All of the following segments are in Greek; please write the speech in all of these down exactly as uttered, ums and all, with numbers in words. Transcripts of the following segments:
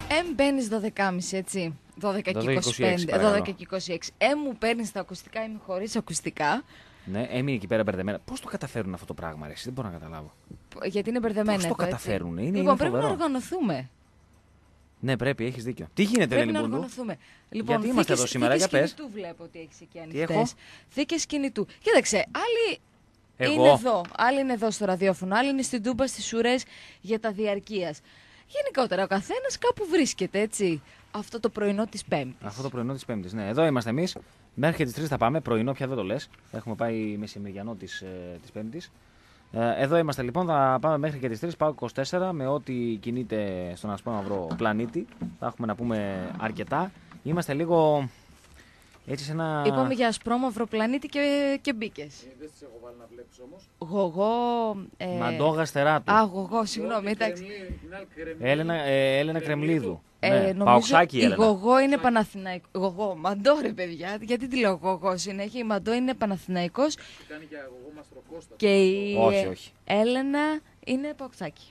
Εμ μπαίνεις δώδεκα και μισή, έτσι. δώδεκα και είκοσι πέντε, δώδεκα και είκοσι έξι. Εμ μου παίρνεις τα ακουστικά, είμαι χωρίς ακουστικά. Ναι, έμεινε εκεί πέρα μπερδεμένα. Πώς το καταφέρουν αυτό το πράγμα, ρε, εσύ, δεν μπορώ να καταλάβω. Γιατί είναι μπερδεμένα. Πώς το καταφέρουν, είναι, λοιπόν, είναι πρέπει φοβερό. να οργανωθούμε. Ναι, πρέπει, έχεις δίκιο. Τι γίνεται, Πρέπει Ελένη να Μπούντου? οργανωθούμε. Λοιπόν, Γιατί είμαστε εδώ σήμερα, για πες. Θήκες κινητού βλέπω ότι έχεις εκεί ανοιχτές. έχω? Θήκες κινητού. Κοίταξε, άλλοι Εγώ. είναι εδώ, άλλοι είναι εδώ στο ραδιόφωνο, άλλοι είναι στην Τούμπα, στις ουρές για τα διαρκείας. Γενικότερα, ο καθένας κάπου βρίσκεται, έτσι. Αυτό το πρωινό της Πέμπτης. Αυτό το πρωινό της Πέμπτης. Ναι, εδώ είμαστε εμείς. Μέχρι και τις τρεις θα πάμε. Πρωινό πια δεν το λες. Έχουμε πάει μεσημεριανό της, ε, της Πέμπτης. Ε, εδώ είμαστε λοιπόν. Θα πάμε μέχρι και τις τρεις. Πάω είκοσι τέσσερα με ό,τι κινείται στον ασπρόμαυρο πλανήτη. Θα έχουμε να πούμε αρκετά. Είμαστε λίγο έτσι σε ένα. Είπαμε για ασπρόμαυρο πλανήτη και, και μπήκες. Ε, δεν τις έχω βάλει να βλέπεις όμως. Γογό. Ε... Μαντόγα Στεράτου. Α, γογό, συγγνώμη, εντάξει. Έλενα, ε, Έλενα Κρεμλίδου. Ε, Ναι. νομίζω Παοξάκη, η Έλενα. Γογό είναι Παναθηναϊκό. Γογό, Μαντό ρε παιδιά, γιατί τη λέω Γογό συνέχεια. Η Μαντό είναι Παναθηναϊκός Κάνει και εγώ Μαστροκώστα. και η Όχι, όχι. Έλενα είναι Παοξάκη.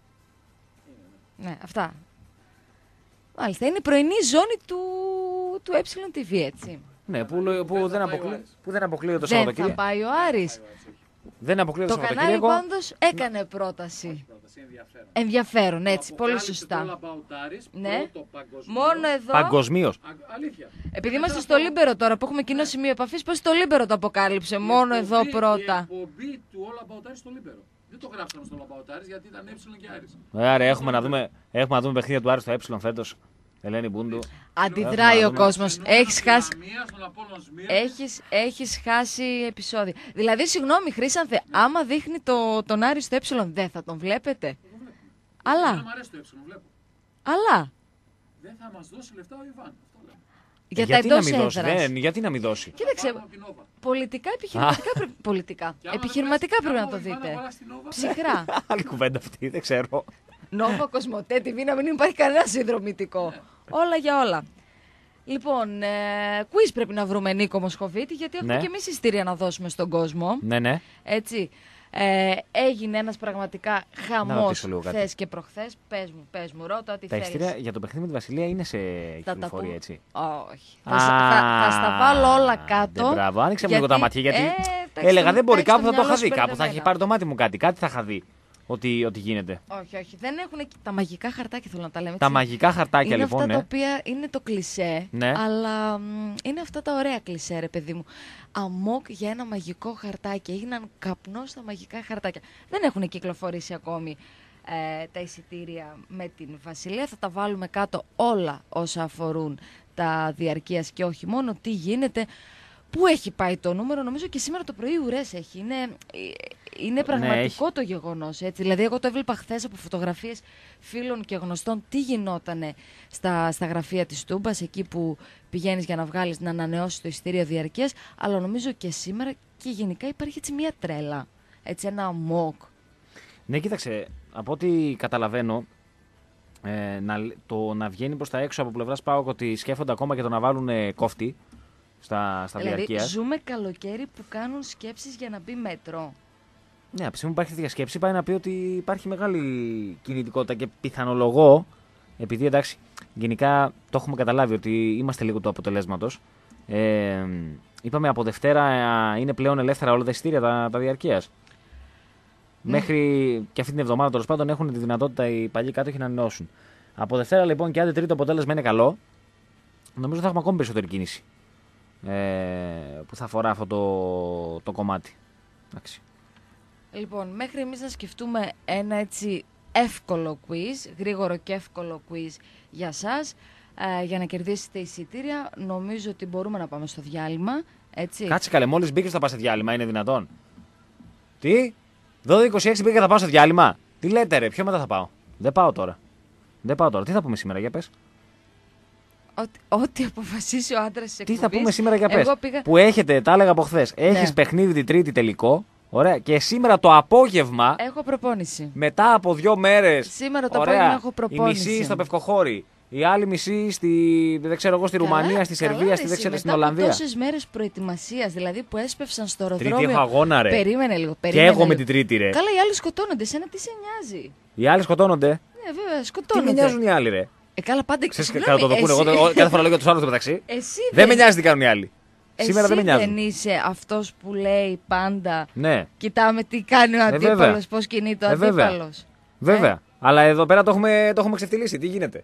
Ναι, αυτά. Μάλιστα, είναι η πρωινή ζώνη του, του ε τι βι, έτσι. Ναι, που, που, δεν αποκλεί, που δεν αποκλείεται το Δεν θα Σαββατοκύριακο. πάει ο Άρης. Δεν αποκλείεται Το το κανάλι Σαββατοκύριακο. πάντως έκανε πρόταση. Ενδιαφέρον. Ενδιαφέρον, έτσι, πολύ Αποκάλυψε σωστά. το All About Aris, Ναι. πρώτο παγκοσμίως. Μόνο εδώ. Παγκοσμίως. Α, αλήθεια. Επειδή είμαστε στο Λίμπερο τώρα που έχουμε κοινό σημείο επαφής, πώς το Λίμπερο το αποκάλυψε, μόνο Η εδώ εκπομπή- πρώτα. Η εκπομπή του All About Aris στο Λίμπερο. Δεν το γράψαμε στο All About Aris γιατί ήταν ε και Άρης. Άρα έχουμε να δούμε, έχουμε να δούμε παιχνίδια του Άρη στο ε φέτος. Ελένη Μπούντου. Αντιδράει ο Έχουμε να κόσμος. Έχεις χάσει. Μία στον Απόλλων Σμύρνη. Έχεις, έχεις χάσει επεισόδια. Δηλαδή, συγγνώμη, Χρήσανθε, άμα δείχνει το, τον Άρη στο ε, δεν θα τον βλέπετε. Εμένα Αλλά, μου αρέσει το ε, βλέπω. αλλά, Δεν θα μας δώσει λεφτά ο Ιβάν. Αυτό λέμε. για τα γιατί να εντός μην δώσει, έδρας. δεν, γιατί να μην δώσει. Κοίταξε, Πάμε από την Νόβα. πολιτικά, επιχειρηματικά, πρέπει, πολιτικά. Και άμα δεν επιχειρηματικά πας- πρέπει να άμα το ο Ιβάν δείτε. αγοράσει την Νόβα, Ψυχρά. Άλλη κουβέντα αυτή, δεν ξέρω. Νόβα, Κοσμοτέ, τι βι, να μην υπάρχει κανένα συνδρομητικό. Όλα για όλα. Λοιπόν, ε, quiz πρέπει να βρούμε, Νίκο Μοσχοβίτη, γιατί έχουμε Ναι. και εμείς εισιτήρια να δώσουμε στον κόσμο. Ναι, ναι. Έτσι. Ε, έγινε ένας πραγματικά χαμός ρωτήσω λίγο κάτι. χθες και προχθές. Πες μου, πες μου, ρώτα ό,τι Τα θέλεις. εισιτήρια για το παιχνίδι με τη Βασιλεία είναι σε Θα τα κυκλοφορία, πούμε. έτσι. Όχι. Θα, σα- θα, θα στα βάλω όλα κάτω. Άντε, μπράβο, άνοιξε μου λίγο τα μάτια. Γιατί ε, εντάξει, έλεγα τα δεν μπορεί, έχεις κάπου στο θα το είχα μυαλό δει. σου Κάπου θα έχει μπερδεμένα. πάρει το μάτι μου κάτι. Κάτι θα είχα δει ότι, ότι γίνεται. Όχι, όχι. Δεν έχουν εκεί τα μαγικά χαρτάκια, θέλω να τα λέμε. Τα έτσι. μαγικά χαρτάκια είναι λοιπόν. αυτά Ναι. τα οποία είναι το κλισέ, Ναι. αλλά μ, είναι αυτά τα ωραία κλισέ, ρε παιδί μου. Αμόκ για ένα μαγικό χαρτάκι. Έγιναν καπνό στα μαγικά χαρτάκια. Δεν έχουν κυκλοφορήσει ακόμη ε, τα εισιτήρια με την Βασιλεία. Θα τα βάλουμε κάτω όλα όσα αφορούν τα διαρκείας και όχι μόνο. Τι γίνεται, πού έχει πάει το νούμερο. Νομίζω και σήμερα το πρωί ουρές έχει. Είναι, είναι πραγματικό έχει. το γεγονός. Έτσι. Δηλαδή, εγώ το έβλεπα χθες από φωτογραφίες φίλων και γνωστών τι γινότανε στα, στα γραφεία της Τούμπας, εκεί που πηγαίνεις για να βγάλεις, να ανανεώσεις το εισιτήριο διαρκείας. Αλλά νομίζω και σήμερα και γενικά υπάρχει έτσι μια τρέλα. Έτσι, ένα μοκ. Ναι, κοίταξε, από ό,τι καταλαβαίνω, ε, να, το να βγαίνει προς τα έξω από πλευράς ΠΑΟΚ ότι σκέφτονται ακόμα και το να βάλουν ε, κόφτη στα, στα Δηλαδή, διαρκείας. ζούμε καλοκαίρι που κάνουν σκέψεις για να μπει μέτρο. Ναι, από τη στιγμή που υπάρχει τέτοια σκέψη, πάει να πει ότι υπάρχει μεγάλη κινητικότητα και πιθανολογώ, επειδή εντάξει, γενικά το έχουμε καταλάβει ότι είμαστε λίγο του αποτελέσματος. Ε, είπαμε από Δευτέρα ε, είναι πλέον ελεύθερα όλα τα εισιτήρια τα, τα διαρκείας. Ναι. Μέχρι και αυτή την εβδομάδα τέλος πάντων έχουν τη δυνατότητα οι παλιοί κάτοχοι να ανανεώσουν. Από Δευτέρα λοιπόν και άντε τρίτο αποτέλεσμα είναι καλό, νομίζω θα έχουμε ακόμη περισσότερη κίνηση ε, που θα αφορά αυτό το, το κομμάτι. Εντάξει. Λοιπόν, μέχρι εμείς να σκεφτούμε ένα έτσι εύκολο quiz, γρήγορο και εύκολο quiz για σας, ε, για να κερδίσετε εισιτήρια, νομίζω ότι μπορούμε να πάμε στο διάλειμμα, έτσι. Κάτσε καλέ, μόλις μπήκες θα πας σε διάλειμμα, είναι δυνατόν? Τι? δώδεκα είκοσι έξι μπήκα θα πάω σε διάλειμμα. Τι λέτε ρε, ποιο μετά θα πάω? Δεν πάω τώρα. Δεν πάω τώρα. Τι θα πούμε σήμερα, για πες. Ό,τι, ό,τι αποφασίσει ο άντρας της Τι εκπομπής. θα πούμε σήμερα, για πες. Εγώ πήγα... Που έχετε, τα έλεγα από χθες, έχεις Ναι. παιχνίδι την Τρίτη τελικό. Ωραία. Και σήμερα το απόγευμα, Έχω προπόνηση. μετά από δύο μέρες. Σήμερα το ωραία, απόγευμα έχω η προπόνηση. μισή στο Πευκοχώρι. Η άλλη μισή στη, δεν ξέρω εγώ, στη Καλά, Ρουμανία, στη καλά, Σερβία, στη εσύ, δεξιά, στην μετά από Ολλανδία. τόσες μέρες προετοιμασίας, δηλαδή που έσπευσαν στο αεροδρόμιο. Τρίτη έχω αγώνα, ρε. Περίμενε λίγο. Και Περίμενε εγώ με λίγο. την Τρίτη, ρε. Καλά, οι άλλοι σκοτώνονται. Σένα τι σε νοιάζει? Οι άλλοι σκοτώνονται. Ναι, βέβαια, Τι σκοτώνονται. με νοιάζουν οι άλλοι, ρε. Ε, καλά, πάντα Ξέρεις, συγγνώμη, κατά το δοκούν. εσύ- Εγώ το- κάθε φορά λέω για του άλλου μεταξύ. Εσύ Δεν με νοιάζει τι κάνουν οι άλλοι. Εσύ Σήμερα δεν με νοιάζει. δεν είσαι αυτός που λέει πάντα. Ναι, Κοιτάμε τι κάνει ο βέβαια. αντίπαλος, πώς κινείται ο Ε, βέβαια. αντίπαλος. βέβαια. Αλλά εδώ πέρα το έχουμε, το έχουμε ξεφτυλίσει. Τι γίνεται.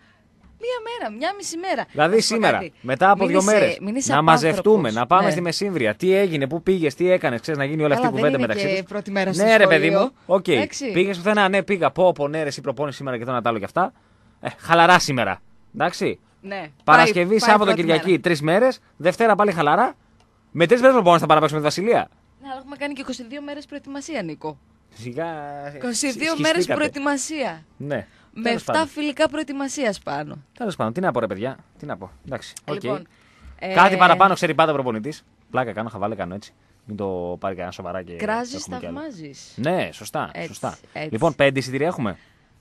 Μία μέρα, μία μισή μέρα. Δηλαδή Να σου πω σήμερα, κάτι. μετά από Μην δύο είσαι- μέρε, μην είσαι να απάνθρωπος. μαζευτούμε, να πάμε Ναι. στη Μεσύμβρια. Τι έγινε, πού πήγε, τι έκανε, ξέρει να γίνει όλη αυτή η Καλά, κουβέντα δεν είναι μεταξύ και τους. πρώτη μέρα στο Ναι, ρε παιδί σχολείο. μου, οκ. Εντάξει. Πήγε πουθενά, ναι, πήγα. Πω, πω, ναι, ρε, εσύ προπόνηση σήμερα και το ένα τ' άλλο και αυτά. Ε, χαλαρά σήμερα. Εντάξει. Ναι. Παρασκευή, Πάει- πάει Σάββατο, πρώτη Κυριακή, μέρα. τρει μέρε. Δευτέρα πάλι χαλαρά. Με τρει μέρε προπόνηση θα παραπέξουμε τη Βασιλεία. Ναι, αλλά έχουμε κάνει και είκοσι δύο μέρες προετοιμασία, Νίκο. Σιγά. είκοσι δύο μέρες σχιστήκατε. προετοιμασία. Ναι. Με Τέλος επτά πάντων. φιλικά προετοιμασίας πάνω. Τέλος πάντων, τι να πω, ρε παιδιά. Τι να πω. Εντάξει. οκ. Λοιπόν, ε, Κάτι παραπάνω ξέρει πάντα ο προπονητής. Πλάκα κάνω, χαβάλε κάνω έτσι. Μην το πάρει κανένα σοβαρά και. Κράζεις, έχουμε κι άλλο. θαυμάζεις. Ναι, σωστά. Έτσι, σωστά. έτσι. Λοιπόν, πέντε εισιτήρια έχουμε.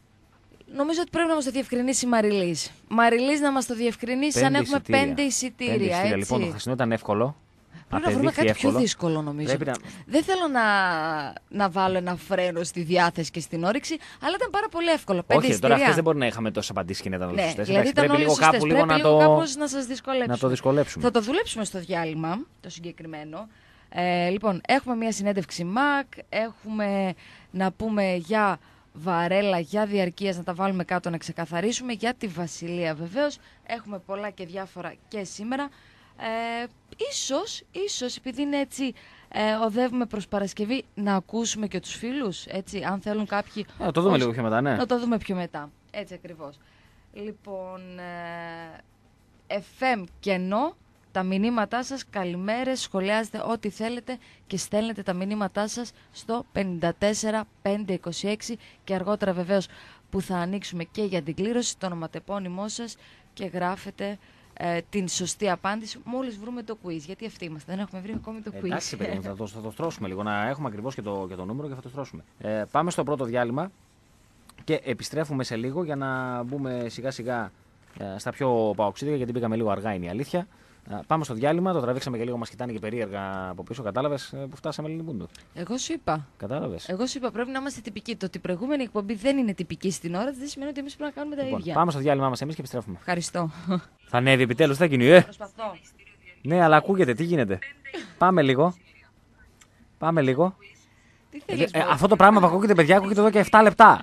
Νομίζω ότι πρέπει να μας το διευκρινίσει η Μαριλής. Μαριλής να μας το διευκρινίσει αν έχουμε εισιτήρια. πέντε εισιτήρια. Πέντε εισιτήρια. Έτσι. Λοιπόν, το χθεσινό ήταν εύκολο. Πρέπει να βρούμε Απεδείχθη κάτι πιο εύκολο. δύσκολο, νομίζω. Πρέπει να- Δεν θέλω να, να βάλω ένα φρένο στη διάθεση και στην όρεξη, αλλά ήταν πάρα πολύ εύκολο. Πέντε Όχι, τώρα εισιτήρια. χθες δεν μπορεί να είχαμε τόσες απαντήσεις και να ήταν όλες Ναι, σωστές. δηλαδή Εντάξει, ήταν πρέπει όλες λίγο σωστές. κάπου λίγο Πρέπει να λίγο το, κάπως να σας δυσκολέψουμε. να το δυσκολέψουμε. Θα το δουλέψουμε στο διάλειμμα, το συγκεκριμένο. Ε, λοιπόν, έχουμε μια συνέντευξη ΜΑΚ, έχουμε να πούμε για Βαρέλα, για διαρκείας, να τα βάλουμε κάτω να ξεκαθαρίσουμε, για τη Βασιλεία βεβαίως. Έχουμε πολλά και διάφορα και σήμερα. Ε, ίσως, ίσως, επειδή είναι έτσι, ε, οδεύουμε προς Παρασκευή, να ακούσουμε και τους φίλους, έτσι, αν θέλουν κάποιοι... Ε, Να το δούμε ως- λίγο πιο μετά, ναι. Να το δούμε πιο μετά, έτσι ακριβώς. Λοιπόν, ε, εφ εμ κενό, τα μηνύματά σας, καλημέρες, σχολιάζετε ό,τι θέλετε και στέλνετε τα μηνύματά σας στο πέντε τέσσερα πέντε είκοσι έξι και αργότερα βεβαίως που θα ανοίξουμε και για την κλήρωση το ονοματεπώνυμό σας και γράφετε ε, την σωστή απάντηση μόλις βρούμε το quiz. Γιατί αυτοί είμαστε, δεν έχουμε βρει ακόμη το quiz. Εντάξει, παιδί μου, θα το, θα το στρώσουμε λίγο, να έχουμε ακριβώς και το, και το νούμερο και θα το στρώσουμε. Ε, πάμε στο πρώτο διάλειμμα και επιστρέφουμε σε λίγο για να μπούμε σιγά σιγά ε, στα πιο παοξίδια, γιατί πήγαμε λίγο αργά, είναι η αλήθεια. Ε, πάμε στο διάλειμμα, το τραβήξαμε και λίγο, μας κοιτάνε και περίεργα από πίσω, κατάλαβες, ε, που φτάσαμε Ελληνικούντο. Εγώ σου είπα. Κατάλαβες. Εγώ σου είπα πρέπει να είμαστε τυπικοί. Το ότι η προηγούμενη εκπομπή δεν είναι τυπική στην ώρα δεν σημαίνει ότι εμείς πρέπει να κάνουμε τα Λοιπόν, ίδια. πάμε στο διάλειμμα μας εμείς και επιστρέφουμε. Ευχαριστώ. Θα ανέβει επιτέλους, τι θα γίνει, ε! Προσπαθώ. Ναι, αλλά ακούγεται, τι γίνεται. Πάμε λίγο. Πάμε λίγο. Τι Ε, θέλεις, ε, Μπο? αυτό το πράγμα που ακούγεται, παιδιά, ακούγεται εδώ και επτά λεπτά.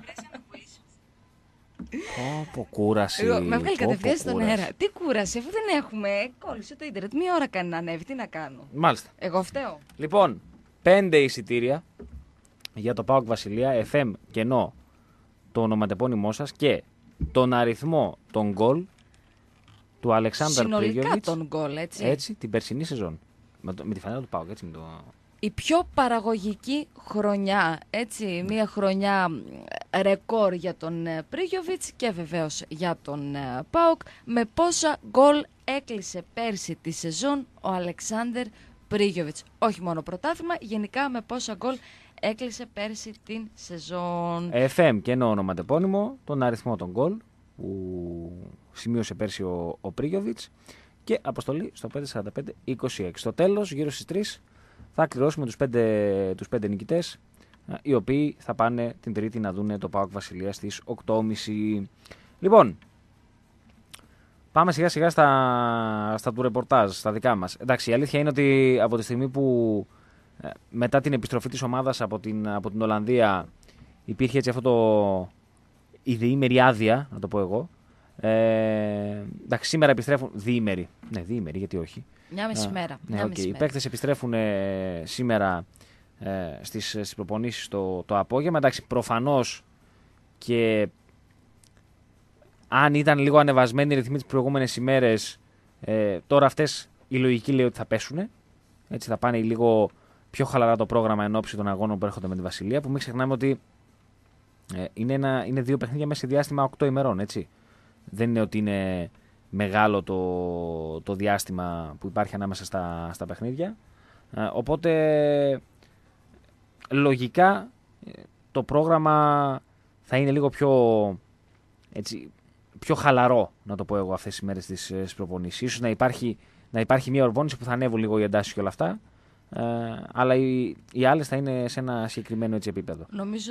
Πω, κούραση. Εγώ, με βγάλει πω, κατευθείαν πω, στον κούραση. αέρα. Τι κούραση, αφού δεν έχουμε. Κόλλησε το ίντερνετ. Μία ώρα κάνει να ανέβει. Τι να κάνω. Μάλιστα. Εγώ φταίω. Λοιπόν, πέντε εισιτήρια για το ΠΑΟΚ Βασιλεία, εφ εμ κενό το ονοματεπώνυμό σας και τον αριθμό των γκολ του Αλεξάνδρ Συνολικά Πρίγιοβιτς, τον γκολ, έτσι. έτσι, την περσινή σεζόν. Με, το, με τη φανέλα του ΠΑΟΚ, έτσι, με το... Η πιο παραγωγική χρονιά, έτσι. Μία χρονιά μ, ρεκόρ για τον ε, Πρίγιοβιτς και βεβαίως για τον ε, ΠΑΟΚ. Με πόσα γκολ έκλεισε πέρσι τη σεζόν ο Αλεξάνδρ Πρίγιοβιτς. Όχι μόνο πρωτάθλημα, γενικά με πόσα γκολ έκλεισε πέρσι την σεζόν. εφ εμ και ένα ονοματεπώνυμο, τον αριθμό των γκολ που σημείωσε πέρσι ο, ο Πρίγιοβιτς και αποστολή στο πέντε τέσσερα πέντε είκοσι έξι. Στο τέλος, γύρω στις τρεις, θα κληρώσουμε τους πέντε, τους πέντε νικητές, οι οποίοι θα πάνε την Τρίτη να δούνε το ΠΑΟΚ Βασιλεία στις οκτώ και μισή. Λοιπόν, πάμε σιγά σιγά στα, στα του ρεπορτάζ, στα δικά μας. Εντάξει, η αλήθεια είναι ότι από τη στιγμή που ε, μετά την επιστροφή της ομάδας από την, από την Ολλανδία υπήρχε έτσι αυτό το η διήμερη άδεια, να το πω εγώ. Ε, εντάξει, σήμερα επιστρέφουν διήμερη. Ναι, διήμερη, γιατί όχι. Μια μισή Α, μέρα. Ναι, μια okay. μισή Οι μέρα. παίκτες επιστρέφουν ε, σήμερα ε, στις, στις προπονήσεις το, το απόγευμα. Εντάξει, προφανώς και αν ήταν λίγο ανεβασμένοι οι ρυθμοί τις προηγούμενες ημέρες, ε, τώρα αυτές η λογική λέει ότι θα πέσουν. Έτσι θα πάνε λίγο πιο χαλαρά το πρόγραμμα εν ώψη των αγώνων που έρχονται με τη Βασιλεία. Που μην ξεχνάμε ότι ε, είναι, ένα, είναι δύο παιχνίδια μέσα σε διάστημα οκτώ ημερών. Έτσι. Δεν είναι ότι είναι μεγάλο το, το διάστημα που υπάρχει ανάμεσα στα, στα παιχνίδια. Ε, οπότε λογικά το πρόγραμμα θα είναι λίγο πιο, έτσι, πιο χαλαρό, να το πω εγώ, αυτές τις μέρες της, της προπονήσης. Ίσως να υπάρχει, να υπάρχει μια ορμόνηση που θα ανέβουν λίγο οι εντάσεις και όλα αυτά. Ε, αλλά οι, οι άλλες θα είναι σε ένα συγκεκριμένο έτσι επίπεδο. Νομίζω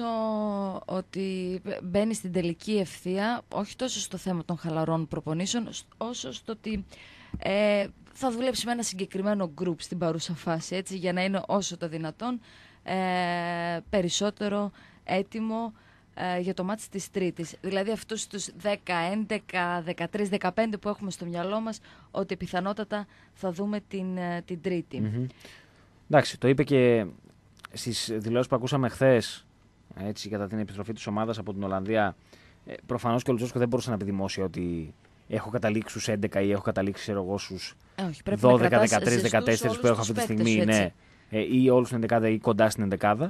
ότι μπαίνει στην τελική ευθεία, όχι τόσο στο θέμα των χαλαρών προπονήσεων, όσο στο ότι ε, θα δουλέψει με ένα συγκεκριμένο group στην παρούσα φάση, έτσι, για να είναι όσο το δυνατόν ε, περισσότερο έτοιμο ε, για το μάτς της Τρίτης. Δηλαδή αυτούς τους δέκα, έντεκα, δεκατρείς, δεκαπέντε που έχουμε στο μυαλό μας, ότι πιθανότατα θα δούμε την, την Τρίτη. Mm-hmm. Εντάξει, το είπε και στις δηλώσεις που ακούσαμε χθες, έτσι, κατά την επιστροφή της ομάδας από την Ολλανδία. Ε, προφανώς και ο Λουτσέσκου δεν μπορούσε να πει δημόσια ότι έχω καταλήξει στους έντεκα ή έχω καταλήξει, ξέρω εγώ, στους δώδεκα, δεκατρείς, δεκατέσσερις που έχω αυτή τη στιγμή, σου, ναι, ε, ή όλους στην εντεκάδα ή κοντά στην εντεκάδα.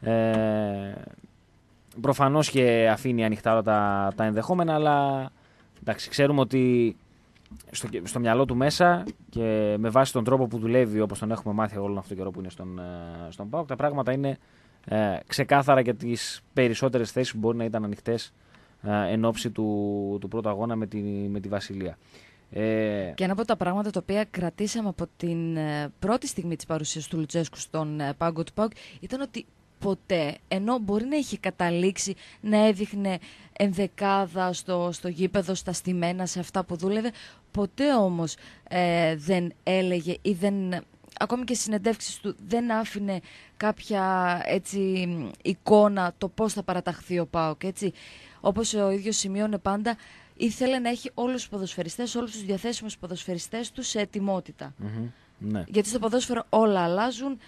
Ε, προφανώς και αφήνει ανοιχτά όλα τα, τα ενδεχόμενα, αλλά εντάξει, ξέρουμε ότι στο, στο μυαλό του μέσα και με βάση τον τρόπο που δουλεύει, όπως τον έχουμε μάθει όλο αυτό το καιρό που είναι στον, στον ΠΑΟΚ, τα πράγματα είναι ε, ξεκάθαρα για τις περισσότερες θέσεις που μπορεί να ήταν ανοιχτές ε, εν ώψη του, του πρώτου αγώνα με τη, με τη Βασιλεία. Ε... Και ένα από τα πράγματα τα οποία κρατήσαμε από την ε, πρώτη στιγμή της παρουσίας του Λουτσέσκου στον ε, πάγκο του ΠΑΟΚ ήταν ότι ποτέ, ενώ μπορεί να είχε καταλήξει να έδειχνε ενδεκάδα στο, στο γήπεδο, στα στημένα, σε αυτά που δούλευε, ποτέ όμως ε, δεν έλεγε ή δεν, ακόμη και στις συνεντεύξεις του, δεν άφηνε κάποια έτσι, εικόνα το πώς θα παραταχθεί ο ΠΑΟΚ, έτσι. Όπως ο ίδιος σημείωνε πάντα, ήθελε να έχει όλους τους ποδοσφαιριστές, όλους τους διαθέσιμους ποδοσφαιριστές του σε ετοιμότητα. Mm-hmm. Ναι. Γιατί στο ποδόσφαιρο όλα αλλάζουν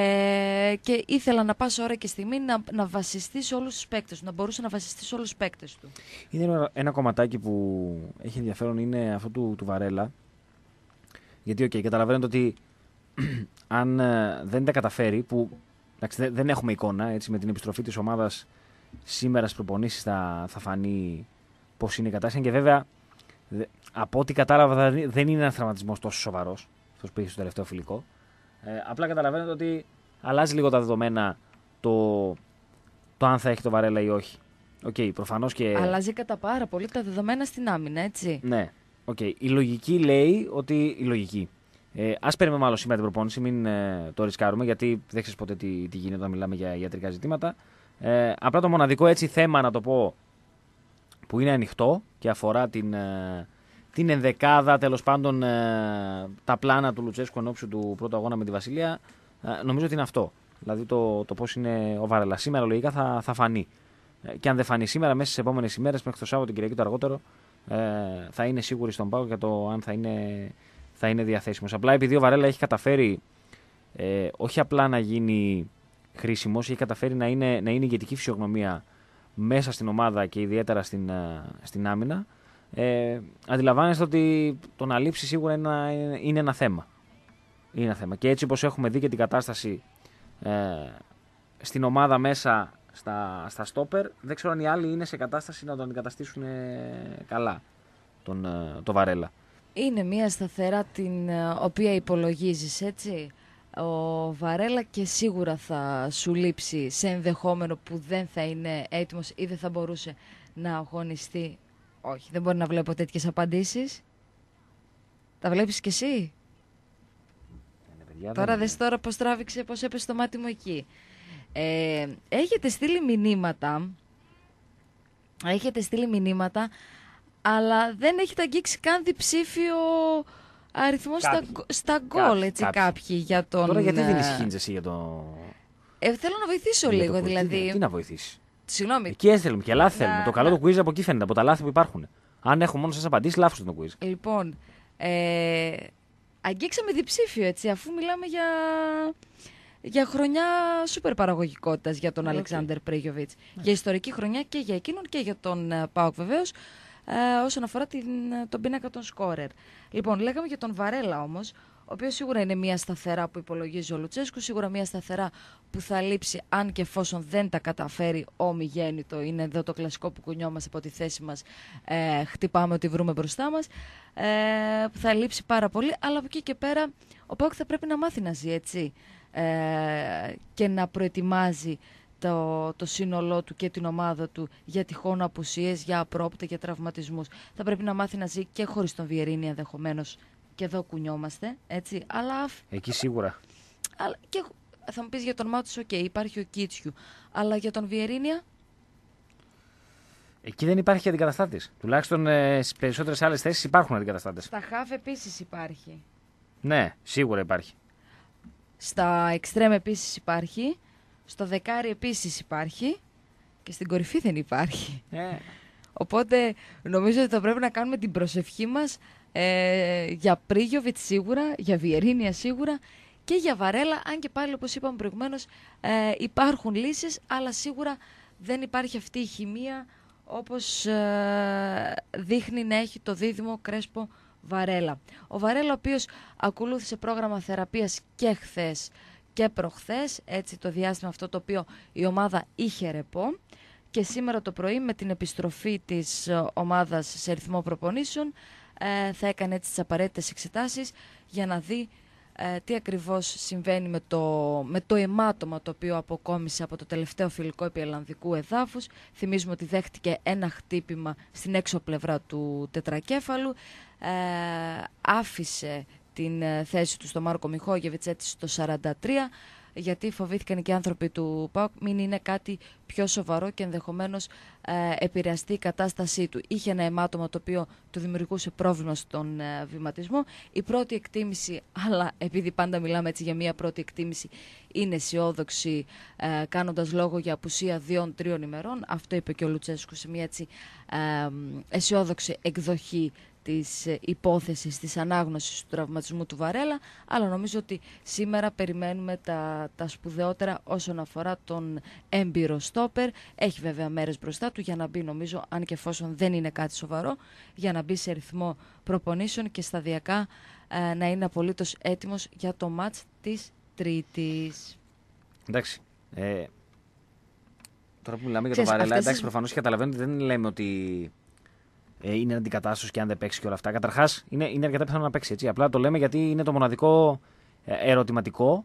ε, και ήθελα να πάσα ώρα και στιγμή να, να βασιστεί σε όλους τους παίκτες του, να μπορούσε να βασιστεί σε όλους τους παίκτες του. Είναι ένα κομματάκι που έχει ενδιαφέρον, είναι αυτό του, του Βαρέλα. Γιατί, okay, καταλαβαίνετε ότι αν ε, δεν τα καταφέρει, που εντάξει, δεν έχουμε εικόνα, έτσι, με την επιστροφή της ομάδας σήμερα στις προπονήσεις θα, θα φανεί πώς είναι η κατάσταση. Και βέβαια, δε, από ό,τι κατάλαβα, δεν είναι ένας τραυματισμός τόσο σοβαρός, αυτός που είχε στο τελευταίο φιλικό. Ε, απλά καταλαβαίνετε ότι αλλάζει λίγο τα δεδομένα το, το αν θα έχει το Βαρέλα ή όχι. Okay, προφανώς και... Αλλάζει κατά πάρα πολύ τα δεδομένα στην άμυνα, έτσι. Ναι. Okay. Η λογική λέει ότι. Η λογική. Ε, ας περιμένουμε μάλλον σήμερα την προπόνηση, μην ε, το ρισκάρουμε, γιατί δεν ξέρεις ποτέ τι, τι γίνεται όταν μιλάμε για ιατρικά ζητήματα. Ε, απλά το μοναδικό έτσι θέμα, να το πω, που είναι ανοιχτό και αφορά την, ε, την ενδεκάδα, τέλος πάντων ε, τα πλάνα του Λουτσέσκου εν ώψη του πρώτου αγώνα με τη Βασιλεία, ε, νομίζω ότι είναι αυτό. Δηλαδή το, το πώς είναι ο Βαρέλα. Σήμερα λογικά θα, θα φανεί. Ε, και αν δεν φανεί σήμερα, μέσα στις επόμενες ημέρες, μέχρι το Σάββατο, την Κυριακή το αργότερο, ε, θα είναι σίγουροι στον ΠΑΟΚ για το αν θα είναι, θα είναι διαθέσιμος. Απλά επειδή ο Βαρέλα έχει καταφέρει ε, όχι απλά να γίνει χρήσιμος, έχει καταφέρει να είναι, να είναι ηγετική φυσιογνωμία μέσα στην ομάδα και ιδιαίτερα στην, στην άμυνα, ε, αντιλαμβάνεστε ότι το να λείψει σίγουρα είναι ένα, είναι ένα θέμα. Είναι ένα θέμα. Και έτσι όπως έχουμε δει και την κατάσταση ε, στην ομάδα μέσα στα, στα στόπερ, δεν ξέρω αν οι άλλοι είναι σε κατάσταση να τον αντικαταστήσουν καλά τον, τον Βαρέλα. Είναι μια σταθερά την οποία υπολογίζεις, έτσι. Ο Βαρέλα και σίγουρα θα σου λείψει σε ενδεχόμενο που δεν θα είναι έτοιμος ή δεν θα μπορούσε να αγωνιστεί. Όχι, δεν μπορεί να βλέπω τέτοιες απαντήσεις. Τα βλέπεις κι εσύ? Είναι, παιδιά, τώρα δεν δες τώρα πώς τράβηξε, πώς έπεσε το μάτι μου εκεί. Ε, έχετε στείλει μηνύματα, έχετε στείλει μηνύματα, αλλά δεν έχετε αγγίξει καν διψήφιο αριθμό στα, στα γκολ, έτσι, κάποιοι. κάποιοι για τον... Τώρα γιατί δίνεις χίντζ εσύ για το... Ε, θέλω να βοηθήσω για λίγο, το... δηλαδή. Τι, τι να βοηθήσει. Συγγνώμη. Εκεί έστελνουμε και λάθη θέλουμε. Να, το καλό να... του quiz από εκεί φαίνεται, από τα λάθη που υπάρχουν. Αν έχω μόνο σας απαντήσει, λάθος είναι το quiz. Λοιπόν, ε, αγγίξαμε διψήφιο, έτσι, αφού μιλάμε για, για χρονιά σούπερ παραγωγικότητας για τον okay. Αλεξάνδερ Πρέγιοβιτς. Yeah. Για ιστορική χρονιά και για εκείνον και για τον uh, ΠΑΟΚ βεβαίως, uh, όσον αφορά την, uh, τον πίνακα των σκόρερ. Λοιπόν, λέγαμε για τον Βαρέλα όμως, ο οποίος σίγουρα είναι μια σταθερά που υπολογίζει ο Λουτσέσκου, σίγουρα μια σταθερά που θα λείψει αν και εφόσον δεν τα καταφέρει ομιγέννητο. Είναι εδώ το κλασικό που κουνιόμαστε από τη θέση μας, ε, χτυπάμε ότι βρούμε μπροστά μας, ε, που θα λείψει πάρα πολύ, αλλά από εκεί και πέρα ο ΠΑΟΚ θα πρέπει να μάθει να ζει, έτσι, ε, και να προετοιμάζει το, το σύνολό του και την ομάδα του για τυχόν απουσίες, για απρόπτα, για τραυματισμούς. Θα πρέπει να μάθει να ζει και χωρίς τον Βιερίνη ενδεχομένως. Και εδώ κουνιόμαστε, έτσι, αλλά... Εκεί σίγουρα. Αλλά και θα μου πεις για τον Μάτους, οκ, okay, υπάρχει ο Κίτσιου. Αλλά για τον Βιερίνια. Εκεί δεν υπάρχει αντικαταστάτης. Τουλάχιστον ε, στις περισσότερες άλλες θέσεις υπάρχουν αντικαταστάτες. Στα χαφ επίσης υπάρχει. Ναι, σίγουρα υπάρχει. Στα εξτρέμ επίσης υπάρχει. Στο δεκάρι επίσης υπάρχει. Και στην κορυφή δεν υπάρχει. Ε. Οπότε νομίζω ότι θα πρέπει να κάνουμε την προσευχή μας ε, για Πρίγιοβιτ σίγουρα, για Βιερίνια σίγουρα και για Βαρέλα. Αν και πάλι, όπως είπαμε προηγουμένως, ε, υπάρχουν λύσεις, αλλά σίγουρα δεν υπάρχει αυτή η χημεία όπως ε, δείχνει να έχει το δίδυμο Κρέσπο Βαρέλα. Ο Βαρέλα, ο οποίος ακολούθησε πρόγραμμα θεραπείας και χθες και προχθές, έτσι το διάστημα αυτό το οποίο η ομάδα είχε ρεπό, και σήμερα το πρωί με την επιστροφή της ομάδας σε ρυθμό προπονήσεων ε, θα έκανε έτσι τις απαραίτητες εξετάσεις για να δει ε, τι ακριβώς συμβαίνει με το, με το αιμάτωμα το οποίο αποκόμισε από το τελευταίο φιλικό επί ελλανδικού εδάφους. Θυμίζουμε ότι δέχτηκε ένα χτύπημα στην έξω πλευρά του τετρακέφαλου, ε, άφησε την ε, θέση του στο Μάρκο Μιχόγεβιτς έτσι στο σαράντα τρία, γιατί φοβήθηκαν και οι άνθρωποι του ΠΑΟΚ μην είναι κάτι πιο σοβαρό και ενδεχομένως ε, επηρεαστεί η κατάστασή του. Είχε ένα αιμάτωμα το οποίο του δημιουργούσε πρόβλημα στον ε, βηματισμό. Η πρώτη εκτίμηση, αλλά επειδή πάντα μιλάμε έτσι για μία πρώτη εκτίμηση, είναι αισιόδοξη, ε, κάνοντας λόγο για απουσία δύο-τριών ημερών. Αυτό είπε και ο Λουτσέσκου σε μία έτσι ε, αισιόδοξη εκδοχή της υπόθεσης, της ανάγνωσης του τραυματισμού του Βαρέλα, αλλά νομίζω ότι σήμερα περιμένουμε τα, τα σπουδαιότερα όσον αφορά τον έμπειρο στόπερ. Έχει βέβαια μέρες μπροστά του για να μπει, νομίζω, αν και εφόσον δεν είναι κάτι σοβαρό, για να μπει σε ρυθμό προπονήσεων και σταδιακά ε, να είναι απολύτως έτοιμος για το μάτς της Τρίτης. Εντάξει. Ε, τώρα που μιλάμε για τον Βαρέλα, εντάξει, τις... προφανώς καταλαβαίνω ότι δεν λέμε ότι είναι αντικατάσταση και αν δεν παίξει και όλα αυτά. Καταρχάς, είναι, είναι αρκετά πιθανό να παίξει. Έτσι. Απλά το λέμε γιατί είναι το μοναδικό ερωτηματικό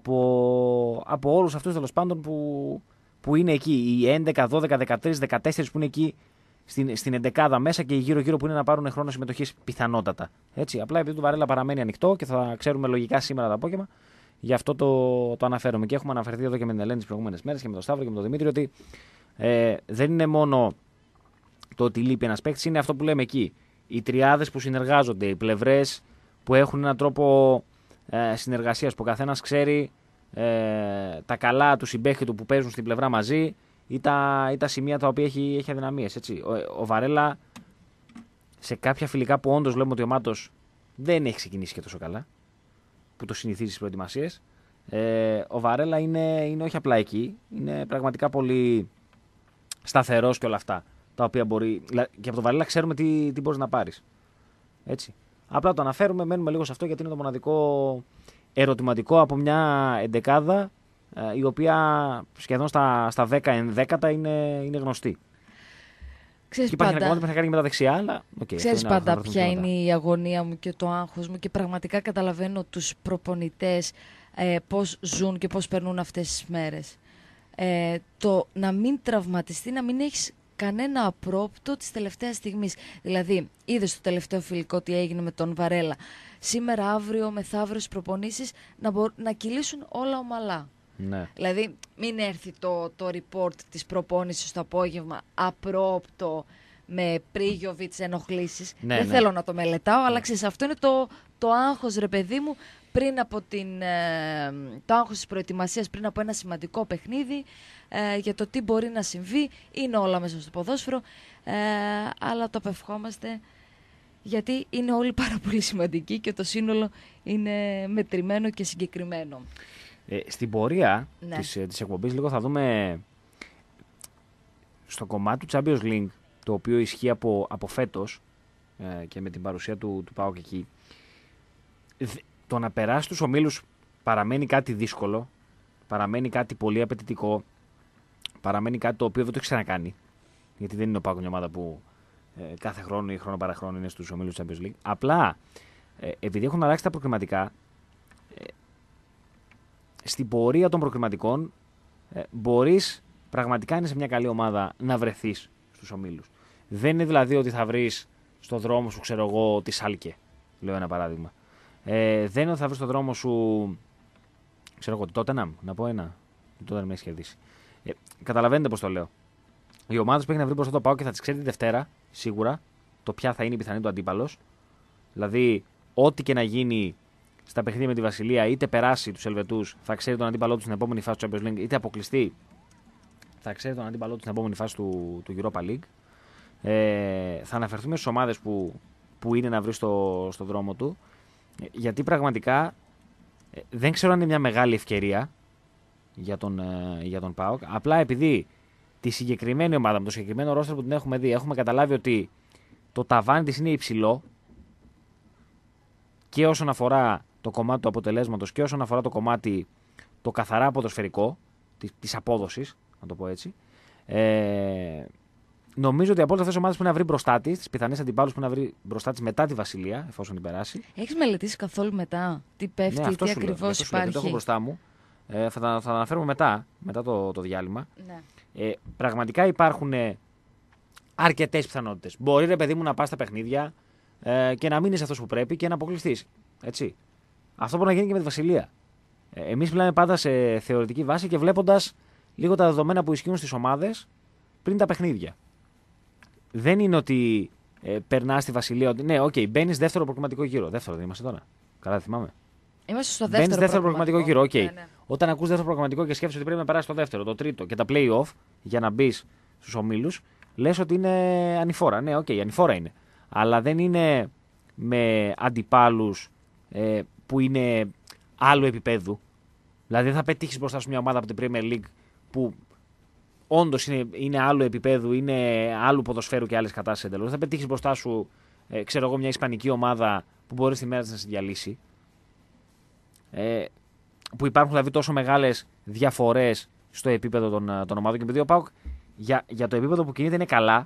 από, από όλους αυτούς τέλος πάντων που, που είναι εκεί. Οι έντεκα, δώδεκα, δεκατρία, δεκατέσσερα που είναι εκεί στην, στην εντεκάδα μέσα και οι γύρω-γύρω που είναι να πάρουν χρόνο συμμετοχής πιθανότατα. Έτσι. Απλά επειδή το Βαρέλα παραμένει ανοιχτό και θα ξέρουμε λογικά σήμερα το απόγευμα, γι' αυτό το, το αναφέρομαι. Και έχουμε αναφερθεί εδώ και με την Ελένη τις προηγούμενες μέρες και με τον Σταύρο και με τον Δημήτρη ότι ε, δεν είναι μόνο το ότι λείπει ένας παίκτης, είναι αυτό που λέμε εκεί. Οι τριάδες που συνεργάζονται, οι πλευρές που έχουν έναν τρόπο ε, συνεργασίας, που ο καθένας ξέρει ε, τα καλά του συμπαίχτη του που παίζουν στην πλευρά μαζί ή τα, ή τα σημεία τα οποία έχει, έχει αδυναμίες. Έτσι. Ο, ο Βαρέλα, σε κάποια φιλικά που όντως λέμε ότι ο Μάτος δεν έχει ξεκινήσει και τόσο καλά, που το συνηθίζει στις προετοιμασίες, ε, ο Βαρέλα είναι, είναι όχι απλά εκεί, είναι πραγματικά πολύ σταθερός και όλα αυτά. Τα οποία μπορεί, και από τον Βαρέλα ξέρουμε τι, τι μπορείς να πάρεις. Έτσι. Απλά το αναφέρουμε, μένουμε λίγο σε αυτό γιατί είναι το μοναδικό ερωτηματικό από μια εντεκάδα ε, η οποία σχεδόν στα, στα δέκα ενδέκατα είναι, είναι γνωστή. Ξέρεις, και υπάρχει πάντα... ένα κομμάτι που θα κάνει με τα δεξιά, αλλά. Okay, ξέρεις πάντα ποια είναι η αγωνία μου και το άγχος μου και πραγματικά καταλαβαίνω τους προπονητές ε, πώς ζουν και πώς περνούν αυτές τις μέρες. Ε, το να μην τραυματιστεί, να μην έχεις κανένα απρόπτο της τελευταίας στιγμής. Δηλαδή, είδες το τελευταίο φιλικό τι έγινε με τον Βαρέλα. Σήμερα, αύριο, μεθαύριο στις προπονήσεις να, μπο... να κυλήσουν όλα ομαλά. Ναι. Δηλαδή, μην έρθει το, το report της προπόνησης το απόγευμα απρόπτο με Πρίγιοβιτς ενοχλήσεις. Ναι, Δεν ναι. θέλω να το μελετάω, ναι. αλλά ξέρεις, αυτό είναι το, το άγχος, ρε παιδί μου, πριν από την, ε, το άγχος της προετοιμασίας, πριν από ένα σημαντικό παιχνίδι, ε, για το τι μπορεί να συμβεί. Είναι όλα μέσα στο ποδόσφαιρο, ε, αλλά το απευχόμαστε γιατί είναι όλοι πάρα πολύ σημαντικοί και το σύνολο είναι μετρημένο και συγκεκριμένο. Ε, στην πορεία ναι. της, της εκπομπής λίγο θα δούμε στο κομμάτι του Champions League, το οποίο ισχύει από, από φέτος ε, και με την παρουσία του, του ΠΑΟΚ εκεί. Το να περάσει τους ομίλους παραμένει κάτι δύσκολο, παραμένει κάτι πολύ απαιτητικό, παραμένει κάτι το οποίο δεν το έχει ξανακάνει, γιατί δεν είναι ο ΠΑΟΚ μια ομάδα που ε, κάθε χρόνο ή χρόνο παραχρόνο είναι στους ομίλους του Champions League. Απλά, ε, επειδή έχουν αλλάξει τα προκριματικά, ε, στην πορεία των προκριματικών ε, μπορείς πραγματικά, είναι σε μια καλή ομάδα, να βρεθείς στους ομίλους. Δεν είναι δηλαδή ότι θα βρεις στο δρόμο σου, ξέρω εγώ, τη Σάλκε, λέω ένα παράδειγμα. Ε, δεν είναι ότι θα βρεις στο δρόμο σου ξέρω εγώ, τότε να, να πω ένα. Τότε με έχει κερδίσει. Ε, καταλαβαίνετε πώς το λέω. Οι ομάδες που έχει να βρει μπροστά το ΠΑΟΚ και θα τις ξέρει τη Δευτέρα, σίγουρα, το ποια θα είναι η πιθανή του αντίπαλος. Δηλαδή, ό,τι και να γίνει στα παιχνίδια με τη Βασιλεία, είτε περάσει τους Ελβετούς, θα ξέρει τον αντίπαλό του στην επόμενη φάση του Champions League, είτε αποκλειστεί, θα ξέρει τον αντίπαλό του στην επόμενη φάση του, του Europa League. Ε, θα αναφερθούμε στις ομάδες που, που είναι να βρει στο, στο δρόμο του. Γιατί πραγματικά ε, δεν ξέρω αν είναι μια μεγάλη ευκαιρία για τον, ε, για τον ΠΑΟΚ. Απλά επειδή τη συγκεκριμένη ομάδα, με το συγκεκριμένο ρόστερ που την έχουμε δει, έχουμε καταλάβει ότι το ταβάνι της είναι υψηλό και όσον αφορά το κομμάτι του αποτελέσματος και όσον αφορά το κομμάτι το καθαρά ποδοσφαιρικό της, της απόδοσης, να το πω έτσι. Ε, νομίζω ότι από όλες αυτές τις ομάδες που είναι να βρει μπροστά της, τις πιθανές αντιπάλους που είναι να βρει μπροστά της μετά τη Βασιλεία, εφόσον την περάσει. Έχεις μελετήσει καθόλου μετά τι πέφτει, ναι, τι ακριβώς υπάρχει? Δεν το έχω μπροστά μου. Ε, θα, θα τα αναφέρουμε μετά, μετά το, το διάλειμμα. Ναι. Ε, πραγματικά υπάρχουν αρκετές πιθανότητες. Μπορεί, ρε παιδί μου, να πας στα παιχνίδια ε, και να μείνεις αυτός που πρέπει και να αποκλειστείς. Έτσι. Αυτό μπορεί να γίνει και με τη Βασιλεία. Ε, εμείς μιλάμε πάντα σε θεωρητική βάση και βλέποντας λίγο τα δεδομένα που ισχύουν στις ομάδες πριν τα παιχνίδια. Δεν είναι ότι ε, περνάς στη Βασιλεία. Ότι, ναι, οκ, okay, μπαίνεις δεύτερο προκριματικό γύρο. Δεύτερο δεν είμαστε τώρα. Καλά, δεν θυμάμαι. Είμαστε στο δεύτερο, Μπαίνεις δεύτερο προκριματικό γύρο. Okay. Ναι, ναι. Όταν ακούς δεύτερο προκριματικό και σκέφτεσαι ότι πρέπει να περάσει το δεύτερο, το τρίτο και τα play-off για να μπει στους ομίλους, λες ότι είναι ανηφόρα. Ναι, οκ, okay, ανηφόρα είναι. Αλλά δεν είναι με αντιπάλους ε, που είναι άλλου επίπεδου. Δηλαδή δεν θα πετύχεις μπροστά σου μια ομάδα από την Premier League που όντως είναι, είναι άλλου επίπεδου, είναι άλλου ποδοσφαίρου και άλλες κατάστασεις εντελώς. Δεν θα πετύχεις μπροστά σου, ε, ξέρω εγώ, μια ισπανική ομάδα που μπορεί στη μέρα της να σε διαλύσει. Ε, που υπάρχουν δηλαδή τόσο μεγάλες διαφορές στο επίπεδο των, των ομάδων και επειδή ο ΠΑΟΚ για, για το επίπεδο που κινείται είναι καλά.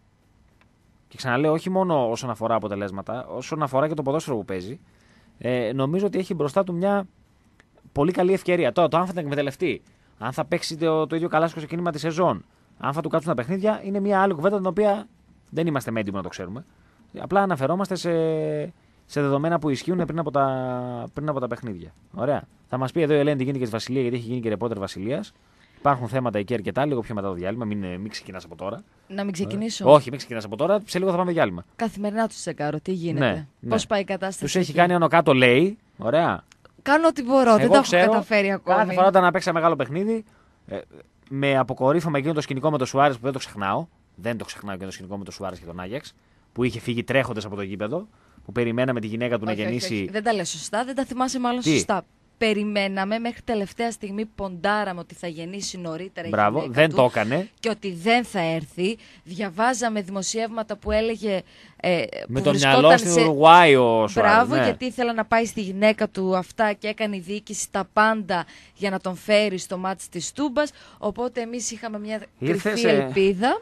Και ξαναλέω, όχι μόνο όσον αφορά αποτελέσματα, όσον αφορά και το ποδόσφαιρο που παίζει, ε, νομίζω ότι έχει μπροστά του μια πολύ καλή ευκαιρία. Τώρα, το αν θα την εκμεταλλευτεί, αν θα παίξει το, το ίδιο καλά στο ξεκίνημα τη σεζόν, αν θα του κάτσουν τα παιχνίδια, είναι μια άλλη κουβέντα την οποία δεν είμαστε μέντιμοι να το ξέρουμε. Απλά αναφερόμαστε σε, σε δεδομένα που ισχύουν πριν από τα, πριν από τα παιχνίδια. Ωραία. Θα μας πει εδώ η Ελένη τι γίνεται και στη Βασιλεία, γιατί έχει γίνει και ρεπόρτερ Βασιλείας. Υπάρχουν θέματα εκεί αρκετά, λίγο πιο μετά το διάλειμμα. Μην, μην ξεκινάς από τώρα. Να μην ξεκινήσω. Ε, όχι, μην ξεκινάς από τώρα. Σε λίγο θα πάμε διάλειμμα. Καθημερινά του τσεκάρω. Τι γίνεται. Ναι, Πώς ναι. πάει η κατάσταση? Τους έχει κάνει άνω κάτω, λέει. Ωραία. Κάνω ό,τι μπορώ. Εγώ δεν τα ξέρω, έχω καταφέρει ακόμη. Κάθε φορά όταν παίξα μεγάλο παιχνίδι, ε, με αποκορύφωμα εκείνο το σκηνικό με τον Σουάρες που δεν το ξεχνάω. Δεν το ξεχνάω εκείνο το σκηνικό με τον Σουάρες και τον Άγιαξ. Που είχε φύγει τρέχοντας από το γήπεδο. Που περιμέναμε τη γυναίκα του όχι, να γεννήσει. Όχι, όχι. Δεν τα λες σωστά, δεν τα θυμάσαι μάλλον Τι? σωστά. Περιμέναμε μέχρι τελευταία στιγμή, ποντάραμε ότι θα γεννήσει νωρίτερα. Μπράβο, η γυναίκα δεν του το έκανε. Και ότι δεν θα έρθει. Διαβάζαμε δημοσιεύματα που έλεγε. Ε, Με που το μυαλό βρισκόταν στην σε... Ουρουγουάη ο Σουάρες. Μπράβο, Ναι. γιατί ήθελε να πάει στη γυναίκα του αυτά και έκανε η διοίκηση τα πάντα για να τον φέρει στο μάτς της Τούμπας. Οπότε εμείς είχαμε μια Ήρθε κρυφή σε- ελπίδα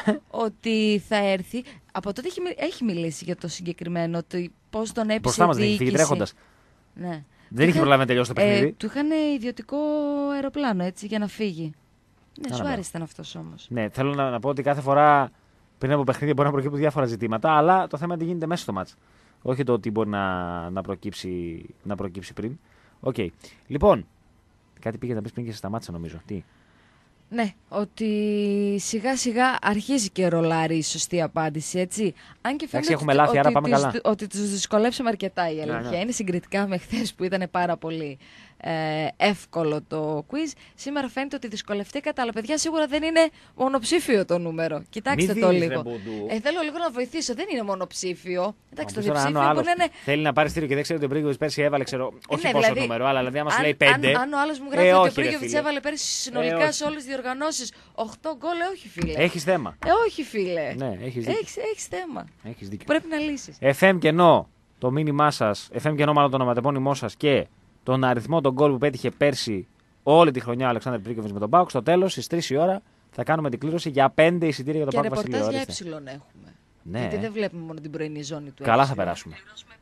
ότι θα έρθει. Από τότε έχει, μι- έχει μιλήσει για το συγκεκριμένο, ότι πώς τον έπεισε Μπροστά η μας δεν είχε φύγει διοίκηση. τρέχοντας. Ναι. Δεν είχε Είχα- προλάβει να τελειώσει το παιχνίδι. Ε, του είχαν ιδιωτικό αεροπλάνο έτσι για να φύγει. Ναι, Άρα, σου ναι. άρεσε ήταν αυτός όμως. Ναι, θέλω να, να πω ότι κάθε φορά πριν από παιχνίδια μπορεί να προκύπτουν διάφορα ζητήματα, αλλά το θέμα είναι τι γίνεται μέσα στο μάτς. Όχι το ότι μπορεί να, να, προκύψει, να προκύψει πριν. Οκ. Λοιπόν, κάτι πήγε να πεις πριν και σε σταμάτησα νομίζω. Τι. Ναι, ότι σιγά σιγά αρχίζει και ρολάρει η σωστή απάντηση, έτσι. Αν και φαίνεται έχουμε ότι, λάθη, άρα ότι, πάμε τις- καλά. ότι τους δυσκολέψαμε αρκετά η αλήθεια. ναι. Είναι συγκριτικά με χθες που ήταν πάρα πολύ ε, εύκολο το quiz. Σήμερα φαίνεται ότι δυσκολευτήκατε, αλλά παιδιά σίγουρα δεν είναι μονοψήφιο το νούμερο. Κοιτάξτε Μη το δίνεις, λίγο. ρε, Μπουντού. Ε, θέλω λίγο να βοηθήσω, δεν είναι μονοψήφιο. Εντάξει, το Όμως τώρα, αν ο διψήφιο άλλος μπορεί να είναι. θέλει να πάρει στήριο και δεν ξέρει ότι ο Πρίγκοβιτς πέρσι έβαλε, ξέρω, όχι ναι, πόσο δηλαδή, νούμερο, αλλά δηλαδή άμα σου αν, λέει πέντε. Αν, αν ο άλλο μου γράφει ε, ότι ο όχι, ρε, Πρίγκοβιτς φίλε. έβαλε πέρσι συνολικά όχι. σε όλες τις διοργανώσεις οκτώ γκολ, ε, όχι φίλε. Έχεις θέμα. Ε, όχι φίλε. Ναι, έχεις δίκιο. Έχεις, έχεις θέμα. Έχεις δίκιο. Πρέπει να λύσεις. εφ εμ κενό το μήνυμά σας, εφ εμ κενό μάλλον το ονοματεπώνυμό σας και τον αριθμό των γκολ που πέτυχε πέρσι όλη τη χρονιά ο Αλεξάνδρ Πρίκοβιτς με τον ΠΑΟΚ. Στο τέλος, στις τρεις η ώρα, θα κάνουμε την κλήρωση για πέντε εισιτήρια για τον Και ΠΑΟΚ Βασιλείο. ρεπορτάζ για Ορίστε. έψιλον έχουμε. Ναι. Γιατί δεν βλέπουμε μόνο την πρωινή ζώνη του. Καλά θα έψιλον. περάσουμε.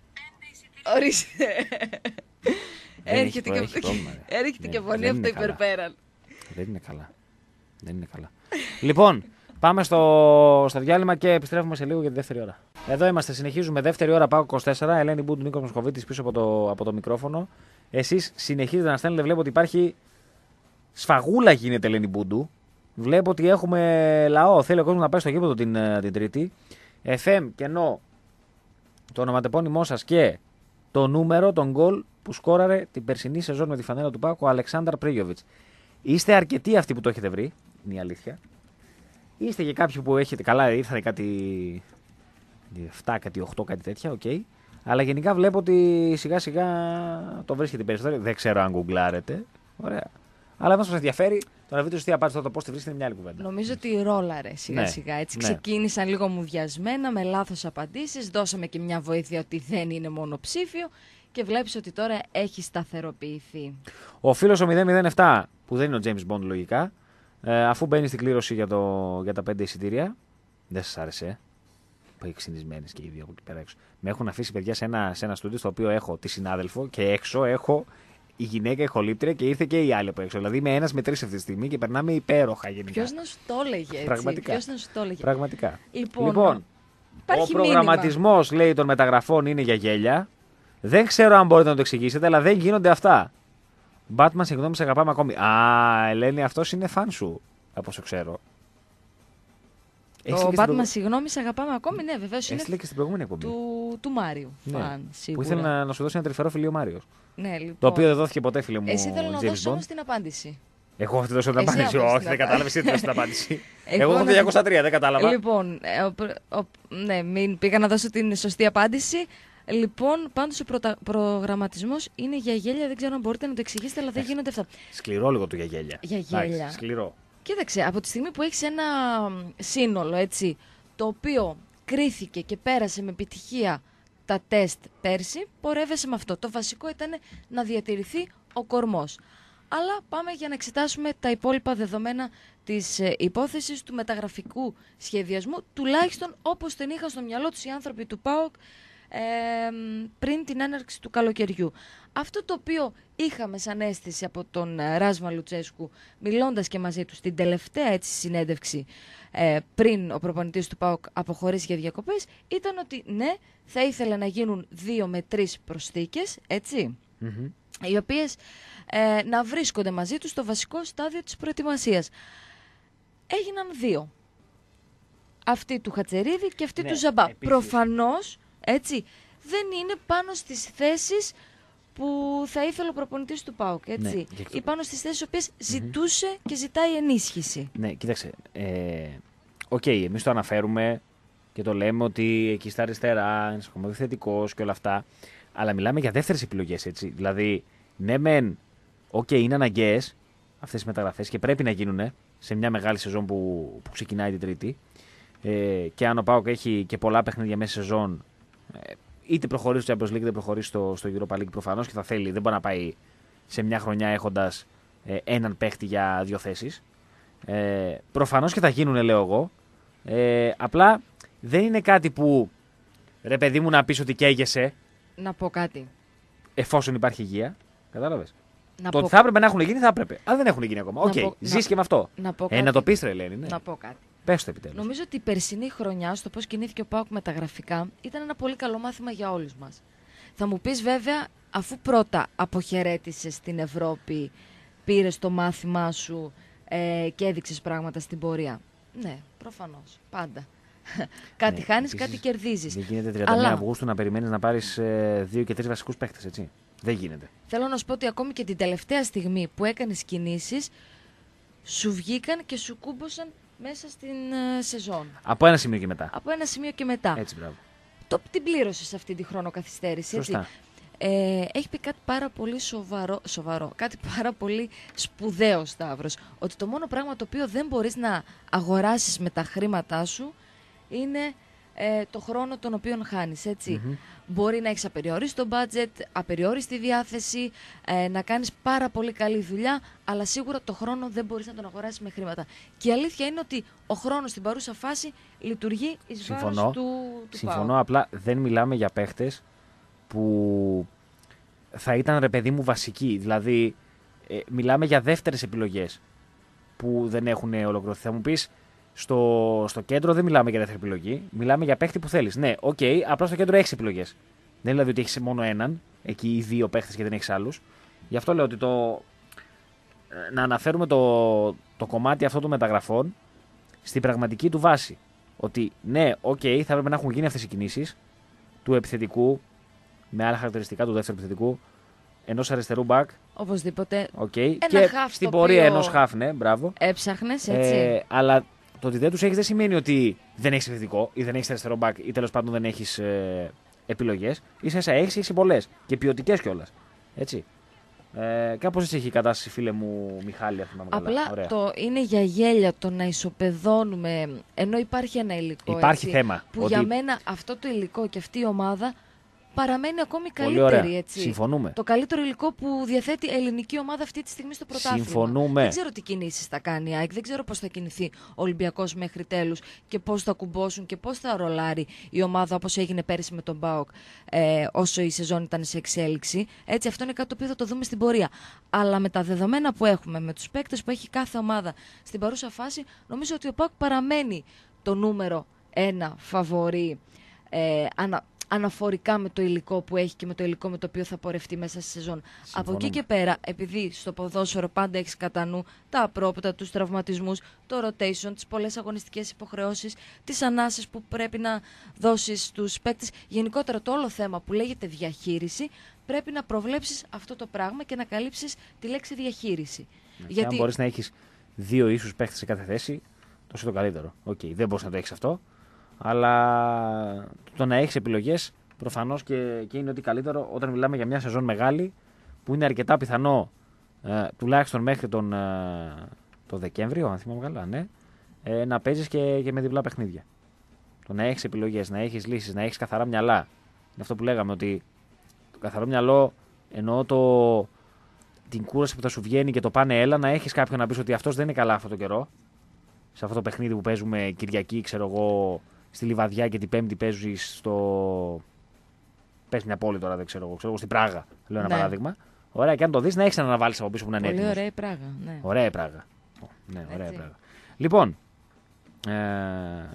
Ορίστε. Δεν έχει Έρχεται προ- και, έχει πρόβλημα, ρε. έρχεται Ναι, και φωνή δεν από το είναι καλά. υπερπέραν. Δεν είναι καλά. Δεν είναι καλά. Λοιπόν, πάμε στο, στο διάλειμμα και επιστρέφουμε σε λίγο για τη δεύτερη ώρα. Εδώ είμαστε, συνεχίζουμε. Δεύτερη ώρα ΠΑΟΚ είκοσι τέσσερα. Ελένη Μπούντου, Νίκος Μοσχοβίτης πίσω από το, από το μικρόφωνο. Εσείς συνεχίζετε να στέλνετε. Βλέπω ότι υπάρχει σφαγούλα γίνεται, Ελένη Μπούντου. Βλέπω ότι έχουμε λαό. Θέλει ο κόσμος να πάει στο γήπεδο την, την Τρίτη. εφ εμ κενό το ονοματεπώνυμό σας και το νούμερο, τον γκολ που σκόραρε την περσινή σεζόν με τη φανέλα του ΠΑΟΚ ο Αλεξάνδρ Πρίγιοβιτς. Είστε αρκετοί αυτοί που το έχετε βρει, είναι η αλήθεια. Είστε και κάποιοι που έχετε. Καλά, ήρθατε κάτι επτά, κάτι οκτώ, κάτι τέτοια, οκ. Okay. Αλλά γενικά βλέπω ότι σιγά σιγά το βρίσκεται περισσότερο. Δεν ξέρω αν γκουγκλάρετε. Ωραία. Αλλά αν σας ενδιαφέρει, το να βρείτε σωστή απάντηση, το πώς τη βρίσκεται είναι μια άλλη κουβέντα. Νομίζω ότι ρόλαρε σιγά Ναι. σιγά. Έτσι Ναι. ξεκίνησαν λίγο μουδιασμένα με λάθος απαντήσεις. Δώσαμε και μια βοήθεια ότι δεν είναι μονοψήφιο και βλέπεις ότι τώρα έχει σταθεροποιηθεί. Ο φίλος ο μηδέν μηδέν επτά, που δεν είναι ο James Bond λογικά, ε, αφού μπαίνει στην κλήρωση για, το, για τα πέντε εισιτήρια. Δεν σας άρεσε, ε. Που έχει ξυνισμένες και οι δύο από εκεί πέρα έξω. Με έχουν αφήσει παιδιά σε ένα, σε ένα στούντιο στο οποίο έχω τη συνάδελφο και έξω έχω η γυναίκα ηχολήπτρια και ήρθε και η άλλη από έξω. Δηλαδή είμαι ένας με τρεις αυτή τη στιγμή και περνάμε υπέροχα γενικά. Ποιος να σου το έλεγε έτσι. Πραγματικά. Ποιος να σου το έλεγε. Πραγματικά. Λοιπόν, Λοιπόν, ο υπάρχει προγραμματισμός λέει των μεταγραφών είναι για γέλια. Δεν ξέρω αν μπορείτε να το εξηγήσετε, αλλά δεν γίνονται αυτά. Batman, συγγνώμη, σε αγαπάμε ακόμη. Α, Ελένη, αυτός είναι φαν σου, από όσο ξέρω. Έχεις Το λέει και στην Batman, προ- συγγνώμη, σε αγαπάμε ακόμη. Ναι, βεβαίως είναι Έχεις λέει και στην προηγούμενη εκπομπή. του, του Μάριου. Ναι. Φαν, Που σίγουρα. ήθελε να, να σου δώσει ένα τρυφερό φιλίο Μάριος. Ναι, λοιπόν. Το οποίο δεν δόθηκε ποτέ, φίλε μου. Εσύ θέλω να James δώσω Bond. όμως την απάντηση. Εγώ αυτή δώσω την Εσύ απάντηση. να δώσεις Όχι, την δεν κατάλαβε. Εσύ τι δώσει την απάντηση. Εγώ Εγώ έχω να- το διακόσια τρία, δεν κατάλαβα. Λοιπόν, ε, ο προ- ο- ναι, μην πήγα να δώσω την σωστή απάντηση. Λοιπόν, πάντως ο προτα- προγραμματισμός είναι για γέλια. Δεν ξέρω αν μπορείτε να το εξηγήσετε, αλλά δεν γίνονται αυτά. Σκληρό λίγο του για γέλια. Για Εντάξει, γέλια. Σκληρό. Κοίταξε, από τη στιγμή που έχεις ένα μ, σύνολο, έτσι, το οποίο κρίθηκε και πέρασε με επιτυχία τα τεστ πέρσι, πορεύεσαι με αυτό. Το βασικό ήταν να διατηρηθεί ο κορμός. Αλλά πάμε για να εξετάσουμε τα υπόλοιπα δεδομένα της ε, υπόθεσης του μεταγραφικού σχεδιασμού, τουλάχιστον όπως την είχαν στο μυαλό τους οι άνθρωποι του ΠΑΟΚ ε, μ, πριν την έναρξη του καλοκαιριού. Αυτό το οποίο είχαμε σαν αίσθηση από τον ε, Ράσμα Λουτσέσκου, μιλώντας και μαζί του στην τελευταία έτσι συνέντευξη ε, πριν ο προπονητής του ΠΑΟΚ αποχωρήσει για διακοπές, ήταν ότι ναι, θα ήθελε να γίνουν δύο με τρεις προσθήκες, έτσι, Μμμ. οι οποίες ε, να βρίσκονται μαζί του στο βασικό στάδιο της προετοιμασίας. Έγιναν δύο. Αυτή του Χατσερίδη και αυτή Ναι, του Ζαμπά. επίσης. Προφανώς, έτσι, δεν είναι πάνω στις θέσεις που θα ήθελε ο προπονητής του ΠΑΟΚ, έτσι. Ναι, και αυτό- Ή πάνω στις θέσεις οποίες ζητούσε και ζητάει ενίσχυση. Ναι, κοίταξε. Ε, Οκ, εμείς το αναφέρουμε και το λέμε ότι εκεί στα αριστερά είναι σχομοδιθετικός και όλα αυτά. Αλλά μιλάμε για δεύτερες επιλογές, έτσι. Δηλαδή, ναι, μεν, οκ, είναι αναγκαίες αυτές οι μεταγραφές και πρέπει να γίνουν σε μια μεγάλη σεζόν που, που ξεκινάει την Τρίτη. Ε, και αν ο ΠΑΟΚ έχει και πολλά παιχνίδια μέσα σε σεζόν, ε, είτε προχωρήσει στο Champions League είτε προχωρήσει στο, στο Europa League προφανώς και θα θέλει, δεν μπορεί να πάει σε μια χρονιά έχοντας ε, έναν παίχτη για δύο θέσεις. Ε, προφανώς και θα γίνουν, λέω εγώ. Ε, απλά δεν είναι κάτι που ρε παιδί μου να πεις ότι καίγεσαι Να πω κάτι. εφόσον υπάρχει υγεία. Κατάλαβες. Να Το πω, ότι θα έπρεπε να έχουν γίνει θα έπρεπε. Αλλά δεν έχουν γίνει ακόμα. Οκ, Να πω- ζεις να- και με αυτό. να πω Ε, κάτι. να το πεις, ρε Ελένη. Ναι. να πω κάτι. Πες το επιτέλους. Νομίζω ότι η περσινή χρονιά, στο πώς κινήθηκε ο ΠΑΟΚ μεταγραφικά, ήταν ένα πολύ καλό μάθημα για όλους μας. Θα μου πεις βέβαια, αφού πρώτα αποχαιρέτησες στην Ευρώπη, πήρες το μάθημά σου ε, και έδειξες πράγματα στην πορεία. Ναι, προφανώς. Πάντα. κάτι Ναι, χάνεις, επίσης, κάτι κερδίζεις. Δεν γίνεται τριάντα μία Αλλά- Αυγούστου να περιμένεις να πάρεις ε, δύο και τρεις βασικούς παίχτες, έτσι. Δεν γίνεται. Θέλω να σου πω ότι ακόμη και την τελευταία στιγμή που έκανες κινήσεις, σου βγήκαν και σου κούμποσαν μέσα στην ε, σεζόν. Από ένα σημείο και μετά. Από ένα σημείο και μετά. Έτσι, μπράβο. Το, την πλήρωσες αυτή τη χρονοκαθυστέρηση. Έτσι. Σωστά. Ε, έχει πει κάτι πάρα πολύ σοβαρό, σοβαρό, κάτι πάρα πολύ σπουδαίο, Σταύρος, ότι το μόνο πράγμα το οποίο δεν μπορείς να αγοράσεις με τα χρήματά σου είναι ε, το χρόνο τον οποίο χάνεις, έτσι. Μμμ. Μπορεί να έχεις απεριόριστο budget, απεριόριστη διάθεση, ε, να κάνεις πάρα πολύ καλή δουλειά, αλλά σίγουρα το χρόνο δεν μπορείς να τον αγοράσεις με χρήματα. Και η αλήθεια είναι ότι ο χρόνος στην παρούσα φάση λειτουργεί εις Συμφωνώ. βάρος του, του Συμφωνώ, ΠΑΟΚ. απλά δεν μιλάμε για παίχτες που θα ήταν ρε παιδί μου βασικοί. Δηλαδή, ε, μιλάμε για δεύτερες επιλογές που δεν έχουν ολοκληρωθεί. Θα μου πεις, Στο, στο κέντρο δεν μιλάμε για δεύτερη επιλογή. Μιλάμε για παίχτη που θέλει. Ναι, οκ, okay, απλά στο κέντρο έχει επιλογές. Δεν είναι δηλαδή ότι έχει μόνο έναν, εκεί ή δύο παίχτες και δεν έχει άλλου. Γι' αυτό λέω ότι το. Να αναφέρουμε το, το κομμάτι αυτό των μεταγραφών στην πραγματική του βάση. Ότι ναι, οκ, okay, θα έπρεπε να έχουν γίνει αυτές οι κινήσεις του επιθετικού, με άλλα χαρακτηριστικά του δεύτερου επιθετικού, ενός αριστερού μπακ. Οπωσδήποτε. Okay, ένα και χαφ στην το πορεία οποίο ενός χαφ, ναι, μπράβο. Έψαχνες, έτσι. Ε, αλλά το ότι δεν τους έχεις δεν σημαίνει ότι δεν έχεις επιθετικό ή δεν έχεις αριστερό μπακ ή τέλος πάντων δεν έχεις ε, επιλογές. Ίσα ίσα έχεις, έχεις πολλές και ποιοτικές κιόλας. Έτσι. Ε, κάπως έτσι έχει η κατάσταση, φίλε μου Μιχάλη, αν θυμάμαι καλά. Απλά Ωραία. το είναι για γέλια το να ισοπεδώνουμε, ενώ υπάρχει ένα υλικό. Υπάρχει έτσι, θέμα. Που ότι... για μένα αυτό το υλικό και αυτή η ομάδα παραμένει ακόμη Πολύ καλύτερη. ωραία. Έτσι. Συμφωνούμε. Το καλύτερο υλικό που διαθέτει ελληνική ομάδα αυτή τη στιγμή στο πρωτάθλημα. Συμφωνούμε. Δεν ξέρω τι κινήσεις θα κάνει η ΑΕΚ, δεν ξέρω πώς θα κινηθεί ο Ολυμπιακός μέχρι τέλους και πώς θα κουμπώσουν και πώς θα ρολάρει η ομάδα όπως έγινε πέρυσι με τον ΠΑΟΚ ε, όσο η σεζόν ήταν σε εξέλιξη. Έτσι, αυτό είναι κάτι το οποίο θα το δούμε στην πορεία. Αλλά με τα δεδομένα που έχουμε, με τους παίκτες που έχει κάθε ομάδα στην παρούσα φάση, νομίζω ότι ο ΠΑΟΚ παραμένει το νούμερο ένα φαβορί ε, ανα, αναφορικά με το υλικό που έχει και με το υλικό με το οποίο θα πορευτεί μέσα στη σεζόν. Συμφωνούμε. Από εκεί και πέρα, επειδή στο ποδόσφαιρο πάντα έχεις κατά νου τα απρόπτα, τους τραυματισμούς, το rotation, τις πολλές αγωνιστικές υποχρεώσεις, τις ανάσες που πρέπει να δώσεις στους παίκτες, γενικότερα το όλο θέμα που λέγεται διαχείριση, πρέπει να προβλέψεις αυτό το πράγμα και να καλύψεις τη λέξη διαχείριση. Ναι, Γιατί... αν μπορείς να έχεις δύο ίσους παίχτες σε κάθε θέση, τόσο το καλύτερο. Okay, δεν μπορείς να το έχεις αυτό. Αλλά το να έχεις επιλογές προφανώς και, και είναι ότι καλύτερο όταν μιλάμε για μια σεζόν μεγάλη που είναι αρκετά πιθανό ε, τουλάχιστον μέχρι τον ε, το Δεκέμβριο, αν θυμάμαι καλά, ναι, ε, να παίζεις και, και με διπλά παιχνίδια. Το να έχεις επιλογές, να έχεις λύσεις, να έχεις καθαρά μυαλά. Είναι αυτό που λέγαμε, ότι το καθαρό μυαλό εννοώ το, την κούραση που θα σου βγαίνει και το πάνε έλα, να έχεις κάποιον να πεις ότι αυτός δεν είναι καλά αυτό το καιρό. Σε αυτό το παιχνίδι που παίζουμε Κυριακή, ξέρω εγώ, στη Λιβαδιά και την Πέμπτη παίζει στο. Πες μια πόλη τώρα, δεν ξέρω εγώ, ξέρω εγώ στην Πράγα. Λέω ένα ναι. παράδειγμα. Ωραία, και αν το δεις, να έχεις να βάλεις από πίσω που να είναι Πολύ έτοιμος. ωραία η Πράγα. Ναι. Ωραία η Πράγα. Ναι, ωραία η Έτσι. Πράγα. Λοιπόν. Ε...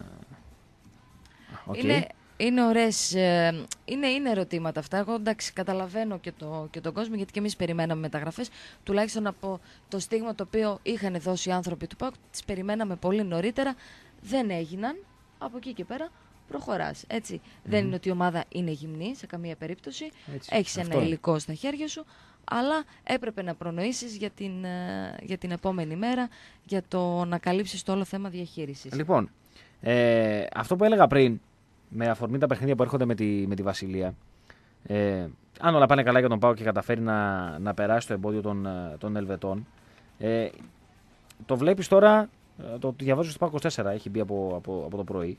Okay. Είναι, είναι ωραίες, ε, είναι, είναι ερωτήματα αυτά. Εγώ εντάξει, καταλαβαίνω και, το, και τον κόσμο, γιατί και εμείς περιμέναμε μεταγραφές. Τουλάχιστον από το στίγμα το οποίο είχαν δώσει οι άνθρωποι του ΠΑΟΚ, τις περιμέναμε πολύ νωρίτερα. Δεν έγιναν. Από εκεί και πέρα προχωράς. Έτσι. Mm. Δεν είναι ότι η ομάδα είναι γυμνή σε καμία περίπτωση. Έχεις ένα είναι. υλικό στα χέρια σου, αλλά έπρεπε να προνοήσεις για την, για την επόμενη μέρα, για το να καλύψεις το όλο θέμα διαχείρισης. Λοιπόν, ε, αυτό που έλεγα πριν, με αφορμή τα παιχνίδια που έρχονται με τη, με τη Βασιλεία, ε, αν όλα πάνε καλά για τον ΠΑΟΚ και καταφέρει να, να περάσει το εμπόδιο των, των Ελβετών, ε, το βλέπεις τώρα. Το διαβάζω στο ΠΑΟΚ είκοσι τέσσερα, έχει μπει από, από, από το πρωί.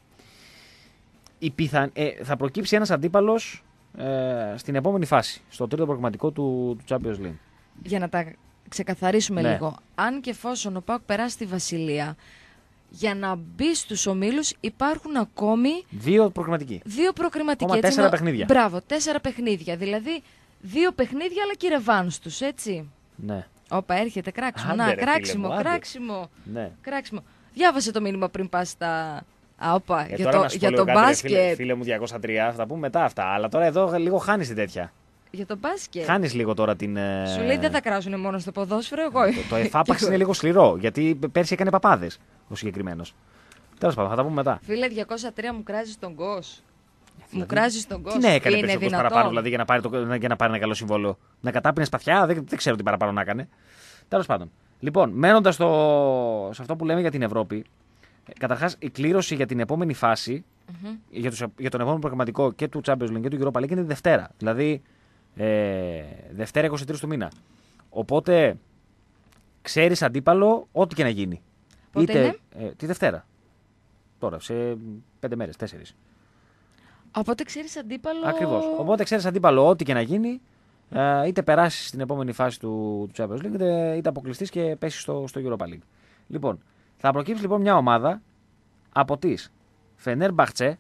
Η πιθαν... ε, θα προκύψει ένας αντίπαλος ε, στην επόμενη φάση, στο τρίτο προγραμματικό του, του Champions League. Για να τα ξεκαθαρίσουμε ναι. λίγο. Αν και εφόσον ο ΠΑΟΚ περάσει στη Βασιλεία, για να μπει στους ομίλους υπάρχουν ακόμη δύο προκριματικοί. Δύο προκριματικοί. Ακόμα τέσσερα παιχνίδια. Μπράβο, τέσσερα παιχνίδια. Δηλαδή δύο παιχνίδια αλλά και ρεβάνς τους, έτσι. Ναι. Όπα, έρχεται κράξιμο. Άντε, Να, ρε, κράξιμο, φίλε μου, κράξιμο. Ναι. κράξιμο. Διάβασε το μήνυμα πριν πας στα. Α, όπα, Ε, για τώρα το, να σου για πω το λίγο κάτι, ρε, μπάσκετ. Φίλε, φίλε μου διακόσια τρία, θα τα πούμε μετά αυτά. Αλλά τώρα εδώ λίγο χάνεις την τέτοια. Για το μπάσκετ. Χάνεις λίγο τώρα την. Ε... Σου λέει δεν θα κράσουν μόνο στο ποδόσφαιρο, εγώ. Το, το εφάπαξ είναι λίγο σκληρό, γιατί πέρσι έκανε παπάδες ο συγκεκριμένος. Τέλος πάντων, θα τα πούμε μετά. Φίλε, διακόσια τρία μου κράζεις τον κος. Δηλαδή, Μου κράζεις τον κος. Τι να έκανε Είναι πέρσι ο Κος παραπάνω, δηλαδή για να, πάρει το, για να πάρει ένα καλό συμβόλαιο. Να κατάπινε σπαθιά, δεν, δεν ξέρω τι παραπάνω να έκανε. Τέλος πάντων. Λοιπόν, μένοντας σε αυτό που λέμε για την Ευρώπη, καταρχάς η κλήρωση για την επόμενη φάση, Mm-hmm. για, τους, για τον επόμενο προγραμματικό και του Champions League και του Europa League είναι Δευτέρα. Δηλαδή, ε, Δευτέρα είκοσι τρεις του μήνα. Οπότε, ξέρεις αντίπαλο ό,τι και να γίνει. Πότε Είτε, είναι? Ε, τη Δευτέρα. Τώρα, σε πέντε μέρες, τέσσερις. Οπότε ξέρεις αντίπαλο. Ακριβώς. Οπότε ξέρεις αντίπαλο ό,τι και να γίνει, ε, είτε περάσεις στην επόμενη φάση του, του Champions League, είτε, είτε αποκλειστείς και πέσεις στο, στο Europa League. Λοιπόν, θα προκύψει λοιπόν μια ομάδα από τις Φενέρμπαχτσε,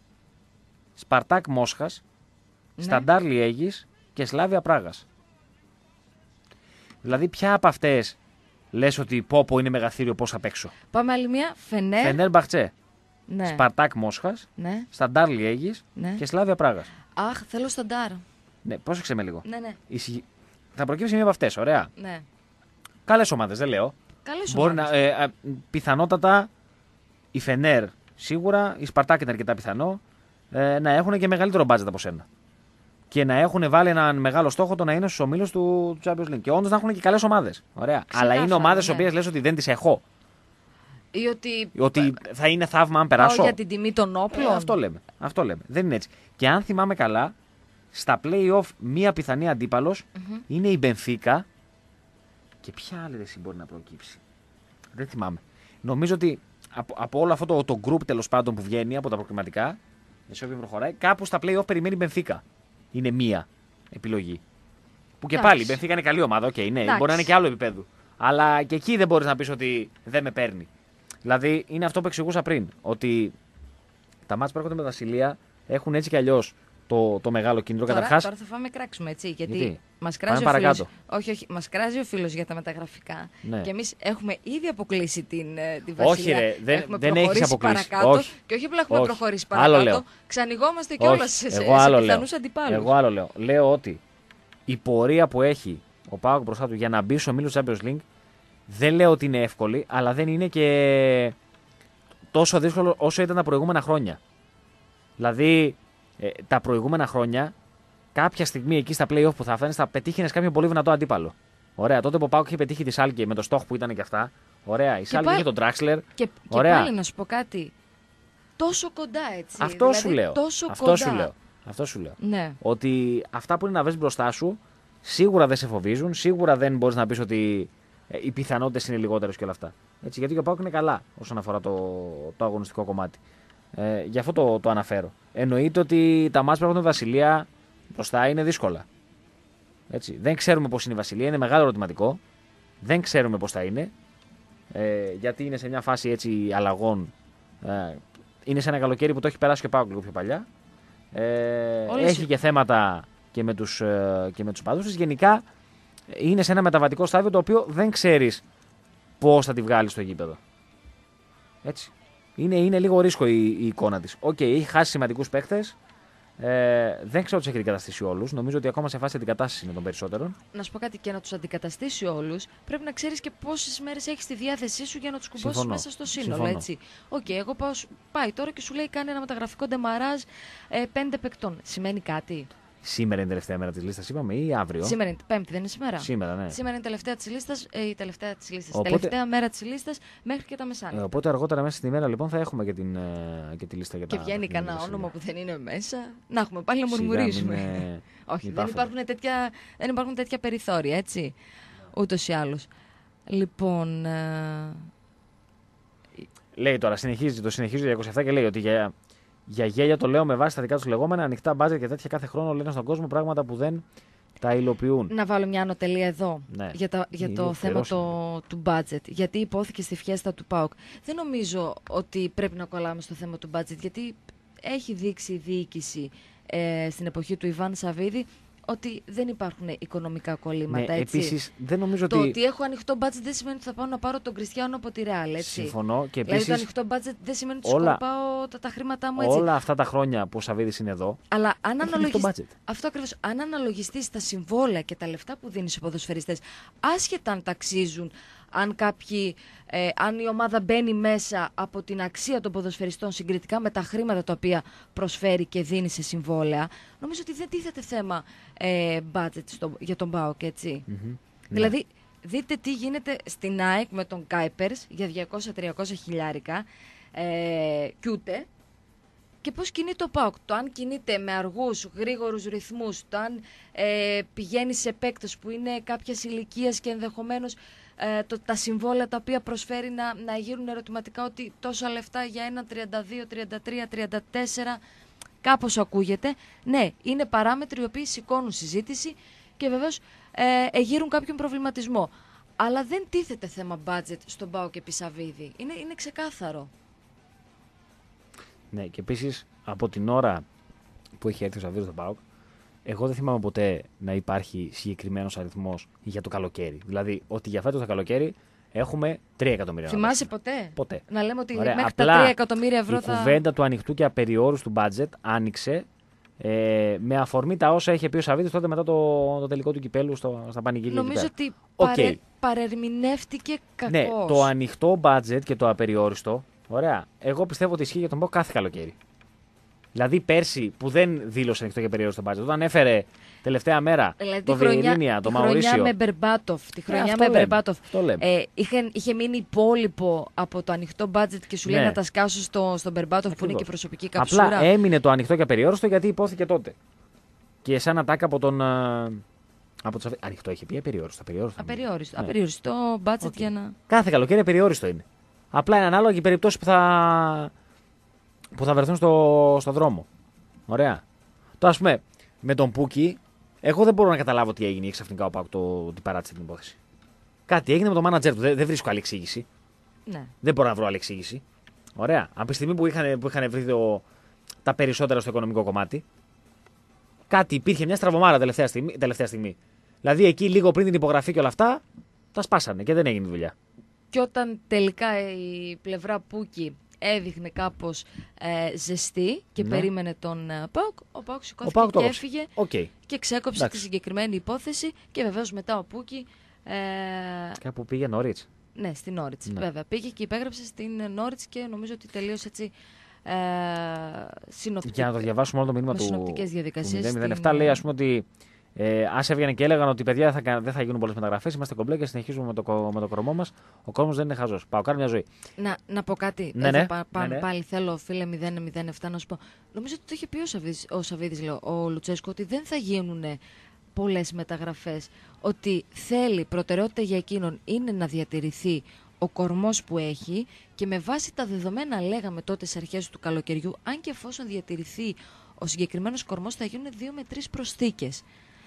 Σπαρτάκ Μόσχας, Ναι. Σταντάρ Λιέγης και Σλάβια Πράγας. Δηλαδή, ποια από αυτές λες ότι πόπο είναι μεγαθύριο, πώς απ' έξω. Πάμε άλλη μία. Φενέρ. Φενέρ Μπαχτσέ. Ναι. Σπαρτάκ Μόσχας. Ναι. Σταντάρ Λιέγης Ναι. και Σλάβια Πράγας. Αχ, θέλω Σταντάρ. Ναι, πρόσεξε με λίγο. Ναι, ναι. Η συγ- Θα προκύψει μία από αυτές, ωραία. ναι. Καλές ομάδες, δεν λέω. Καλές Μπορεί ομάδες. να, ε, ε, πιθανότατα η Φενέρ σίγουρα, η Σπαρτάκ είναι αρκετά πιθανό ε, να έχουν και μεγαλύτερο μπάτζετ από σένα. Και να έχουν βάλει έναν μεγάλο στόχο το να είναι στους ομίλους του, του Champions League. Και όντως να έχουν και καλές ομάδες. Ωραία. Αλλά είναι ομάδες ναι. οι οποίες λες ότι δεν τις έχω. Ή ότι. Ότι θα είναι θαύμα αν Πάω περάσω. για την τιμή των όπλων. Ε, αυτό λέμε. Αυτό λέμε. Δεν είναι έτσι. Και αν θυμάμαι καλά, στα play-off μία πιθανή αντίπαλος Mm-hmm. είναι η Μπενφίκα. Και ποια άλλη δεν μπορεί να προκύψει. Δεν θυμάμαι. Νομίζω ότι από, από όλο αυτό το, το group τέλος πάντων που βγαίνει από τα προκριματικά, σε όποιο προχωράει, κάπου στα play-off περιμένει η Μπενφίκα. Είναι μία επιλογή. Που και Εντάξει. πάλι η Μπενφίκα είναι καλή ομάδα, okay, ναι, Εντάξει. μπορεί να είναι και άλλο επίπεδο. Αλλά και εκεί δεν μπορείς να πεις ότι δεν με παίρνει. Δηλαδή είναι αυτό που εξηγούσα πριν. Ότι τα μάτς που έρχονται με Βασιλεία έχουν έτσι κι αλλιώς το, το μεγάλο κίνητρο. Τώρα, Καταρχάς. τώρα θα φάμε κράξουμε, έτσι. Γιατί, Γιατί? μας κράζει Πάμε ο φίλος. παρακάτω. Όχι, όχι. Μας κράζει ο φίλος για τα μεταγραφικά. Ναι. Και εμείς έχουμε ήδη αποκλείσει την, ε, τη Βασιλεία. Όχι, ρε, δεν- έχουμε δεν προχωρήσει έχεις αποκλείσει. παρακάτω. Όχι. Και όχι απλά έχουμε Όχι. προχωρήσει Άλλο παρακάτω. λέω. Ξανηγόμαστε Όχι, κιόλας σε, σε, εγώ άλλο σε λέω. πιθανούς αντιπάλους. Εγώ άλλο λέω. Λέω ότι η πορεία που έχει ο ΠΑΟΚ μπροστά του για να μπει στο ομίλους Champions League δεν λέω ότι είναι εύκολη, αλλά δεν είναι και τόσο δύσκολο όσο ήταν τα προηγούμενα χρόνια. Δηλαδή, ε, τα προηγούμενα χρόνια, κάποια στιγμή εκεί στα play-off που θα έφτανε, θα πετύχαινε κάποιον πολύ δυνατό αντίπαλο. Ωραία, τότε που ο ΠΑΟΚ είχε πετύχει τη Σάλκε με το στόχο που ήταν και αυτά. Ωραία, η Σάλκε πάλι- είχε τον Τράξλερ. Και, και Ωραία. πάλι να σου πω κάτι. Τόσο κοντά, έτσι. Αυτό δηλαδή, σου λέω. Τόσο Αυτό κοντά. σου λέω. Αυτό σου λέω. Ναι. Ότι αυτά που είναι να βρει μπροστά σου σίγουρα δεν σε φοβίζουν, σίγουρα δεν μπορεί να πει ότι ε, οι πιθανότητες είναι λιγότερε και όλα αυτά. Έτσι, γιατί και ο ΠΑΟΚ είναι καλά όσον αφορά το, το αγωνιστικό κομμάτι. Ε, γι' αυτό το, το αναφέρω. Εννοείται ότι τα μάτς που έχουν Βασιλεία μπροστά είναι δύσκολα. Έτσι, δεν ξέρουμε πώς είναι η Βασιλεία, είναι μεγάλο ερωτηματικό. Δεν ξέρουμε πώς θα είναι. Ε, γιατί είναι σε μια φάση έτσι αλλαγών. Ε, είναι σε ένα καλοκαίρι που το έχει περάσει και ο ΠΑΟΚ λίγο πιο παλιά. Ε, Όλες έχει οι- και θέματα και με τους, ε, και με τους παδούς της. Γενικά είναι σε ένα μεταβατικό στάδιο το οποίο δεν ξέρεις πώς θα τη βγάλει στο γήπεδο. Έτσι. Είναι, είναι λίγο ρίσκο η, η εικόνα της. Οκ, okay, έχει χάσει σημαντικούς παίχτες. Ε, δεν ξέρω τους έχει αντικαταστήσει όλους. Νομίζω ότι ακόμα σε φάση αντικατάσταση είναι των περισσότερων. Να σου πω κάτι, και να τους αντικαταστήσει όλους, πρέπει να ξέρεις και πόσες μέρες έχεις στη διάθεσή σου για να τους κουμπώσεις Συμφωνώ. μέσα στο σύνολο. Συμφωνώ. Έτσι. Οκ, εγώ πάω, σ- πάει τώρα και σου λέει κάνει ένα μεταγραφικό ντεμαράζ ε, πέντε παικτών. Σημαίνει κάτι. Σήμερα είναι η τελευταία μέρα της λίστας, είπαμε, ή αύριο. Σήμερα είναι Πέμπτη, δεν είναι σήμερα. Σήμερα, ναι. Σήμερα είναι η τελευταία της λίστας, ε, η τελευταία της λίστας. Οπότε- Τελευταία μέρα της λίστας μέχρι και τα Ε, μεσάνυχτα. οπότε αργότερα μέσα στην ημέρα λοιπόν θα έχουμε και, την, ε, και τη λίστα για Και τα. βγαίνει παιχνίδια κανένα της όνομα Βασιλείας. που δεν είναι μέσα. Να έχουμε πάλι να Σιγά, μουρμουρίζουμε. μην, ε, Όχι, μην δεν πάφουμε. υπάρχουν, τέτοια, δεν υπάρχουν τέτοια περιθώρια, έτσι. Ούτως ή άλλως. Λοιπόν. ε, Λέει τώρα, συνεχίζει, το συνεχίζει το είκοσι επτά και λέει ότι για, για γέλια το λέω με βάση τα δικά του λεγόμενα, ανοιχτά μπάτζετ και τέτοια κάθε χρόνο λένε στον κόσμο πράγματα που δεν τα υλοποιούν. Να βάλω μια ανωτελεία εδώ Ναι. για, τα, για Είναι το λίγο θέμα φερός το, του budget. Γιατί υπόθηκε στη φιέστα του ΠΑΟΚ. Δεν νομίζω ότι πρέπει να κολλάμε στο θέμα του budget, γιατί έχει δείξει η διοίκηση ε, στην εποχή του Ιβάν Σαββίδη ότι δεν υπάρχουν οικονομικά κολλήματα. Ναι, έτσι. επίσης δεν νομίζω Το ότι. ότι έχω ανοιχτό budget δεν σημαίνει ότι θα πάω να πάρω τον Κριστιανό από τη Ρεάλ. Έτσι. Συμφωνώ και Δηλαδή επίσης το ανοιχτό budget δεν σημαίνει ότι όλα- σκορπάω τα, τα χρήματά μου έτσι. όλα αυτά τα χρόνια που ο Σαββίδης είναι εδώ. Αλλά αν Έχει ανοιχτό αναλογιστείς, budget. αυτό ακριβώς, αν αναλογιστείς τα συμβόλαια και τα λεφτά που δίνεις στους ποδοσφαιριστές, άσχετα αν ταξίζουν, αν, κάποιοι, ε, αν η ομάδα μπαίνει μέσα από την αξία των ποδοσφαιριστών συγκριτικά με τα χρήματα τα οποία προσφέρει και δίνει σε συμβόλαια, νομίζω ότι δεν τίθεται θέμα ε, budget στο, για τον ΠΑΟΚ, έτσι. Μμμ. Δηλαδή, δείτε τι γίνεται στην ΑΕΚ με τον Κάιπερς για διακόσια με τριακόσια χιλιάρικα ε, κι ούτε. Και πώς κινείται ο ΠΑΟΚ. Το αν κινείται με αργούς, γρήγορους ρυθμούς, το αν ε, πηγαίνει σε παίκτες που είναι κάποιας ηλικίας και ενδεχομένως ε, το, τα συμβόλαια τα οποία προσφέρει να, να γύρουν ερωτηματικά ότι τόσα λεφτά για ένα τριάντα δύο, τριάντα τρία, τριάντα τέσσερα κάπως ακούγεται. Ναι, είναι παράμετροι οι οποίοι σηκώνουν συζήτηση και βεβαίως ε, εγείρουν κάποιον προβληματισμό. Αλλά δεν τίθεται θέμα budget στον ΠΑΟΚ επί Σαββίδη. Είναι, είναι ξεκάθαρο. Ναι, και επίσης από την ώρα που έχει έρθει ο Σαββίδης στον ΠΑΟΚ, εγώ δεν θυμάμαι ποτέ να υπάρχει συγκεκριμένος αριθμός για το καλοκαίρι. Δηλαδή ότι για φέτος το καλοκαίρι έχουμε τρία εκατομμύρια. Θυμάσαι ποτέ? Ποτέ. Να λέμε ότι Ωραία. μέχρι Απλά τα τρία εκατομμύρια ευρώ η θα. Η κουβέντα του ανοιχτού και απεριόριστου budget άνοιξε ε, με αφορμή τα όσα είχε πει ο Σαββίδης τότε μετά το, το τελικό του κυπέλου στο, στα πανηγύρια. Νομίζω ότι okay. παρε, παρερμηνεύτηκε κακώς. Ναι, το ανοιχτό budget και το απεριόριστο, ωραία, εγώ πιστεύω ότι ισχύει για τον ΠΑΟΚ κάθε καλοκαίρι. Δηλαδή πέρσι που δεν δήλωσε ανοιχτό και απεριόριστο budget, όταν έφερε τελευταία μέρα δηλαδή, το Βιερίνια, το Μαουρίσιο. Τη χρονιά με Μπερμπάτοφ. Τη χρονιά ε, με Μπερμπάτοφ. Ε, είχε, είχε μείνει υπόλοιπο από το ανοιχτό budget και σου ναι. λέει να τα σκάσω στο, στον Μπερμπάτοφ που είναι και προσωπική καψούρα. Απλά έμεινε το ανοιχτό και απεριόριστο γιατί υπόθηκε τότε. Και σαν ατάκα από τον. Από το... Ανοιχτό είχε πει, απεριόριστο. Απεριόριστο, απεριόριστο. Ναι. Απεριόριστο budget okay. για να. Κάθε καλοκαίρι απεριόριστο είναι. Απλά είναι ανάλογα και οι περιπτώσεις που θα, που θα βρεθούν στο, στο δρόμο. Ωραία. Τώρα, α πούμε, με τον Πούκι, εγώ δεν μπορώ να καταλάβω τι έγινε ξαφνικά ο Πάκου το, ότι παράτησε την υπόθεση. Κάτι έγινε με τον μάνατζερ του. Δεν, δεν βρίσκω άλλη εξήγηση. Ναι. Δεν μπορώ να βρω άλλη εξήγηση. Ωραία. Από τη στιγμή που είχαν, που είχαν βρει το, τα περισσότερα στο οικονομικό κομμάτι, κάτι υπήρχε μια στραβωμάρα τελευταία στιγμή, τελευταία στιγμή. Δηλαδή εκεί λίγο πριν την υπογραφή και όλα αυτά, τα σπάσανε και δεν έγινε δουλειά. Και όταν τελικά η πλευρά Πούκι έδειχνε κάπως ε, ζεστή και ναι. περίμενε τον ε, ΠΑΟΚ, ο ΠΑΟΚ σηκώθηκε ο και το έφυγε okay. και ξέκοψε Εντάξει. τη συγκεκριμένη υπόθεση και βεβαίως μετά ο Πούκι... Ε, κάπου πήγε Νόριτς. Ναι, στην Νόριτς, ναι. βέβαια. Πήγε και υπέγραψε στην Νόριτς και νομίζω ότι τελείωσε έτσι ε, συνοπτικά. Για να το διαβάσουμε όλο το μήνυμα του, συνοπτικές διαδικασίες. Του μηδέν επτά λέει ας πούμε ότι Ε, ας έβγαινε και έλεγαν ότι παιδιά θα, δεν θα γίνουν πολλές μεταγραφές, είμαστε κομπλέ και συνεχίζουμε με το, με το κορμό μας. Ο κόσμος δεν είναι χαζός. Πάω, κάνω μια ζωή. Να, να πω κάτι. Ναι, ναι. Πα, πα, ναι, ναι. Πάλι θέλω, φίλε μηδέν μηδέν επτά, να σου πω. Νομίζω ότι το είχε πει ο Σαββίδης, ο, Σαββίδης, λέω, ο Λουτσέσκο, ότι δεν θα γίνουν πολλές μεταγραφές. Ότι θέλει, προτεραιότητα για εκείνον είναι να διατηρηθεί ο κορμός που έχει και με βάση τα δεδομένα, λέγαμε τότε στις αρχές του καλοκαιριού, αν και εφόσον διατηρηθεί ο συγκεκριμένος κορμός, θα γίνουν δύο με τρεις προσθήκες.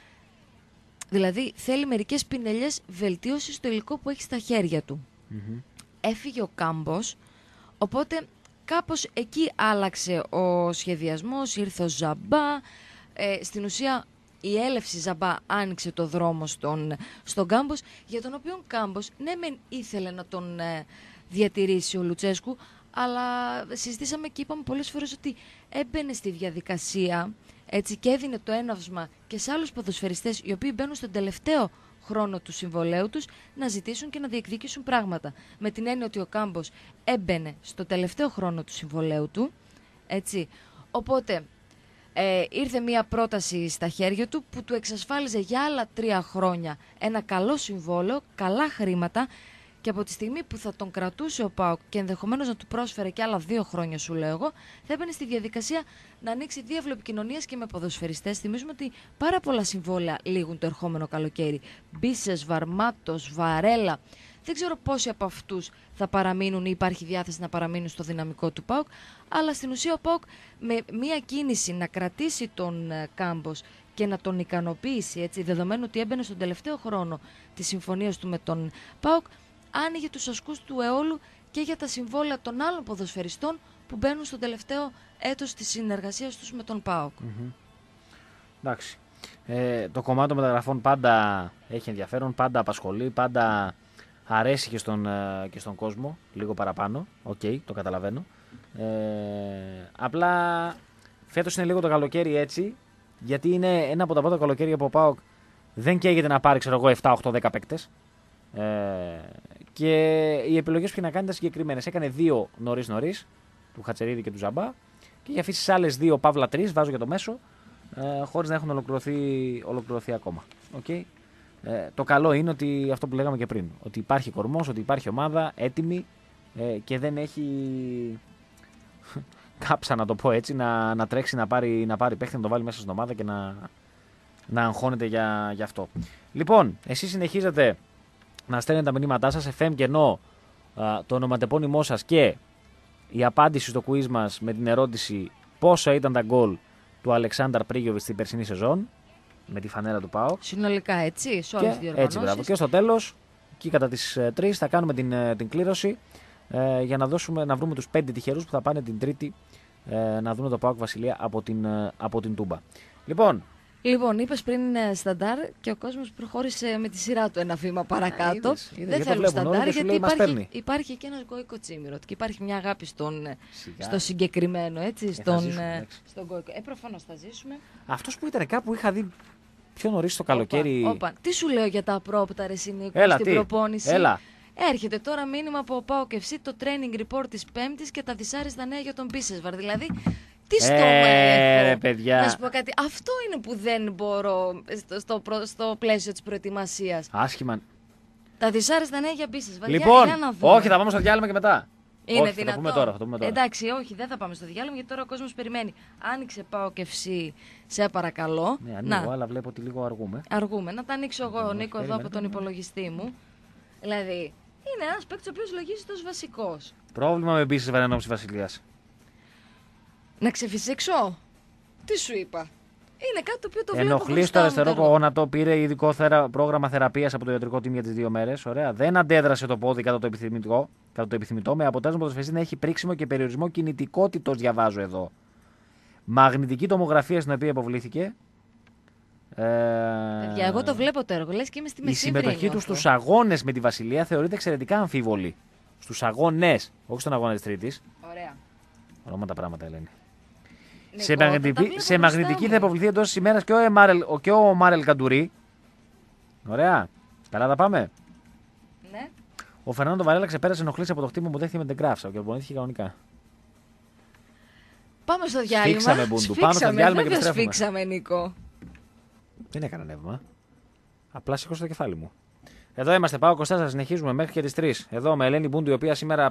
Δηλαδή θέλει μερικές πινελιές βελτίωση στο υλικό που έχει στα χέρια του. Mm-hmm. Έφυγε ο Κάμπος, οπότε κάπως εκεί άλλαξε ο σχεδιασμός, ήρθε ο Ζαμπά. Ε, στην ουσία η έλευση Ζαμπά άνοιξε το δρόμο στον, στον Κάμπος, για τον οποίο Κάμπος ναι μεν ήθελε να τον ε, διατηρήσει ο Λουτσέσκου, αλλά συζητήσαμε και είπαμε πολλές φορές ότι έμπαινε στη διαδικασία έτσι, και έδινε το έναυσμα και σε άλλους ποδοσφαιριστές οι οποίοι μπαίνουν στον τελευταίο χρόνο του συμβολέου τους να ζητήσουν και να διεκδικήσουν πράγματα. Με την έννοια ότι ο Κάμπος έμπαινε στο τελευταίο χρόνο του συμβολέου του. Έτσι. Οπότε ε, ήρθε μια πρόταση στα χέρια του που του εξασφάλιζε για άλλα τρία χρόνια ένα καλό συμβόλαιο, καλά χρήματα. Και από τη στιγμή που θα τον κρατούσε ο ΠΑΟΚ και ενδεχομένως να του πρόσφερε και άλλα δύο χρόνια, σου λέω εγώ, θα έμπαινε στη διαδικασία να ανοίξει διάβλο επικοινωνίας και με ποδοσφαιριστές. Θυμίζουμε ότι πάρα πολλά συμβόλαια λήγουν το ερχόμενο καλοκαίρι. Μπίσες, Βαρμάτος, Βαρέλα. Δεν ξέρω πόσοι από αυτούς θα παραμείνουν ή υπάρχει διάθεση να παραμείνουν στο δυναμικό του ΠΑΟΚ. Αλλά στην ουσία ο ΠΑΟΚ με μία κίνηση να κρατήσει τον Κάμπος και να τον ικανοποιήσει, έτσι, δεδομένου ότι έμπαινε στον τελευταίο χρόνο της συμφωνίας του με τον ΠΑΟΚ, άνοιγε τους ασκούς του αιώλου και για τα συμβόλαια των άλλων ποδοσφαιριστών που μπαίνουν στο τελευταίο έτος της συνεργασίας τους με τον ΠΑΟΚ. Mm-hmm. Εντάξει. Ε, το κομμάτι των μεταγραφών πάντα έχει ενδιαφέρον, πάντα απασχολεί, πάντα αρέσει και στον, και στον κόσμο, λίγο παραπάνω. Οκ, okay, το καταλαβαίνω. Ε, απλά φέτος είναι λίγο το καλοκαίρι έτσι, γιατί είναι ένα από τα πρώτα καλοκαίρια που ο ΠΑΟΚ δεν καίγεται να πάρει, ξέρω εγώ, επτά, οκτώ, δέκα παίκτες. Ε, και οι επιλογές που είχε να κάνει ήταν συγκεκριμένες. Έκανε δύο νωρίς-νωρίς, του Χατσερίδη και του Ζαμπά, και είχε αφήσει άλλες δύο, παύλα τρεις, βάζω για το μέσο, ε, χωρίς να έχουν ολοκληρωθεί, ολοκληρωθεί ακόμα. Okay. Ε, το καλό είναι ότι αυτό που λέγαμε και πριν, ότι υπάρχει κορμός, ότι υπάρχει ομάδα έτοιμη ε, και δεν έχει κάψα, να το πω έτσι, να, να τρέξει να πάρει, να πάρει παίχτη, να το βάλει μέσα στην ομάδα και να, να αγχώνεται για, για αυτό. Λοιπόν, εσείς συνεχίζετε να στέλνετε τα μηνύματά σας, εφ εμ κενό, το ονοματεπώνυμό σας και η απάντηση στο quiz μας με την ερώτηση πόσα ήταν τα γκολ του Αλεξάνδρ Πρίγιοβιτς στην περσινή σεζόν με τη φανέλα του ΠΑΟΚ. Συνολικά έτσι, σε όλες τις διοργανώσεις. Έτσι, μπράβο. Και στο τέλος, εκεί κατά τις ε, τρεις, θα κάνουμε την, ε, την κλήρωση ε, για να, δώσουμε, να βρούμε τους πέντε τυχερούς που θα πάνε την Τρίτη ε, να δουν το ΠΑΟΚ Βασιλεία από την, ε, από την Τούμπα. Λοιπόν, Λοιπόν, είπες πριν ε, σταντάρ και ο κόσμος προχώρησε με τη σειρά του ένα βήμα παρακάτω. Α, είδες, είδες, Δεν γιατί το θέλω βλέπουν όλοι σταντάρ και σου γιατί λέει, μας υπάρχει, παίρνει. υπάρχει και ένας Γκόικο Τσίμηρο και υπάρχει μια αγάπη στον, ε, Σιγά. στο συγκεκριμένο, έτσι, Ε, θα στον, ζήσουμε, ε, εντάξει. στον Γκόικο. Ε, προφανώς θα ζήσουμε. Αυτός που ήταν κάπου είχα δει πιο νωρίς το καλοκαίρι. Όπα, όπα. Τι σου λέω για τα απρόπτα, ρε Νίκο, Έλα, στην τι? προπόνηση. Έλα. Έρχεται τώρα μήνυμα από ΠΑΟΚ εφ σι, το training report της Πέμπτης και τα δυσάρεστα νέα για τον Πίσεσβαρ. Δηλαδή, τι στόμα Ε, έχω. ρε, παιδιά. Να σου πω κάτι. Αυτό είναι που δεν μπορώ στο, στο, προ- στο πλαίσιο της προετοιμασίας. Άσχημα. Τα δυσάρεστα νέα για Πίσεσβαρ. Λοιπόν, για, για να δούμε. όχι, θα πάμε στο διάλειμμα και μετά. Είναι όχι, θα δυνατόν. το πούμε τώρα. Θα το πούμε τώρα. Εντάξει, όχι, δεν θα πάμε στο διάλειμμα γιατί τώρα ο κόσμος περιμένει. Άνοιξε ΠΑΟΚ εφ σι, σε παρακαλώ. Ναι, ανοίγω, αλλά βλέπω ότι λίγο αργούμε. Αργούμε. Να τα ανοίξω εγώ, όχι, Νίκο, εδώ περίμενε, από τον περίμενε. υπολογιστή μου. Δηλαδή, είναι ένα παίκτη ο οποίο λογίζεται ως βασικός. Πρόβλημα με μπίσεις Βαρενόψη Βασιλείας. Να ξεφυσίξω. Τι σου είπα. Είναι κάτι το οποίο το βλέπω Ενοχλεί στο μπροστά μου, αριστερό το έργο. γόνατο, πήρε ειδικό θερα... πρόγραμμα θεραπείας από το ιατρικό team για τις δύο μέρες. Ωραία. Δεν αντέδρασε το πόδι κατά το επιθυμητό, κατά το επιθυμητό με αποτέλεσμα το ποδοσφαιριστή να έχει πρίξιμο και περιορισμό κινητικότητος, διαβάζω εδώ. Μαγνητική τομογραφία στην οποία υποβλήθηκε. Ε... Παιδιά, εγώ το βλέπω το έργο. Λες και είμαι στη Η μεσήμβρη. συμμετοχή του νιώθω. στους αγώνες με τη Βασιλεία θεωρείται εξαιρετικά αμφίβολη. Στους αγώνες, όχι στον αγώνα της Τρίτης. Ωραία. Ρώμα τα πράγματα, Ελένη. Νίκο, Σε, θα τα μαγνητική, βλέπω σε μπροστά μαγνητική μου. θα υποβληθεί εντός της ημέρας και ο, Εμάρελ, ο, και ο Μάρελ Καντουρί. Ωραία. Καλά τα πάμε. Ναι. Ο Φερνάντο Βαρέλα ξεπέρασε ενοχλήσεις από το χτύπημα που δέχτηκε με την Γκράφσα και προπονήθηκε κανονικά. Πάμε στο διάλειμμα. Σφίξαμε, Μπούντου. Πάμε στο Σφίξαμε, διάλειμμα και βέβαια επιστρέφουμε. σφίξαμε, Νίκο. Δεν έκανα νεύμα. Απλά σήκωσα το κεφάλι μου. Εδώ είμαστε, πάω Κωνσταντίνα, συνεχίζουμε μέχρι και τις τρεις. Εδώ με Ελένη Μπούντου, η οποία σήμερα.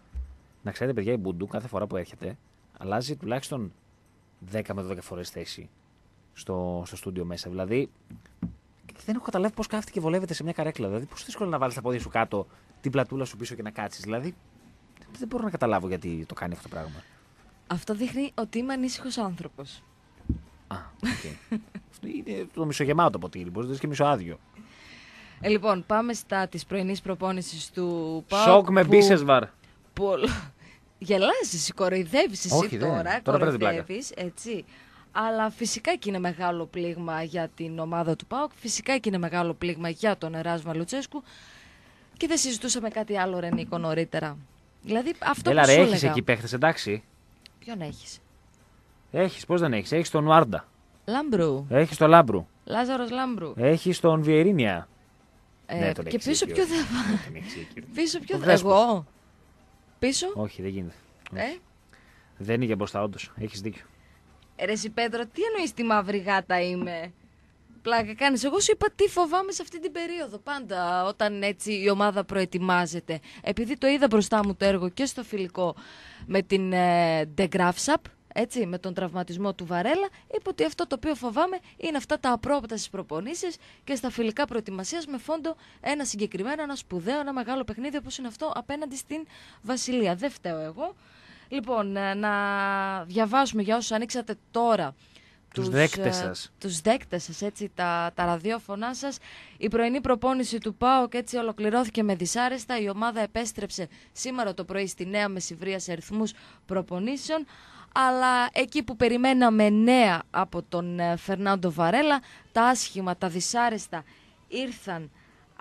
Να ξέρετε, παιδιά, η Μπούντου κάθε φορά που έρχεται αλλάζει τουλάχιστον δέκα με δώδεκα φορές θέση στο, στο στούντιο μέσα. Δηλαδή, δεν έχω καταλάβει πώς κάθεται και βολεύεται σε μια καρέκλα. Δηλαδή, πόσο δύσκολο να βάλεις τα πόδια σου κάτω, την πλατούλα σου πίσω και να κάτσεις. Δηλαδή, δεν μπορώ να καταλάβω γιατί το κάνει αυτό το πράγμα. Αυτό δείχνει ότι είμαι ανήσυχος άνθρωπος. Α, οκ. Αυτό είναι το μισογεμάτο ποτήρι, μπορεί να δεις και μισοάδιο. Ε, λοιπόν, πάμε στα της πρωινής προπόνησης του ΠΑΟΚ. Σοκ με που- Μπίσεσβαρ. που όλο- Γελάζεις, εσύ, κοροϊδεύεις εσύ Όχι, δεν. τώρα, Τώρα πέρα την πλάκα. κοροϊδεύεις, έτσι. Αλλά φυσικά και είναι μεγάλο πλήγμα για την ομάδα του ΠΑΟΚ, φυσικά και είναι μεγάλο πλήγμα για τον Εράσμα Λουτσέσκου και δεν συζητούσαμε κάτι άλλο, ρε Νίκο, νωρίτερα. Δηλαδή αυτό Έλα που ρε, σου έχεις έλεγα. εκεί παίχτες, εντάξει. Ποιον έχεις? Έχεις, πώς δεν έχεις. Έχεις τον Νουάρντα. Λάμπρου, Έχεις τον Λάμπρου. Λάζαρος Λάμπρου. Έχεις τον Βιερίνια. Ε, ναι, τον και έχεις πίσω εκεί, ποιο όχι. θα Τον έχεις εκεί. Πίσω ποιο Τον θα... Δέσπο. Εγώ. Πίσω. Όχι, δεν γίνεται. Ε. Δεν είναι για μπροστά, όντως. Έχεις δίκιο. Ε, Ρε εσύ Πέτρο, τι εννοείς τη μαύρη γάτα είμαι? Πλάκα κάνεις. Εγώ σου είπα τι φοβάμαι σε αυτή την περίοδο πάντα όταν έτσι η ομάδα προετοιμάζεται. Επειδή το είδα μπροστά μου το έργο και στο φιλικό με την ε, De Graafschap, έτσι, με τον τραυματισμό του Βαρέλα, είπα ότι αυτό το οποίο φοβάμαι είναι αυτά τα απρόπτα στις προπονήσεις και στα φιλικά προετοιμασίας με φόντο ένα συγκεκριμένο, ένα σπουδαίο, ένα μεγάλο παιχνίδι όπως είναι αυτό απέναντι στην Βασιλεία. Δεν φταίω εγώ. Λοιπόν, ε, να διαβάσουμε για όσους ανοίξατε τώρα Τους δέκτες σας. Τους δέκτες σας, έτσι, τα, τα ραδιόφωνά σας. Η πρωινή προπόνηση του ΠΑΟΚ έτσι ολοκληρώθηκε με δυσάρεστα. Η ομάδα επέστρεψε σήμερα το πρωί στη νέα μεσηβρία σε αριθμούς προπονήσεων. Αλλά εκεί που περιμέναμε νέα από τον ε, Φερνάντο Βαρέλα, τα άσχημα, τα δυσάρεστα ήρθαν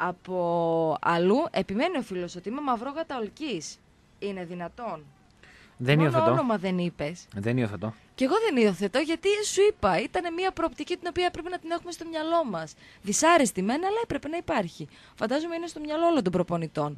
από αλλού. Επιμένει ο φίλος ότι είμαι μαυρόγατα ολκής. Είναι δυνατόν? Δεν Μόνο υιοθετώ. όνομα δεν είπες. Δεν υιοθετώ. Και εγώ δεν υιοθετώ γιατί σου είπα, ήταν μια προοπτική την οποία έπρεπε να την έχουμε στο μυαλό μας. Δυσάρεστη μεν, αλλά έπρεπε να υπάρχει. Φαντάζομαι είναι στο μυαλό όλων των προπονητών.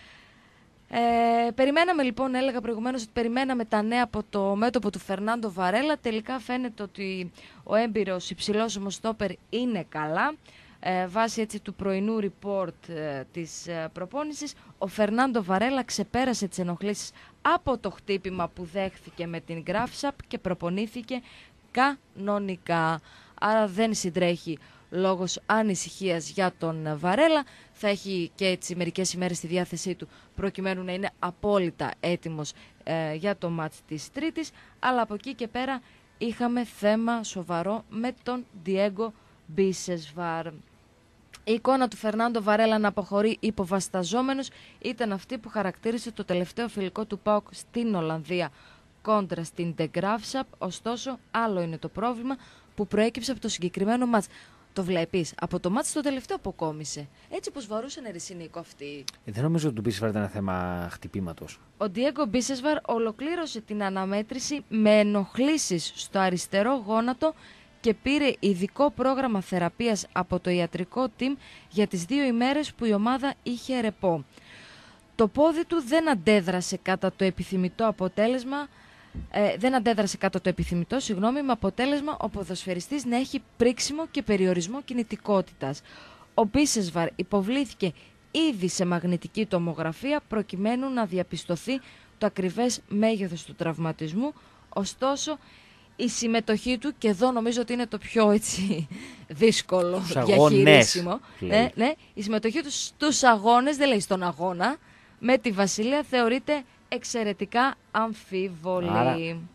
Ε, περιμέναμε λοιπόν, έλεγα προηγουμένως ότι περιμέναμε τα νέα από το μέτωπο του Φερνάντο Βαρέλα. Τελικά φαίνεται ότι ο έμπειρος υψηλός όμως στόπερ είναι καλά. Ε, βάσει έτσι του πρωινού report ε, της ε, προπόνησης, ο Φερνάντο Βαρέλα ξεπέρασε τις ενοχλήσεις από το χτύπημα που δέχθηκε με την Graafschap και προπονήθηκε κανονικά. Άρα δεν συντρέχει λόγος ανησυχίας για τον Βαρέλα. Θα έχει και έτσι μερικές ημέρες στη διάθεσή του προκειμένου να είναι απόλυτα έτοιμος ε, για το μάτς της Τρίτης. Αλλά από εκεί και πέρα είχαμε θέμα σοβαρό με τον Diego Μπίσεσβαρ. Η εικόνα του Φερνάντο Βαρέλα να αποχωρεί υποβασταζόμενος ήταν αυτή που χαρακτήρισε το τελευταίο φιλικό του ΠΑΟΚ στην Ολλανδία κόντρα στην De Graafschap. Ωστόσο, άλλο είναι το πρόβλημα. που προέκυψε από το συγκεκριμένο μάτς. Το βλέπεις, από το μάτς το τελευταίο αποκόμισε. Έτσι πως βαρούσαν Ερυσινίκο αυτή. Ε, δεν νομίζω ότι του Μπίσεσβαρ ήταν θέμα χτυπήματος. Ο Ντιέγκο Μπίσεσβαρ ολοκλήρωσε την αναμέτρηση με ενοχλήσεις στο αριστερό γόνατο και πήρε ειδικό πρόγραμμα θεραπείας από το ιατρικό team για τις δύο ημέρες που η ομάδα είχε ρεπό. Το πόδι του δεν αντέδρασε κατά το επιθυμητό αποτέλεσμα, ε, δεν αντέδρασε κατά το επιθυμητό, συγγνώμη, με αποτέλεσμα ο ποδοσφαιριστής να έχει πρίξιμο και περιορισμό κινητικότητας. Ο Μπίσεσβαρ υποβλήθηκε ήδη σε μαγνητική τομογραφία προκειμένου να διαπιστωθεί το ακριβές μέγεθος του τραυματισμού, ωστόσο η συμμετοχή του, και εδώ νομίζω ότι είναι το πιο έτσι δύσκολο διαχειρίσιμο, ναι, ναι, η συμμετοχή του στους αγώνες, δεν λέει στον αγώνα, με τη Βασιλεία θεωρείται εξαιρετικά αμφίβολη. Άρα,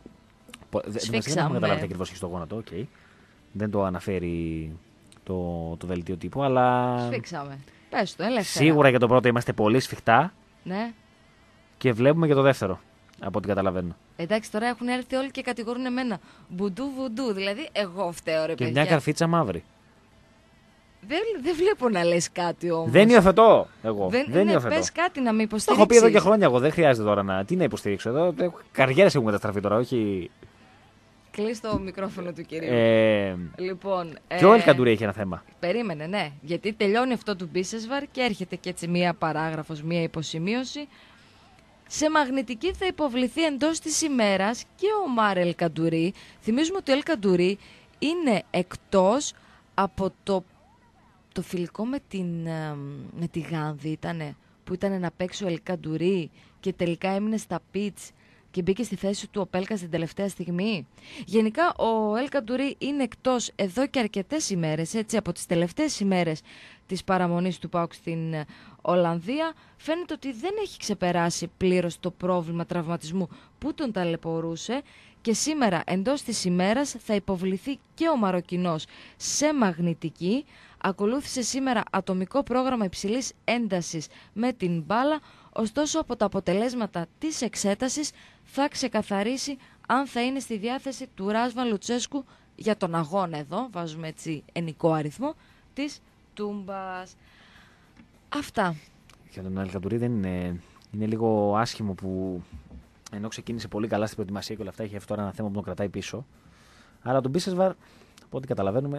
δεν έχουμε καταλάβει ακριβώς στο γόνατο, okay. Δεν το αναφέρει το, το δελτίο τύπου, αλλά σφίξαμε. Πες το, ελεύθερα. Σίγουρα για το πρώτο είμαστε πολύ σφιχτά, ναι. Και βλέπουμε και το δεύτερο, από ό,τι καταλαβαίνω. Εντάξει, τώρα έχουν έρθει όλοι και κατηγορούν εμένα. Μπουντού βουντού, δηλαδή εγώ φταίω, ρε παιδιά. Και μια καρφίτσα μαύρη. Δεν, δεν βλέπω να λες κάτι όμως. Δεν υιοθετώ εγώ. Δεν, δεν ναι, υιοθετώ. Πες κάτι να με Το υποστηρίξεις. έχω πει εδώ και χρόνια εγώ. Δεν χρειάζεται τώρα να. Τι να υποστηρίξω εδώ. Καριέρες έχουν καταστραφεί τώρα, όχι. Κλείς το μικρόφωνο του κυρίου. Ε, λοιπόν, και ε, ο Ελκαντουρί έχει ένα θέμα. Περίμενε, ναι. Γιατί τελειώνει αυτό του Μπίσεσβαρ και έρχεται και έτσι μία παράγραφος, μία υποσημείωση. Σε μαγνητική θα υποβληθεί εντός της ημέρας και ο Ομάρ Ελκαντουρί. Θυμίζουμε ότι ο Ελκαντουρί είναι εκτός από το, το φιλικό με, την, με τη Γάνδη, ήτανε, που ήταν να παίξει ο Ελκαντουρί και τελικά έμεινε στα πιτς και μπήκε στη θέση του ο Πέλκα στην τελευταία στιγμή. Γενικά ο Ελκαντουρί είναι εκτός εδώ και αρκετές ημέρες, έτσι, από τις τελευταίες ημέρες της παραμονής του ΠΑΟΚ στην Ολλανδία. Φαίνεται ότι δεν έχει ξεπεράσει πλήρως το πρόβλημα τραυματισμού που τον ταλαιπωρούσε και σήμερα εντός της ημέρας θα υποβληθεί και ο Μαροκινός σε μαγνητική. Ακολούθησε σήμερα ατομικό πρόγραμμα υψηλής έντασης με την μπάλα, ωστόσο από τα αποτελέσματα της εξέτασης θα ξεκαθαρίσει αν θα είναι στη διάθεση του Ράσβαν Λουτσέσκου για τον αγώνα εδώ, βάζουμε έτσι ενικό αριθμό, της Τούμπας. Αυτά. Για τον Ελκαντουρί δεν είναι, είναι λίγο άσχημο που ενώ ξεκίνησε πολύ καλά στην προετοιμασία και όλα αυτά, έχει αυτό τώρα ένα θέμα που τον κρατάει πίσω. Άρα τον Μπίσεσβαρ, από ό,τι καταλαβαίνουμε,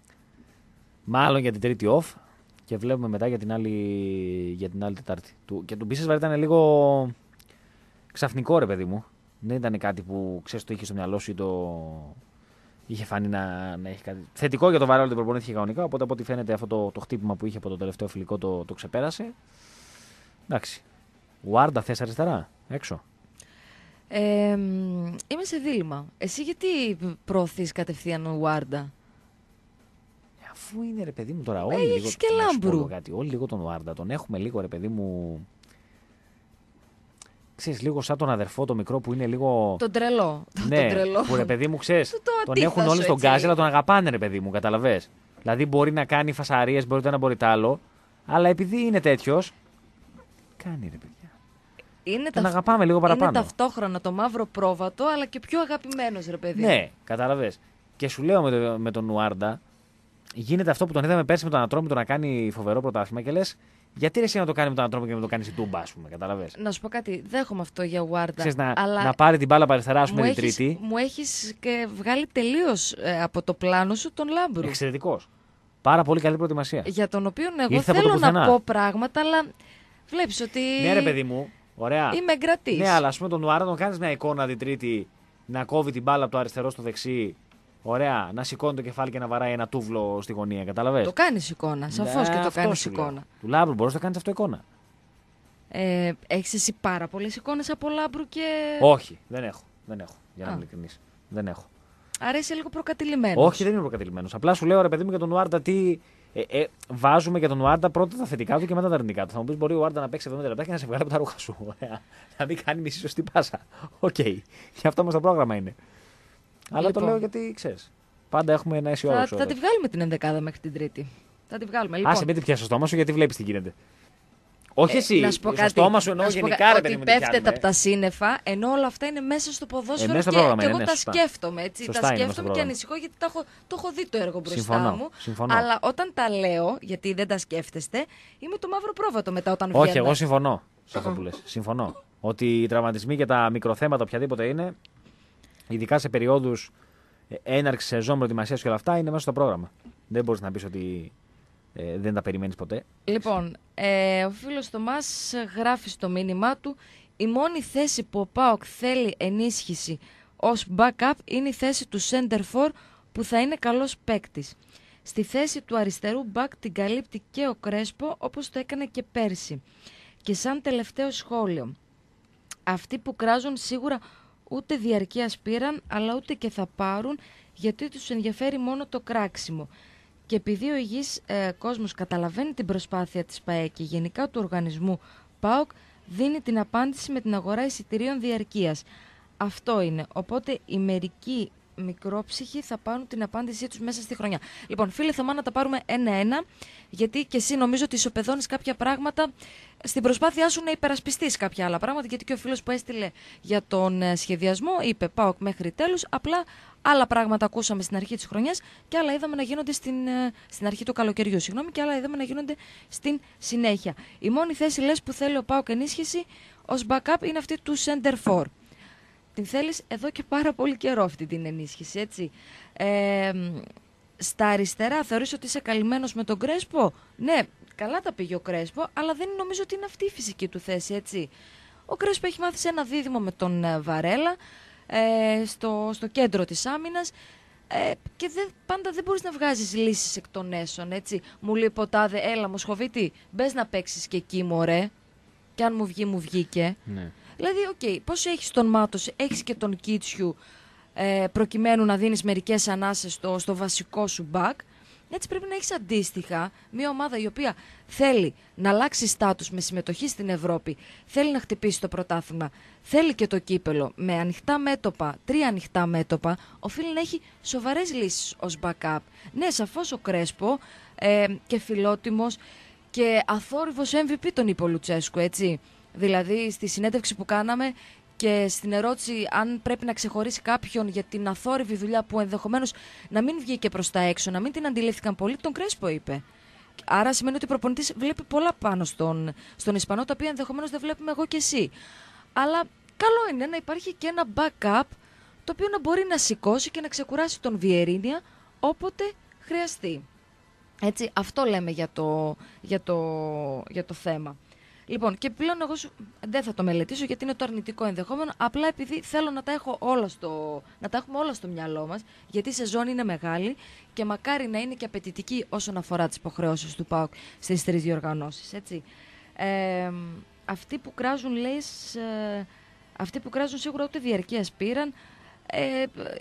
μάλλον για την τρίτη off και βλέπουμε μετά για την άλλη, για την άλλη Τετάρτη. Και τον Μπίσεσβαρ ήταν λίγο ξαφνικό, ρε παιδί μου. Δεν ήταν κάτι που ξέρεις το είχε στο μυαλό σου ή το είχε φανεί να, να έχει κάτι. Θετικό για το Βαρέλο ότι προπονήθηκε κανονικά. Οπότε από ό,τι φαίνεται αυτό το, το χτύπημα που είχε από το τελευταίο φιλικό το, το ξεπέρασε. Εντάξει. Ουάρντα θες αριστερά, έξω. Ε, είμαι σε δίλημμα. Εσύ γιατί προωθείς κατευθείαν ο Ουάρντα? Αφού είναι, ρε παιδί μου, τώρα όλοι ε, λίγο. Και Λάμπρου. Κάτι, όλοι λίγο τον Ουάρντα. Τον έχουμε λίγο, ρε παιδί μου. Ξέρεις, λίγο σαν τον αδερφό το μικρό που είναι λίγο. Τον τρελό. Ναι, τον τρελό. που ρε παιδί μου, ξέρεις, το, το τον έχουν όλοι στον γκάζι, αλλά τον αγαπάνε, ρε παιδί μου, καταλαβες. Δηλαδή μπορεί να κάνει φασαρίες, μπορεί το ένα, μπορεί το άλλο, αλλά επειδή είναι τέτοιος. Κάνει, ρε παιδιά. Είναι τον ταυτ... αγαπάμε λίγο παραπάνω. Είναι ταυτόχρονα το μαύρο πρόβατο, αλλά και πιο αγαπημένος, ρε παιδί. Ναι, καταλαβες. Και σου λέω με, το, με τον Ουάρντα, γίνεται αυτό που τον είδαμε πέρσι με τον Ατρόμητο να κάνει φοβερό πρωτάθλημα και λες. Γιατί ρε εσύ να το κάνει με τον Ατρόμητο και να το κάνει η Τούμπα, ας πούμε, καταλαβες. Να σου πω κάτι, δέχομαι αυτό για Ουάρντα. Ξέρεις, να, αλλά να πάρει την μπάλα από αριστερά, ας πούμε, την έχεις, τρίτη. Μου έχεις και βγάλει τελείως ε, από το πλάνο σου τον Λάμπρου. Εξαιρετικός. Πάρα πολύ καλή προετοιμασία. Για τον οποίο εγώ Ήρθε θέλω να πω πράγματα, αλλά βλέπεις ότι. Ναι, ρε παιδί μου, ωραία. Είμαι εγκρατής. Ναι, αλλά ας πούμε τον Ουάρντα τον κάνεις μια εικόνα την τρίτη να κόβει την μπάλα από το αριστερό στο δεξί. Ωραία, να σηκώνει το κεφάλι και να βαράει ένα τούβλο στη γωνία, καταλαβες. Το κάνεις εικόνα, σαφώς ναι, και το κάνεις εικόνα. εικόνα. Του Λάμπρου μπορείς να κάνεις αυτό εικόνα. Ε, έχεις εσύ πάρα πολλές εικόνες από Λάμπρου και. Όχι, δεν έχω. Δεν έχω. Για να είμαι ειλικρινής. Δεν έχω. Άρα είσαι λίγο προκατηλημένος. Όχι, δεν είμαι προκατηλημένος. Απλά σου λέω, ρε παιδί μου, για τον Ουάρντα τι. Ε, ε, βάζουμε για τον Ουάρντα πρώτα τα θετικά του και μετά τα αρνητικά του. Θα μου πει: μπορεί ο Ουάρντα να παίξει εβδομήντα λεπτά και να σε βγάλει από τα ρούχα σου. Ωραία. Να μην κάνει μισή σωστή πάσα. Οκ. Okay. Γι' αυτό όμω το πρόγραμμα είναι. Αλλά λοιπόν, το λέω γιατί ξέρει. Πάντα έχουμε ένα αισιόδοξο. Θα, θα τη βγάλουμε την ενδεκάδα μέχρι την Τρίτη. Θα τη βγάλουμε. Λοιπόν. Άσε, μην την πιάσει στο στόμα σου γιατί βλέπει τι γίνεται. Όχι εσύ, να σου πω στο κάτι, στόμα σου εννοώ να σου πω γενικά, κα- ρε παιδί ότι μου, τι πέφτετε κάνουμε. από τα σύννεφα, ενώ όλα αυτά είναι μέσα στο ποδόσφαιρο Ε, μέσα στο και, πρόγραμμα και είναι, εγώ ναι, τα σωστά. σκέφτομαι. Έτσι, Σωστά τα είναι μέσα στο σκέφτομαι και πρόγραμμα. ανησυχώ γιατί τα έχω, το έχω δει το έργο μπροστά Συμφωνώ, μου. συμφωνώ. Αλλά όταν τα λέω, γιατί δεν τα σκέφτεστε, είμαι το μαύρο πρόβατο μετά όταν βγαίνω. Όχι, εγώ συμφωνώ σε αυτό που λες. Συμφωνώ. Ότι οι τραυματισμοί και τα μικροθέματα, οποιαδήποτε είναι, ειδικά σε περιόδους έναρξη σεζόν, προετοιμασίας και όλα αυτά, είναι μέσα στο πρόγραμμα. Δεν μπορείς να πεις ότι ε, δεν τα περιμένεις ποτέ. Λοιπόν, ε, ο φίλος Θωμάς γράφει στο μήνυμά του: η μόνη θέση που ο ΠΑΟΚ θέλει ενίσχυση ως backup είναι η θέση του center for, που θα είναι καλός παίκτης. Στη θέση του αριστερού back την καλύπτει και ο Κρέσπο, όπως το έκανε και πέρσι. Και σαν τελευταίο σχόλιο, αυτοί που κράζουν σίγουρα ούτε διαρκείας πήραν, αλλά ούτε και θα πάρουν, γιατί τους ενδιαφέρει μόνο το κράξιμο. Και επειδή ο υγιής ε, κόσμος καταλαβαίνει την προσπάθεια της ΠΑΕ και γενικά του οργανισμού, ΠΑΟΚ δίνει την απάντηση με την αγορά εισιτηρίων διαρκείας. Αυτό είναι. Οπότε οι μερικοί μικρόψυχοι θα πάρουν την απάντησή τους μέσα στη χρονιά. Λοιπόν, φίλε Θωμά, να τα πάρουμε ένα-ένα, γιατί και εσύ νομίζω ότι ισοπεδώνεις κάποια πράγματα στην προσπάθειά σου να υπερασπιστείς κάποια άλλα πράγματα, γιατί και ο φίλος που έστειλε για τον ε, σχεδιασμό είπε ΠΑΟΚ μέχρι τέλους, απλά άλλα πράγματα ακούσαμε στην αρχή της χρονιάς και άλλα είδαμε να γίνονται στην, ε, στην αρχή του καλοκαιριού, συγγνώμη, και άλλα είδαμε να γίνονται στην συνέχεια. Η μόνη θέση, λες, που θέλει ο ΠΑΟΚ ενίσχυση ως backup είναι αυτή του center for. Την θέλεις εδώ και πάρα πολύ καιρό αυτή την ενίσχυση, έτσι. Ε, στα αριστερά θεωρείς ότι είσαι καλυμμένος με τον Κρέσπο? Ναι, καλά τα πήγε ο Κρέσπο, αλλά δεν νομίζω ότι είναι αυτή η φυσική του θέση, έτσι. Ο Κρέσπο έχει μάθει σε ένα δίδυμο με τον ε, Βαρέλα, ε, στο, στο κέντρο της άμυνας, ε, και δεν, πάντα δεν μπορείς να βγάζεις λύσεις εκ των έσων, έτσι. Μου λέει ποτάδε, έλα Μοσχοβίτη, μπες να παίξεις και εκεί, μωρέ, και αν μου βγει, μου βγήκε. Ναι. Δηλαδή, οκ, okay, πώς έχεις τον Μάτος, έχεις και τον Κίτσιου, ε, προκειμένου να δίνεις μερικές ανάσες στο, στο βασικό σου μπακ, έτσι πρέπει να έχεις αντίστοιχα μια ομάδα η οποία θέλει να αλλάξει στάτους με συμμετοχή στην Ευρώπη, θέλει να χτυπήσει το πρωτάθλημα, θέλει και το κύπελο με ανοιχτά μέτωπα, τρία ανοιχτά μέτωπα, οφείλει να έχει σοβαρές λύσεις ως backup. Ναι, σαφώς ο Κρέσπο ε, και φιλότιμος και αθόρυβος εμ βι πι τον είπε ο Λουτσέσκου, έτσι. Δηλαδή στη συνέντευξη που κάναμε και στην ερώτηση αν πρέπει να ξεχωρίσει κάποιον για την αθόρυβη δουλειά που ενδεχομένως να μην βγήκε προς τα έξω, να μην την αντιλήφθηκαν πολύ, τον Κρέσπο είπε. Άρα σημαίνει ότι ο προπονητής βλέπει πολλά πάνω στον, στον Ισπανό, τα οποία ενδεχομένως δεν βλέπουμε εγώ και εσύ. Αλλά καλό είναι να υπάρχει και ένα backup το οποίο να μπορεί να σηκώσει και να ξεκουράσει τον Βιερίνια όποτε χρειαστεί. Έτσι, αυτό λέμε για το, για το, για το θέμα. Λοιπόν, και πλέον εγώ σου, δεν θα το μελετήσω γιατί είναι το αρνητικό ενδεχόμενο, απλά επειδή θέλω να τα, έχω όλα στο, να τα έχουμε όλα στο μυαλό μας, γιατί η σεζόν είναι μεγάλη και μακάρι να είναι και απαιτητική όσον αφορά τις υποχρεώσεις του ΠΑΟΚ στις τρεις διοργανώσεις, έτσι. Ε, αυτοί που κράζουν, λες, ε, αυτοί που κράζουν σίγουρα ούτε διαρκείας πήραν. Ε,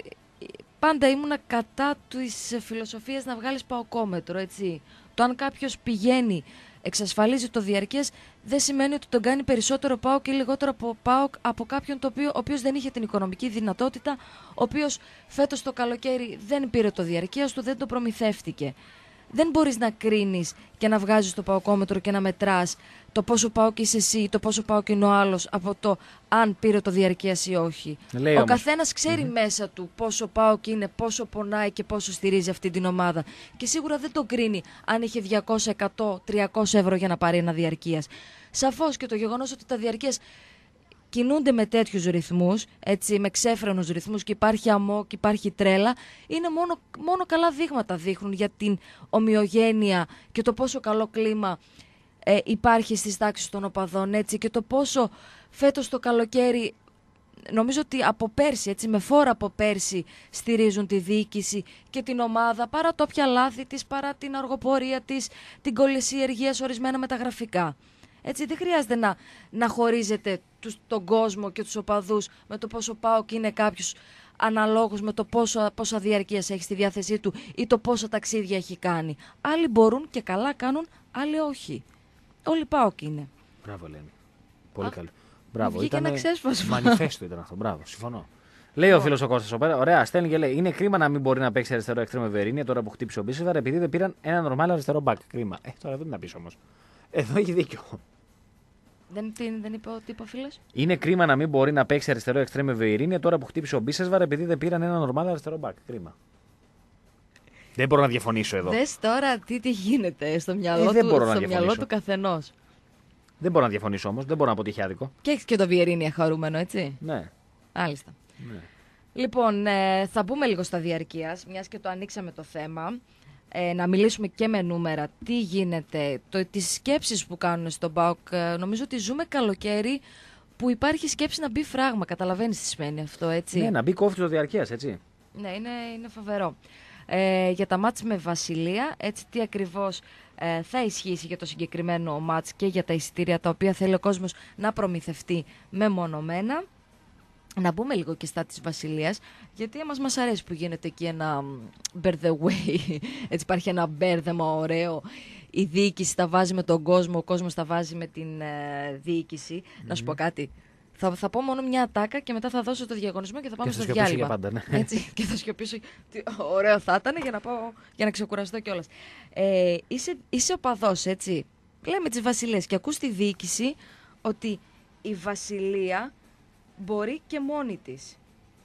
πάντα ήμουνα κατά της φιλοσοφίας να βγάλεις παοκόμετρο, έτσι. Το αν κάποιος πηγαίνει, εξασφαλίζει το διαρκές, δεν σημαίνει ότι τον κάνει περισσότερο ΠΑΟΚ ή λιγότερο από ΠΑΟΚ από κάποιον το οποίο, ο οποίος δεν είχε την οικονομική δυνατότητα, ο οποίος φέτος το καλοκαίρι δεν πήρε το διαρκείας του, δεν το προμηθεύτηκε. Δεν μπορείς να κρίνεις και να βγάζεις το παοκόμετρο και να μετράς το πόσο ΠΑΟΚ είσαι εσύ ή το πόσο ΠΑΟΚ είναι ο άλλος από το αν πήρε το διαρκείας ή όχι. Λέει ο όμως. καθένας ξέρει mm-hmm. μέσα του πόσο ΠΑΟΚ είναι, πόσο πονάει και πόσο στηρίζει αυτή την ομάδα. Και σίγουρα δεν το κρίνει αν είχε διακόσια, εκατό, τριακόσια ευρώ για να πάρει ένα διαρκείας. Σαφώς και το γεγονός ότι τα διαρκείας κινούνται με τέτοιους ρυθμούς, έτσι, με ξέφρενους ρυθμούς και υπάρχει αμό και υπάρχει τρέλα, είναι μόνο, μόνο καλά δείγματα δείχνουν για την ομοιογένεια και το πόσο καλό κλίμα ε, υπάρχει στις τάξεις των οπαδών, έτσι, και το πόσο φέτος το καλοκαίρι, νομίζω ότι από πέρσι, έτσι, με φόρα από πέρσι στηρίζουν τη διοίκηση και την ομάδα, παρά το όποια λάθη της, παρά την αργοπορία της, την κολυσιεργία σε ορισμένα μεταγραφικά. Έτσι, δεν χρειάζεται να, να χωρίζετε τους, τον κόσμο και τους οπαδούς με το πόσο ΠΑΟΚ είναι κάποιος αναλόγως με το πόσο, πόσα διαρκείας έχει στη διάθεσή του ή το πόσα ταξίδια έχει κάνει. Άλλοι μπορούν και καλά κάνουν, άλλοι όχι. Όλοι ΠΑΟΚ είναι. Μπράβο, Ελένη. Πολύ Α, καλό. Μπράβο, βγήκε ήταν ένα ξέσπασμα. μανιφέστο ήταν αυτό. Μπράβο, συμφωνώ. Λέει ο φίλος ο Κώστας ο πέρα, ωραία, στέλνει και λέει: είναι κρίμα να μην μπορεί να παίξει αριστερό εξτρέμο Βερίνια τώρα που χτύπησε ο Μπίσεβαρ επειδή δεν πήραν ένα νορμάλ αριστερό μπακ. Κρίμα. Ε, τώρα δεν να πει όμως. Εδώ έχει δίκιο. Δεν, τι, δεν είπε ό,τι είπε ο φίλος. Είναι κρίμα να μην μπορεί να παίξει αριστερό εξτρέμ με Βεϊρίνια τώρα που χτύπησε ο Μπίσεσβαρ επειδή δεν πήραν έναν ορμάδα αριστερό μπακ. Κρίμα. Δεν μπορώ να διαφωνήσω εδώ. Δες τώρα τι, τι γίνεται στο μυαλό, ε, δεν του, μπορώ να στο μυαλό του καθενός. Δεν μπορώ να διαφωνήσω όμως. Δεν μπορώ να πω ότι έχει άδικο. Και έχεις και το Βιερίνια χαρούμενο, έτσι. Ναι. Μάλιστα. ναι. Λοιπόν, ε, θα μπούμε λίγο στα διαρκείας, μιας και το ανοίξαμε το θέμα. Ε, να μιλήσουμε και με νούμερα. Τι γίνεται, το, τις σκέψεις που κάνουν στον ΠΑΟΚ. Ε, νομίζω ότι ζούμε καλοκαίρι που υπάρχει σκέψη να μπει φράγμα. Καταλαβαίνεις τι σημαίνει αυτό, έτσι. Ναι, να μπει κόφτη το διαρκείας, έτσι. Ναι, είναι, είναι φοβερό. Ε, για τα μάτς με Βασιλεία, έτσι τι ακριβώς ε, θα ισχύσει για το συγκεκριμένο μάτς και για τα εισιτήρια τα οποία θέλει ο κόσμος να προμηθευτεί μεμονωμένα. Να μπούμε λίγο και στα της Βασιλείας, γιατί μας μας αρέσει που γίνεται εκεί ένα bear the way, έτσι υπάρχει ένα μπέρδεμα ωραίο. Η διοίκηση τα βάζει με τον κόσμο, ο κόσμος τα βάζει με την ε, διοίκηση. Mm-hmm. Να σου πω κάτι. Θα, θα πω μόνο μια ατάκα και μετά θα δώσω το διαγωνισμό και θα πάμε και στο θα διάλειμμα. Για πάντα, ναι. Έτσι, και θα σιωπήσω. Ωραίο θα ήταν για να, πάω, για να ξεκουραστώ κιόλας. Ε, είσαι, είσαι οπαδός, έτσι. Λέμε τις Βασιλείας και ακούς τη διοίκηση ότι η Βασιλεία μπορεί και μόνη της.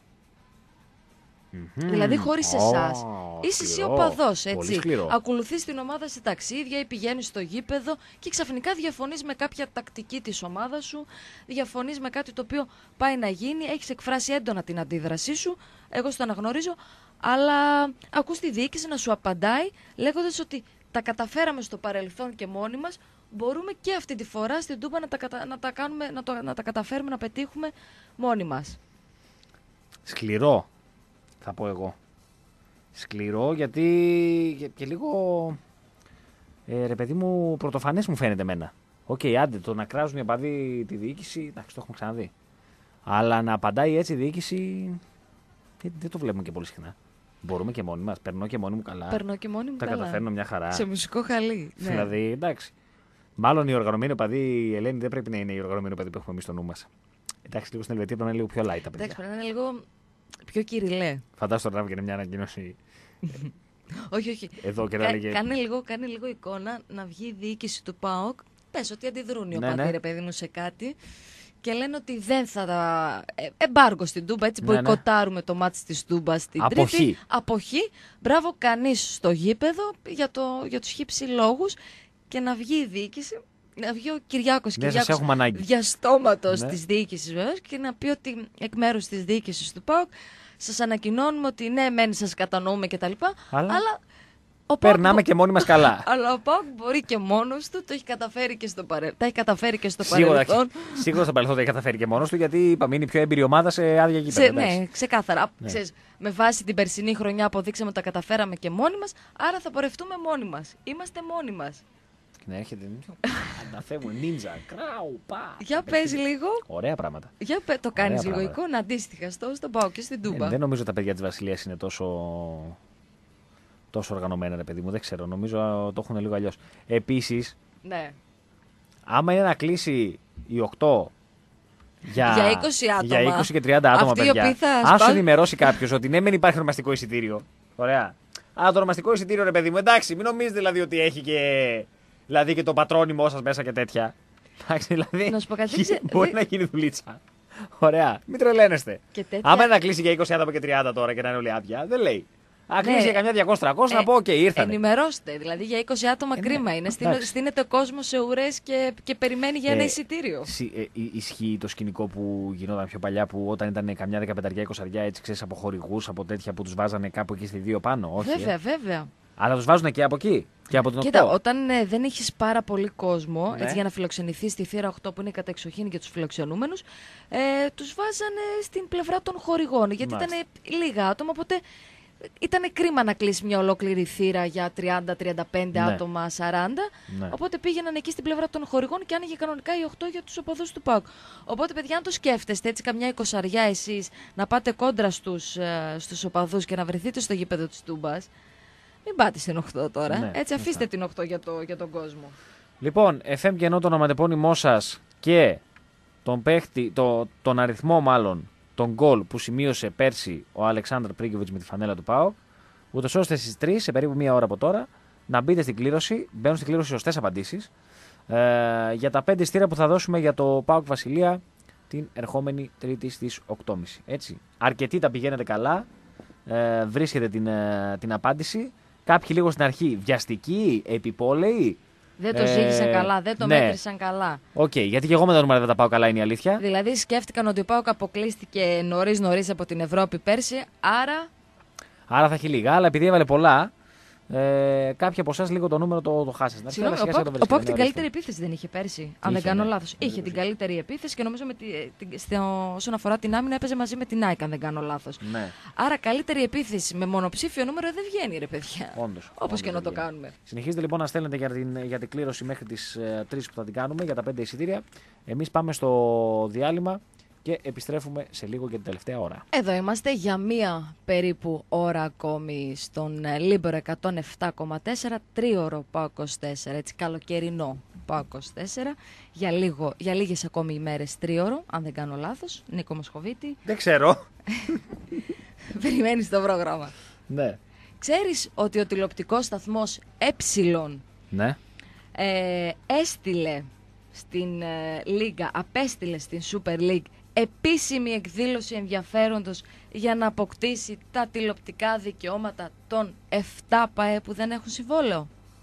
Mm-hmm. Δηλαδή χωρίς εσάς. Oh, είσαι εσύ σκληρό. οπαδός, Πολύ έτσι. σκληρό. Ακολουθείς την ομάδα σε ταξίδια ή πηγαίνεις στο γήπεδο και ξαφνικά διαφωνείς με κάποια τακτική της ομάδας σου, διαφωνείς με κάτι το οποίο πάει να γίνει, έχεις εκφράσει έντονα την αντίδρασή σου, εγώ στο αναγνωρίζω, αλλά ακούς τη διοίκηση να σου απαντάει λέγοντας ότι τα καταφέραμε στο παρελθόν και μόνοι μας, μπορούμε και αυτή τη φορά στην Τούμπα να τα, κατα... να τα, κάνουμε, να, το... να τα καταφέρουμε να πετύχουμε μόνοι μας. Σκληρό, θα πω εγώ. Σκληρό γιατί και, και λίγο, ε, ρε παιδί μου, πρωτοφανές μου φαίνεται εμένα. Οκ, okay, άντε, το να κράζουν οι οπαδοί τη διοίκηση, εντάξει, το έχουμε ξαναδεί. Αλλά να απαντάει έτσι η διοίκηση, δεν, δεν το βλέπουμε και πολύ συχνά. Μπορούμε και μόνοι μας, περνώ και μόνοι μου καλά. Περνώ και μόνοι μου τα καλά. Τα καταφέρνω μια χαρά. Σε μουσικό χαλί. Ναι. Δηλαδή, εντάξει. Μάλλον οι οργανωμένοι οπαδοί, η Ελένη δεν πρέπει να είναι οι οργανωμένοι οπαδοί που έχουμε εμείς στο νου μας. Εντάξει, λίγο στην Ελβετία πρέπει να είναι λίγο πιο light τα παιδιά. Εντάξει, πρέπει να είναι λίγο πιο κυριλέ. Φαντάζομαι τώρα να βγαίνει μια ανακοίνωση. όχι, όχι. Εδώ και να Κα, λέγε... κάνε, λίγο, κάνε λίγο εικόνα να βγει η διοίκηση του ΠΑΟΚ. Πες ότι αντιδρούν οι ναι, οπαδοί, ναι. ρε παιδί μου, σε κάτι. Και λένε ότι δεν θα τα. Ε, εμπάργο στην Τούμπα, έτσι. Ναι, μποϊκοτάρουμε ναι. το μάτι της Τούμπα στην Αποχή. Τρίτη. Αποχή. Μπράβο, κανείς στο γήπεδο για, το, για τους χύψη λόγους. Και να βγει η διοίκηση. Να βγει ο Κυριάκος ναι, Κυριάκος διαστόματος ναι. της διοίκησης βεβαίως και να πει ότι εκ μέρους της διοίκησης του ΠΑΟΚ σας ανακοινώνουμε ότι ναι, μεν σας κατανοούμε κτλ. Αλλά, αλλά ο περνάμε ΠΑΟΚ... και μόνοι μας καλά. Αλλά ο ΠΑΟΚ μπορεί και μόνος του, το έχει καταφέρει και στο, παρε... τα έχει καταφέρει και στο σίγουρα, παρελθόν. Σίγουρα στο παρελθόν το έχει καταφέρει και μόνος του, γιατί είπαμε είναι η πιο έμπειρη ομάδα σε άδεια γήπεδα. Ναι, ξεκάθαρα. Ναι. Ξέρεις, με βάση την περσινή χρονιά αποδείξαμε ότι τα καταφέραμε και μόνοι μας, άρα θα πορευτούμε μόνοι μας. Είμαστε μόνοι μας. Και να έρχεται. Ανταφεύγουν, νίντζα, κράου, πα. Για πες λίγο. Ωραία πράγματα. Για πε, το κάνεις λίγο πράγματα. εικόνα αντίστοιχα στο, στον ΠΑΟΚ και στην Τούμπα. Ε, δεν νομίζω ότι τα παιδιά της Βασιλείας είναι τόσο, τόσο οργανωμένα, ρε παιδί μου. Δεν ξέρω. Νομίζω το έχουν λίγο αλλιώς. Επίσης, ναι. άμα είναι να κλείσει οι οκτώ για, για είκοσι άτομα. Για είκοσι και τριάντα άτομα, Αυτοί παιδιά. Θα αν σου ενημερώσει κάποιος ότι ναι, μεν υπάρχει ονομαστικό εισιτήριο. Ωραία. Αλλά το ονομαστικό εισιτήριο, ρε παιδί μου, εντάξει, μην νομίζετε δηλαδή ότι έχει και. Δηλαδή και το πατρόνιμό σας μέσα και τέτοια. Εντάξει, δηλαδή. Να σου πω κάτι, ξε... μπορεί να γίνει δουλίτσα. Ωραία. Μην τρελαίνεστε. Τέτοια... Άμα είναι να κλείσει για είκοσι άτομα και τριάντα τώρα και να είναι όλη άδεια, δεν λέει. Αν κλείσει ναι. για καμιά διακόσια τριακόσια ε, να πω: οκ, okay, ήρθανε. Ενημερώστε. Δηλαδή για είκοσι άτομα ε, κρίμα ναι. είναι. Στείνε, στείνεται ο κόσμος σε ουρές και, και περιμένει για ένα ε, εισιτήριο. Σι, ε, ισχύει το σκηνικό που γινόταν πιο παλιά, που όταν ήταν καμιά δεκαπενταριά είκοσι έτσι, ξέρεις, από χορηγούς, από τέτοια που τους βάζανε κάπου εκεί στη δύο πάνω. Όχι, βέβαια, ε. βέβαια. Αλλά τους βάζουν και από εκεί. Και από την Κοίτα, οκτώ. όταν ε, δεν έχεις πάρα πολύ κόσμο, ναι. έτσι, για να φιλοξενηθεί στη θύρα οκτώ που είναι κατεξοχήν για τους φιλοξενούμενους, ε, τους βάζανε στην πλευρά των χορηγών. Γιατί ήταν λίγα άτομα, οπότε ήταν κρίμα να κλείσει μια ολόκληρη θύρα για τριάντα τριάντα πέντε ναι. άτομα, σαράντα. Ναι. Οπότε πήγαιναν εκεί στην πλευρά των χορηγών και άνοιγε κανονικά η οκτώ για τους οπαδούς του ΠΑΟΚ. Οπότε, παιδιά, αν το σκέφτεστε έτσι, καμιά εικοσαριά εσείς να πάτε κόντρα στους, ε, στους οπαδούς και να βρεθείτε στο γήπεδο της Τούμπας. Μην πάτε στην οκτώ τώρα. Ναι, έτσι, αφήστε ναι. την οκτώ για, το, για τον κόσμο. Λοιπόν, εφ εμ και ενώ το ονοματεπώνυμό σας και τον, παίχτη, το, τον αριθμό μάλλον τον γκολ που σημείωσε πέρσι ο Αλεξάνδρ Πρίγκοβιτς με τη φανέλα του ΠΑΟΚ, ούτως ώστε στις τρεις, σε περίπου μία ώρα από τώρα, να μπείτε στην κλήρωση. Μπαίνουν στην κλήρωση σωστές απαντήσεις. Ε, για τα πέντε ειστήρια που θα δώσουμε για το ΠΑΟΚ Βασιλεία την ερχόμενη Τρίτη στις οκτώ και μισή. Έτσι. Αρκετοί τα πηγαίνετε καλά. Ε, βρίσκετε την, ε, την απάντηση. Κάποιοι λίγο στην αρχή βιαστικοί, επιπόλαιοι. Δεν το ε, ζήγησαν καλά, δεν το ναι. μέτρησαν καλά. Οκ, okay, γιατί και εγώ με τα νούμερα δεν τα πάω καλά, είναι η αλήθεια. Δηλαδή σκέφτηκαν ότι ο ΠΑΟΚ αποκλείστηκε νωρίς-νωρίς από την Ευρώπη πέρσι, άρα. Άρα θα έχει λίγα, αλλά επειδή έβαλε πολλά, ε, κάποιοι από εσάς λίγο το νούμερο το, το χάσατε. Συγγνώμη, ο ΠΑΟΚ, ο ΠΑΟΚ την καλύτερη επίθεση δεν είχε πέρσι, αν δεν κάνω ναι. λάθος. Είχε την καλύτερη επίθεση και νομίζω με τη, την, στο, όσον αφορά την άμυνα έπαιζε μαζί με την ΑΕΚ, αν δεν κάνω λάθος. Ναι. Άρα καλύτερη επίθεση με μονοψήφιο νούμερο δεν βγαίνει, ρε παιδιά. Όντως. Όπως και να το κάνουμε. Συνεχίζετε λοιπόν να στέλνετε για την, για την κλήρωση μέχρι τις ε, τρεις που θα την κάνουμε για τα πέντε εισιτήρια. Εμείς πάμε στο διάλειμμα και επιστρέφουμε σε λίγο για την τελευταία ώρα. Εδώ είμαστε για μία περίπου ώρα ακόμη στον Λίμπερο εκατόν επτά κόμμα τέσσερα, τρίωρο ΠΑΟΚ είκοσι τέσσερα, έτσι καλοκαιρινό ΠΑΟΚ είκοσι τέσσερα, για, λίγο, για λίγες ακόμη ημέρες τρίωρο, αν δεν κάνω λάθος, Νίκο Μοσχοβίτη. Δεν ξέρω. Περιμένεις το πρόγραμμα. Ναι. Ξέρεις ότι ο τηλεοπτικός σταθμός Ε ναι. ε, έστειλε στην ε, Λίγκα, απέστειλε στην Super League επίσημη εκδήλωση ενδιαφέροντος για να αποκτήσει τα τηλεοπτικά δικαιώματα των επτά ΠΑΕ που δεν έχουν συμβόλαιο.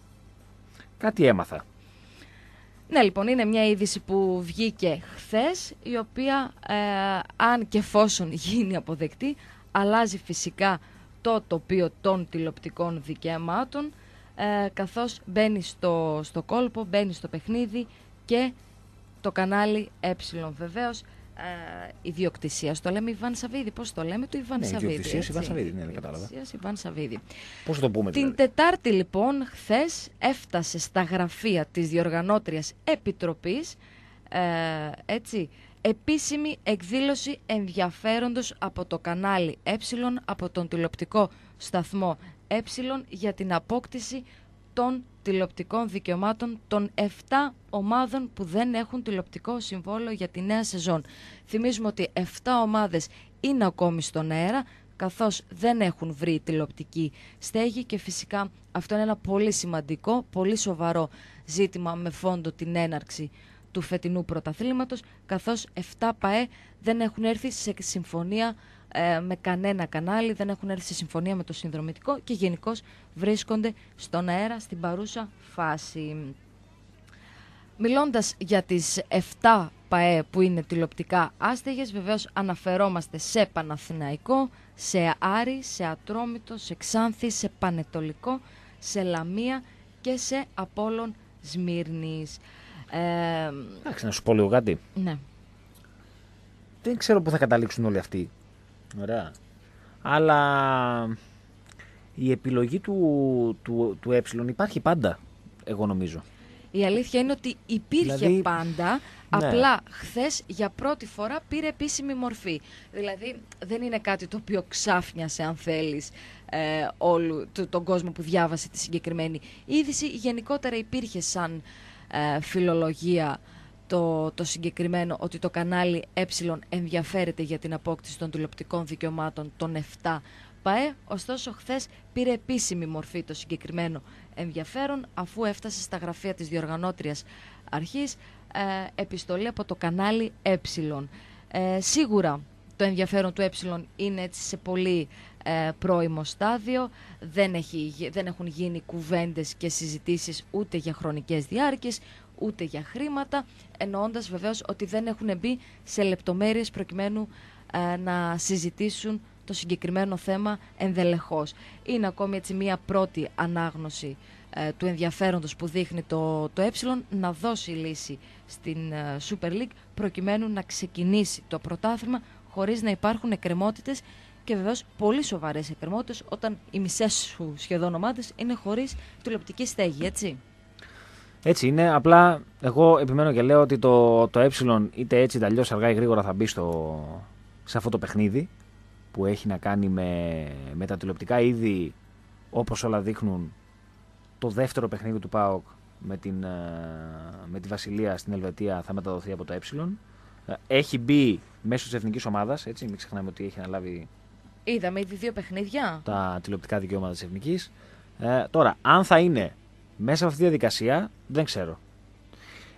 Κάτι έμαθα. Ναι, λοιπόν, είναι μια είδηση που βγήκε χθες, η οποία, ε, αν και εφόσον γίνει αποδεκτή, αλλάζει φυσικά το τοπίο των τηλεοπτικών δικαιωμάτων, ε, καθώς μπαίνει στο, στο κόλπο, μπαίνει στο παιχνίδι και το κανάλι Ε, βεβαίως, ε, ιδιοκτησία. Το λέμε Ιβάν Σαββίδη. Πώς το λέμε, του Ιβάν ναι, Σαββίδη. Ιδιοκτησίας Ιβάν Σαββίδη, ναι, δεν κατάλαβα. Ιβάν Σαββίδη. Πώς το πούμε, δηλαδή. Την Τετάρτη, λοιπόν, χθες έφτασε στα γραφεία της διοργανώτριας επιτροπής, ε, έτσι, επίσημη εκδήλωση ενδιαφέροντος από το κανάλι Ε, από τον τηλεοπτικό σταθμό Ε, για την απόκτηση των τηλεοπτικών δικαιωμάτων των επτά ομάδων που δεν έχουν τηλεοπτικό συμβόλαιο για τη νέα σεζόν. Θυμίζουμε ότι επτά ομάδες είναι ακόμη στον αέρα, καθώς δεν έχουν βρει τηλεοπτική στέγη και φυσικά αυτό είναι ένα πολύ σημαντικό, πολύ σοβαρό ζήτημα με φόντο την έναρξη του φετινού πρωταθλήματος, καθώς επτά ΠΑΕ δεν έχουν έρθει σε συμφωνία ε, με κανένα κανάλι, δεν έχουν έρθει σε συμφωνία με το συνδρομητικό και γενικώς βρίσκονται στον αέρα στην παρούσα φάση. Μιλώντας για τις επτά ΠΑΕ που είναι τηλεοπτικά άστεγες, βεβαίως αναφερόμαστε σε Παναθηναϊκό, σε Άρη, σε Ατρόμητο, σε Ξάνθη, σε Πανετολικό, σε Λαμία και σε Απόλλων Σμύρνης. Ε, Εντάξει, να σου πω λίγο κάτι. ναι. Δεν ξέρω πού θα καταλήξουν όλοι αυτοί. Ωραία. Αλλά η επιλογή του, του, του Ε υπάρχει πάντα, εγώ νομίζω. Η αλήθεια είναι ότι υπήρχε δηλαδή, πάντα, ναι. απλά χθες για πρώτη φορά πήρε επίσημη μορφή. Δηλαδή δεν είναι κάτι το οποίο ξάφνιασε, αν θέλεις, ε, όλου το, τον κόσμο που διάβασε τη συγκεκριμένη είδηση. Γενικότερα υπήρχε σαν ε, φιλολογία το, το συγκεκριμένο ότι το κανάλι Ε ενδιαφέρεται για την απόκτηση των τηλεοπτικών δικαιωμάτων των επτά ΠΑΕ, ωστόσο χθες πήρε επίσημη μορφή το συγκεκριμένο ενδιαφέρον, αφού έφτασε στα γραφεία της διοργανώτριας αρχής ε, επιστολή από το κανάλι Ε. Ε, σίγουρα το ενδιαφέρον του Ε είναι έτσι σε πολύ ε, πρώιμο στάδιο, δεν, έχει, δεν έχουν γίνει κουβέντες και συζητήσεις ούτε για χρονικές διάρκειες, ούτε για χρήματα, εννοώντας βεβαίως ότι δεν έχουν μπει σε λεπτομέρειες προκειμένου ε, να συζητήσουν το συγκεκριμένο θέμα ενδελεχώς. Είναι ακόμη έτσι μία πρώτη ανάγνωση ε, του ενδιαφέροντος που δείχνει το, το Ε να δώσει λύση στην ε, Super League προκειμένου να ξεκινήσει το πρωτάθλημα χωρίς να υπάρχουν εκκρεμότητες και βεβαίως πολύ σοβαρές εκκρεμότητες όταν οι μισές σου σχεδόν ομάδες είναι χωρίς τηλεοπτική στέγη, έτσι. Έτσι είναι, απλά εγώ επιμένω και λέω ότι το, το Ε είτε έτσι είτε αλλιώς αργά ή γρήγορα θα μπει στο, σε αυτό το παιχνίδι που έχει να κάνει με, με τα τηλεοπτικά. Ήδη, όπως όλα δείχνουν, το δεύτερο παιχνίδι του ΠΑΟΚ με, την, με τη Βασιλεία στην Ελβετία θα μεταδοθεί από το Ε. Έχει μπει μέσω της εθνικής ομάδας, έτσι, μην ξεχνάμε ότι έχει αναλάβει. Είδαμε ήδη δύο παιχνίδια. Τα τηλεοπτικά δικαιώματα της εθνικής. Ε, τώρα, αν θα είναι μέσα από αυτή τη διαδικασία, δεν ξέρω.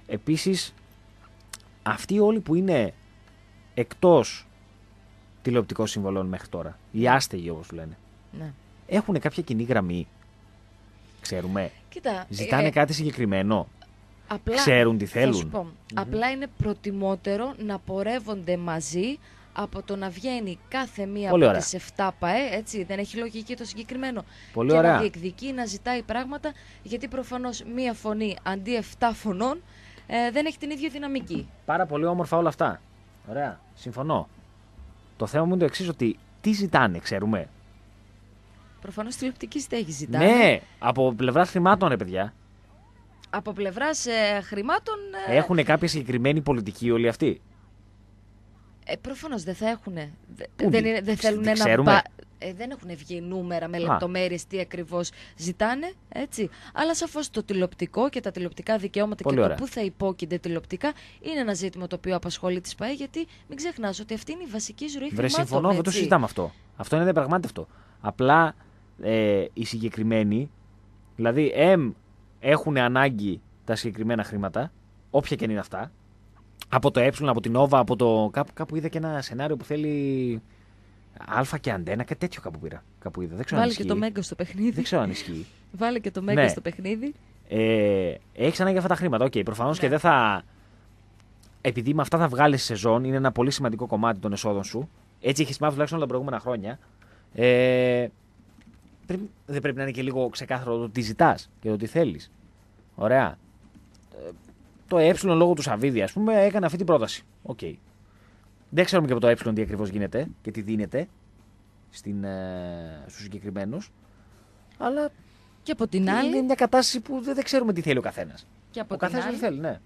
επίσης, αυτοί όλοι που είναι εκτός τηλεοπτικών συμβολών μέχρι τώρα, οι άστεγοι όπως λένε, Ναι. έχουν κάποια κοινή γραμμή. Ξέρουμε. Κοίτα, Ζητάνε ε, κάτι συγκεκριμένο. απλά, Ξέρουν τι θέλουν. Θα σου πω, απλά είναι προτιμότερο να πορεύονται μαζί από το να βγαίνει κάθε μία Πολύ από ωραία. τις εφτά ΠΑΕ, έτσι, δεν έχει λογική το συγκεκριμένο. Πολύ και ωραία. να διεκδικεί, να ζητάει πράγματα, γιατί προφανώς μία φωνή αντί εφτά φωνών ε, δεν έχει την ίδια δυναμική. Πάρα πολύ όμορφα όλα αυτά. Ωραία. Συμφωνώ. Το θέμα μου είναι το εξής, ότι τι ζητάνε, ξέρουμε. Προφανώς τηλεοπτική στέγη ζητάνε. Ναι, από πλευρά χρημάτων, ρε παιδιά. Από πλευράς ε, χρημάτων. Ε, Έχουν κάποια συγκεκριμένη πολιτική όλοι αυτοί. Ε, προφανώς δεν θα έχουν. Πού Δεν, δι- είναι- δεν ξε- θέλουν δεν ένα. ξέρουμε. μπα- Ε, δεν έχουν βγει νούμερα με λεπτομέρειες τι ακριβώς ζητάνε, έτσι. Αλλά σαφώς το τηλεοπτικό και τα τηλεοπτικά δικαιώματα Πολύ και ωραία. το πού θα υπόκεινται τηλεοπτικά είναι ένα ζήτημα το οποίο απασχολεί τη ΣΠΑΕ, γιατί μην ξεχνάς ότι αυτή είναι η βασική ζωή Βρε, χρημάτων. συμφωνώ, δεν το έτσι. συζητάμε αυτό. Αυτό είναι διαπραγμάτευτο. Απλά ε, οι συγκεκριμένοι, δηλαδή, εμ έχουν ανάγκη τα συγκεκριμένα χρήματα, όποια και αν είναι αυτά. Από το ε, από την Nova, από το. Κάπου, κάπου είδα και ένα σενάριο που θέλει. Α και αντένα, κάτι τέτοιο κάπου πήρα. Κάπου είδα. Δεν ξέρω Βάλε αν και ισχύει. το Μέγκα στο παιχνίδι. Δεν ξέρω αν ισχύει. Βάλε και το Μέγκα Ναι. στο παιχνίδι. Ε, έχει ανάγκη αυτά τα χρήματα. Οκ, προφανώς Ναι. και δεν θα. Επειδή με αυτά θα βγάλει σεζόν, είναι ένα πολύ σημαντικό κομμάτι των εσόδων σου. Έτσι έχει σημάδι τουλάχιστον όλα τα προηγούμενα χρόνια. Ε, πρέπει, δεν πρέπει να είναι και λίγο ξεκάθαρο το τι ζητά και το τι θέλει. Ωραία. Ε, το ε λόγω του Σαββίδη, α πούμε, έκανε αυτή την πρόταση. Οκ. Δεν ξέρουμε και από το ε τι ακριβώς γίνεται και τι δίνεται στην, ε, στους συγκεκριμένους. Αλλά Και από την είναι άλλη. μια κατάσταση που δεν, δεν ξέρουμε τι θέλει ο καθένας. Και από Ο την καθένας άλλη. δεν θέλει, ναι.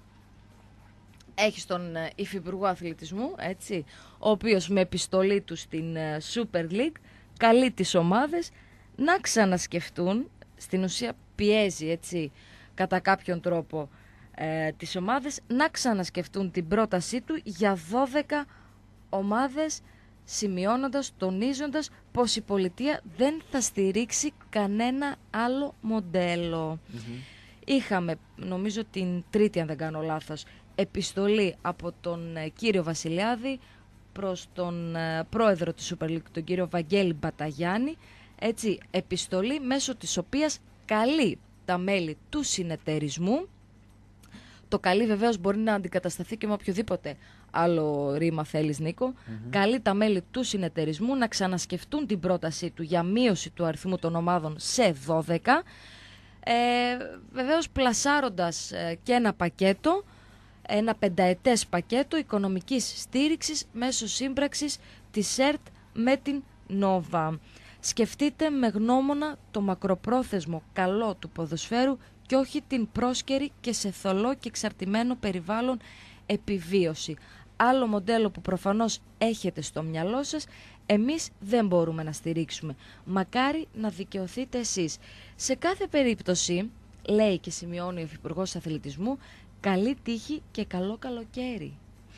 Έχει τον ε, υφυπουργό αθλητισμού, έτσι, ο οποίος με επιστολή του στην ε, Super League καλεί τις ομάδες να ξανασκεφτούν, στην ουσία πιέζει, έτσι, κατά κάποιον τρόπο ε, τις ομάδες να ξανασκεφτούν την πρότασή του για δώδεκα ομάδες, σημειώνοντας, τονίζοντας πως η πολιτεία δεν θα στηρίξει κανένα άλλο μοντέλο. Είχαμε, νομίζω την Τρίτη αν δεν κάνω λάθος, επιστολή από τον ε, κύριο Βασιλιάδη προς τον ε, πρόεδρο της Super League, τον κύριο Βαγγέλη Μπαταγιάννη, έτσι, επιστολή μέσω της οποίας καλεί τα μέλη του συνεταιρισμού. Το καλεί βεβαίως μπορεί να αντικατασταθεί και με οποιοδήποτε άλλο ρήμα θέλεις, Νίκο. Καλεί τα μέλη του συνεταιρισμού να ξανασκεφτούν την πρότασή του για μείωση του αριθμού των ομάδων σε δώδεκα, ε, βεβαίως πλασάροντας ε, και ένα πακέτο, ένα πενταετές πακέτο οικονομικής στήριξης μέσω σύμπραξης της ΕΡΤ με την Νόβα. Σκεφτείτε με γνώμονα το μακροπρόθεσμο καλό του ποδοσφαίρου και όχι την πρόσκαιρη και σε θολό και εξαρτημένο περιβάλλον επιβίωση. Άλλο μοντέλο που προφανώς έχετε στο μυαλό σας, εμείς δεν μπορούμε να στηρίξουμε. Μακάρι να δικαιωθείτε εσείς. Σε κάθε περίπτωση, λέει και σημειώνει ο Υφυπουργός Αθλητισμού, καλή τύχη και καλό καλοκαίρι.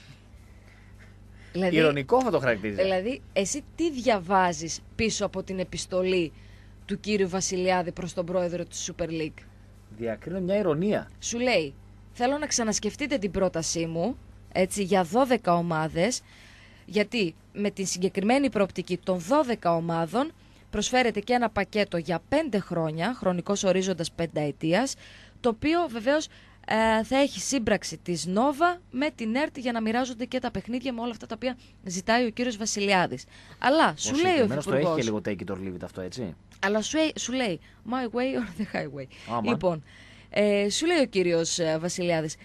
Δηλαδή, Ηρωνικό θα το χαρακτηρίζει. δηλαδή, εσύ τι διαβάζεις πίσω από την επιστολή του κύριου Βασιλιάδη προς τον πρόεδρο της Super League? Διακρίνω μια ηρωνία. Σου λέει, θέλω να ξανασκεφτείτε την πρότασή μου, έτσι, για δώδεκα ομάδες, γιατί με την συγκεκριμένη προοπτική των δώδεκα ομάδων προσφέρεται και ένα πακέτο για πέντε χρόνια, χρονικός ορίζοντας πενταετίας, το οποίο βεβαίως ε, θα έχει σύμπραξη της Νόβα με την ΕΡΤ για να μοιράζονται και τα παιχνίδια με όλα αυτά τα οποία ζητάει ο κύριος Βασιλιάδης. Αλλά σου λέει ο συγκεκριμένος το έχει Υφυπουργός, και λίγο take it or leave it αυτό, έτσι. αλλά σου, σου λέει my way or the highway. Άμα. Λοιπόν, ε, σου λέει ο κύριος ε, Βασιλιάδης,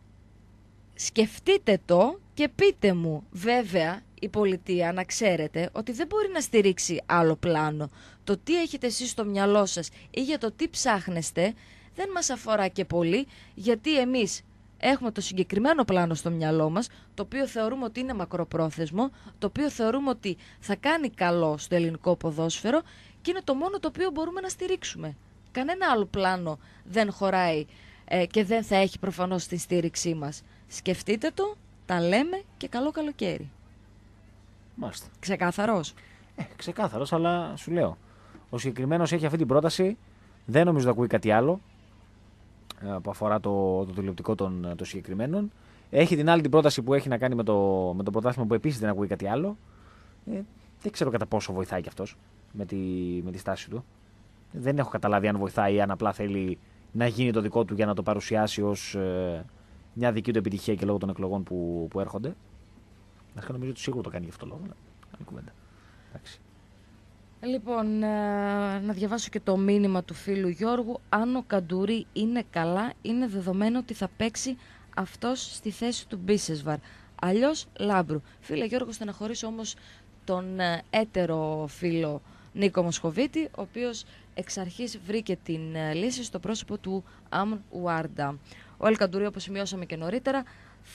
σκεφτείτε το και πείτε μου. Βέβαια, η πολιτεία να ξέρετε ότι δεν μπορεί να στηρίξει άλλο πλάνο. Το τι έχετε εσείς στο μυαλό σας ή για το τι ψάχνεστε δεν μας αφορά και πολύ, γιατί εμείς έχουμε το συγκεκριμένο πλάνο στο μυαλό μας, το οποίο θεωρούμε ότι είναι μακροπρόθεσμο, το οποίο θεωρούμε ότι θα κάνει καλό στο ελληνικό ποδόσφαιρο και είναι το μόνο το οποίο μπορούμε να στηρίξουμε. Κανένα άλλο πλάνο δεν χωράει ε, και δεν θα έχει προφανώς τη στήριξή μας. Σκεφτείτε το, τα λέμε και καλό καλοκαίρι. Μάλιστα. Ξεκάθαρος. Ε, ξεκάθαρος, αλλά σου λέω. Ο συγκεκριμένος έχει αυτή την πρόταση. Δεν νομίζω ότι ακούει κάτι άλλο. που αφορά το, το τηλεοπτικό των, των συγκεκριμένων. Έχει την άλλη την πρόταση που έχει να κάνει με το, με το πρωτάθλημα που επίσης δεν ακούει κάτι άλλο. Ε, δεν ξέρω κατά πόσο βοηθάει κι αυτός με τη, με τη στάση του. Δεν έχω καταλάβει αν βοηθάει ή αν απλά θέλει να γίνει το δικό του για να το παρουσιάσει ως ε, μια δική του επιτυχία και λόγω των εκλογών που, που έρχονται. Αρχικά νομίζω ότι σίγουρα το κάνει γι' αυτό λόγο. Άλλη κουβέντα. Εντάξει. Λοιπόν, ε, να διαβάσω και το μήνυμα του φίλου Γιώργου. Αν ο Καντουρί είναι καλά, είναι δεδομένο ότι θα παίξει αυτός στη θέση του Μπίσεσβαρ. Αλλιώς Λάμπρου. Φίλε Γιώργο, στεναχωρήσω όμως τον ε, έτερο φίλο Νίκο Μοσχοβίτη, ο οποίος εξ αρχής βρήκε την ε, λύση στο πρόσωπο του Αμ Ουάρντα. Ο Ελ Καντουρί, όπως σημειώσαμε και νωρίτερα,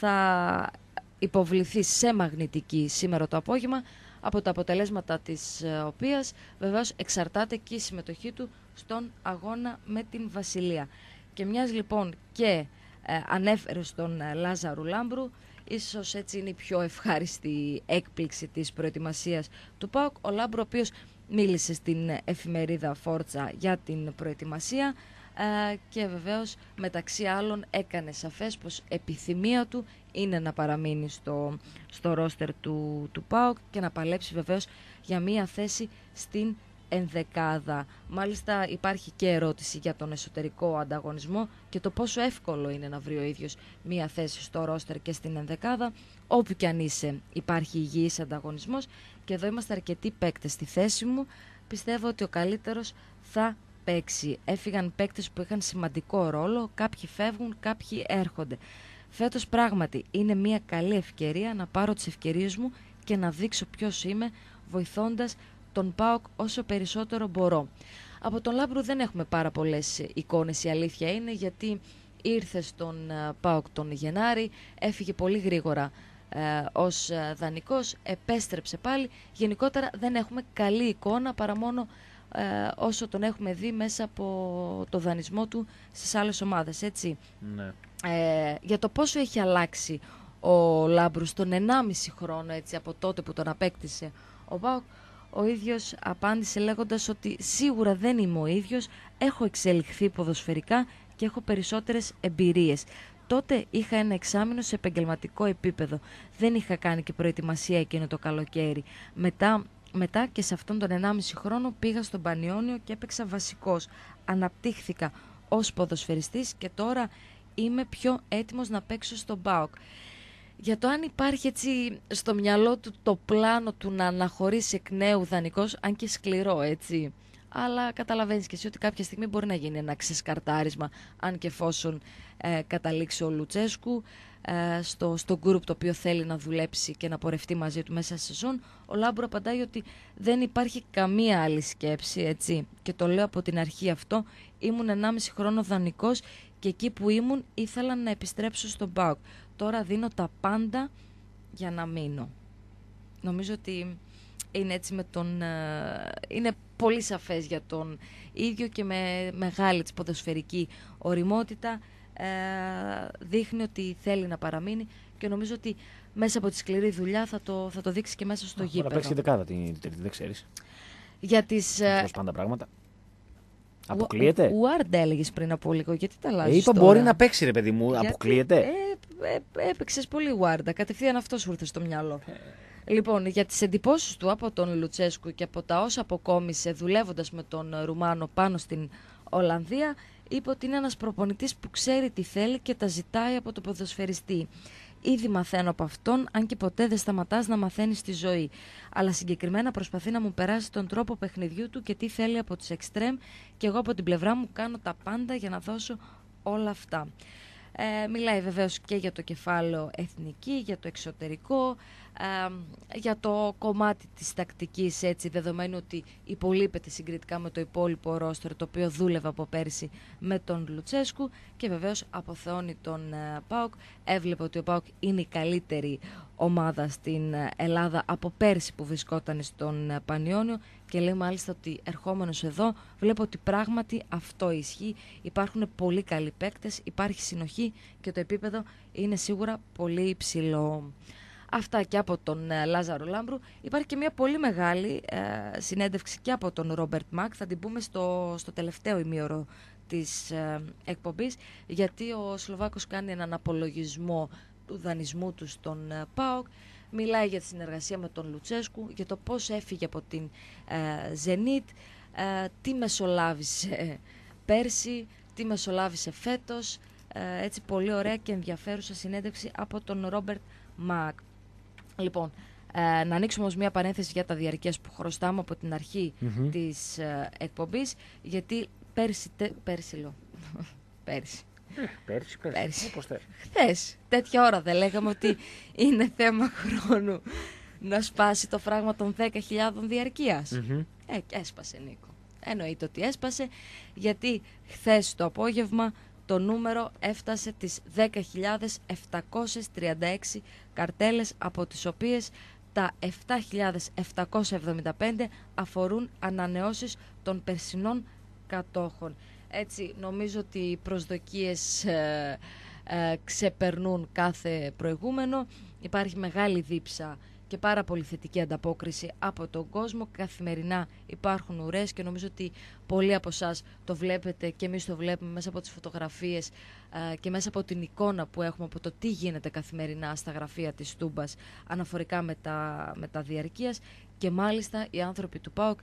θα υποβληθεί σε μαγνητική σήμερα το απόγευμα, από τα αποτελέσματα της ε, οποίας βεβαίως εξαρτάται και η συμμετοχή του στον αγώνα με την Βασιλεία. Και μιας λοιπόν και ε, ανέφερε στον ε, Λάζαρου Λάμπρου, ίσως έτσι είναι η πιο ευχάριστη έκπληξη της προετοιμασίας του ΠΑΟΚ, ο Λάμπρου, ο οποίος μίλησε στην εφημερίδα Φόρτσα για την προετοιμασία ε, και βεβαίως μεταξύ άλλων έκανε σαφές πως επιθυμία του είναι να παραμείνει στο, στο ρόστερ του, του ΠΑΟΚ και να παλέψει βεβαίως για μία θέση στην ενδεκάδα. Μάλιστα υπάρχει και ερώτηση για τον εσωτερικό ανταγωνισμό και το πόσο εύκολο είναι να βρει ο ίδιος μία θέση στο ρόστερ και στην ενδεκάδα. Όπου κι αν είσαι υπάρχει υγιής ανταγωνισμός και εδώ είμαστε αρκετοί παίκτες στη θέση μου. Πιστεύω ότι ο καλύτερος θα παίξει. Έφυγαν παίκτες που είχαν σημαντικό ρόλο, κάποιοι φεύγουν, κάποιοι έρχονται. Φέτος πράγματι είναι μια καλή ευκαιρία να πάρω τις ευκαιρίες μου και να δείξω ποιος είμαι, βοηθώντας τον ΠΑΟΚ όσο περισσότερο μπορώ. Από τον Λάμπρου δεν έχουμε πάρα πολλές εικόνες, η αλήθεια είναι, γιατί ήρθε στον ΠΑΟΚ τον Γενάρη, έφυγε πολύ γρήγορα ε, ως δανεικός, επέστρεψε πάλι. Γενικότερα δεν έχουμε καλή εικόνα παρά μόνο ε, όσο τον έχουμε δει μέσα από το δανεισμό του στις άλλες ομάδες, έτσι. Ναι. Ε, για το πόσο έχει αλλάξει ο Λάμπρου στον ενάμιση χρόνο, έτσι, από τότε που τον απέκτησε ο ΠΑΟΚ, ο ίδιος απάντησε λέγοντας ότι σίγουρα δεν είμαι ο ίδιος, έχω εξελιχθεί ποδοσφαιρικά και έχω περισσότερες εμπειρίες. Τότε είχα ένα εξάμηνο σε επαγγελματικό επίπεδο, δεν είχα κάνει και προετοιμασία εκείνο το καλοκαίρι. Μετά, μετά και σε αυτόν τον ενάμιση χρόνο πήγα στον Πανιόνιο και έπαιξα βασικός. Αναπτύχθηκα ως ποδοσφαιριστής και τώρα είμαι πιο έτοιμος να παίξω στον ΠΑΟΚ. Για το αν υπάρχει έτσι στο μυαλό του το πλάνο του να αναχωρήσει εκ νέου δανεικός, αν και σκληρό, έτσι. Αλλά καταλαβαίνεις και εσύ ότι κάποια στιγμή μπορεί να γίνει ένα ξεσκαρτάρισμα, αν και εφόσον ε, καταλήξει ο Λουτσέσκου ε, στο, στο γκρουπ το οποίο θέλει να δουλέψει και να πορευτεί μαζί του μέσα στη σεζόν. Ο Λάμπρου απαντάει ότι δεν υπάρχει καμία άλλη σκέψη, έτσι. Και το λέω από την αρχή αυτό, ήμουν ενάμιση χρόνο δανεικός και εκεί που ήμουν ήθελα να επιστρέψω στον ΠΑΟΚ. Τώρα δίνω τα πάντα για να μείνω. Νομίζω ότι είναι έτσι με τον... είναι πολύ σαφές για τον ίδιο και με μεγάλη της ποδοσφαιρική οριμότητα. Ε, δείχνει ότι θέλει να παραμείνει και νομίζω ότι μέσα από τη σκληρή δουλειά θα το, θα το δείξει και μέσα στο γήπεδο. Θα παίξει δεκάδα την Τρίτη, δεν ξέρεις. Για τις... πάντα πράγματα. Αποκλείεται. Ουάρντα έλεγες πριν από λίγο, γιατί τα αλλάζεις? Ε, είπα τώρα? Μπορεί να παίξει, ρε παιδί μου. Γιατί, αποκλείεται. Ε, ε, έπαιξες πολύ Ουάρντα. Κατευθείαν αυτό σου ήρθε στο μυαλό. Ε. Λοιπόν, για τις εντυπώσεις του από τον Λουτσέσκου και από τα όσα αποκόμισε δουλεύοντας με τον Ρουμάνο πάνω στην Ολλανδία, είπε ότι είναι ένας προπονητής που ξέρει τι θέλει και τα ζητάει από τον ποδοσφαιριστή. Ήδη μαθαίνω από αυτόν, αν και ποτέ δεν σταματάς να μαθαίνεις τη ζωή. Αλλά συγκεκριμένα προσπαθεί να μου περάσει τον τρόπο παιχνιδιού του και τι θέλει από τις εξτρέμ, και εγώ από την πλευρά μου κάνω τα πάντα για να δώσω όλα αυτά. Ε, μιλάει βεβαίως και για το κεφάλαιο εθνική, για το εξωτερικό, ε, για το κομμάτι της τακτικής, έτσι, δεδομένου ότι υπολείπεται συγκριτικά με το υπόλοιπο ρόστερ, το οποίο δούλευε από πέρσι με τον Λουτσέσκου, και βεβαίως αποθεώνει τον ε, ΠΑΟΚ. Έβλεπε ότι ο ΠΑΟΚ είναι η καλύτερη ομάδα στην Ελλάδα από πέρσι που βρισκόταν στον ε, Πανιόνιο, και λέει μάλιστα ότι ερχόμενος εδώ βλέπω ότι πράγματι αυτό ισχύει. Υπάρχουν πολύ καλοί παίκτες, υπάρχει συνοχή και το επίπεδο είναι σίγουρα πολύ υψηλό. Αυτά και από τον ε, Λάζαρο Λάμπρου. Υπάρχει και μια πολύ μεγάλη ε, συνέντευξη και από τον Ρόμπερτ Μακ. Θα την πούμε στο, στο τελευταίο ημίωρο της ε, εκπομπής, γιατί ο Σλοβάκος κάνει έναν απολογισμό του δανεισμού του στον ε, ΠΑΟΚ, μιλάει για τη συνεργασία με τον Λουτσέσκου, για το πώς έφυγε από την ε, Ζενίτ, ε, τι μεσολάβησε πέρσι, τι μεσολάβησε φέτος, ε, έτσι πολύ ωραία και ενδιαφέρουσα συνέντευξη από τον Ρόμπερτ Μακ. Λοιπόν, ε, να ανοίξουμε όμως μια παρένθεση για τα διαρκείας που χρωστάμε από την αρχή Mm-hmm. της ε, εκπομπής, γιατί πέρσι, τε, πέρσι λέω, πέρσι, Πέρσι, πέρσι. Πέρσι. Όπως θες. χθες, τέτοια ώρα δεν λέγαμε ότι είναι θέμα χρόνου να σπάσει το φράγμα των δέκα χιλιάδες διαρκείας. Mm-hmm. Ε, και έσπασε, Νίκο. Εννοείται ότι έσπασε, γιατί χθες το απόγευμα το νούμερο έφτασε τις δέκα χιλιάδες επτακόσιες τριάντα έξι καρτέλες, από τις οποίες τα επτά χιλιάδες επτακόσιες εβδομήντα πέντε αφορούν ανανεώσεις των περσινών κατόχων. Έτσι, νομίζω ότι οι προσδοκίες ε, ε, ξεπερνούν κάθε προηγούμενο. Υπάρχει μεγάλη δίψα και πάρα πολύ θετική ανταπόκριση από τον κόσμο. Καθημερινά υπάρχουν ουρές και νομίζω ότι πολλοί από εσάς το βλέπετε και εμείς το βλέπουμε μέσα από τις φωτογραφίες ε, και μέσα από την εικόνα που έχουμε από το τι γίνεται καθημερινά στα γραφεία της Τούμπας αναφορικά με τα, με τα διαρκείας, και μάλιστα οι άνθρωποι του ΠΑΟΚ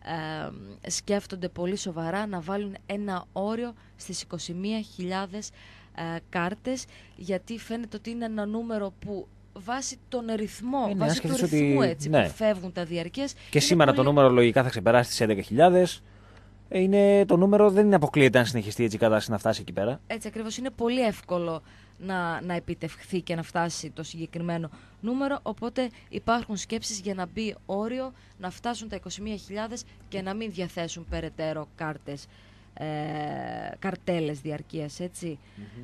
ε, σκέφτονται πολύ σοβαρά να βάλουν ένα όριο στις είκοσι μία χιλιάδες ε, κάρτες, γιατί φαίνεται ότι είναι ένα νούμερο που βάσει τον ρυθμό, Ε, ναι, βάσει του σκεφτείς ρυθμού ότι- έτσι, ναι. που φεύγουν τα διαρκείας. Και είναι σήμερα πολύ- το νούμερο λογικά θα ξεπεράσει τις έντεκα χιλιάδες. Ε, Είναι, το νούμερο δεν είναι αποκλείεται αν συνεχιστεί έτσι η κατάσταση να φτάσει εκεί πέρα. Έτσι ακριβώς, είναι πολύ εύκολο να, να επιτευχθεί και να φτάσει το συγκεκριμένο νούμερο, οπότε υπάρχουν σκέψεις για να μπει όριο, να φτάσουν τα είκοσι μία χιλιάδες και να μην διαθέσουν περαιτέρω κάρτες, ε, καρτέλες διαρκείας, έτσι,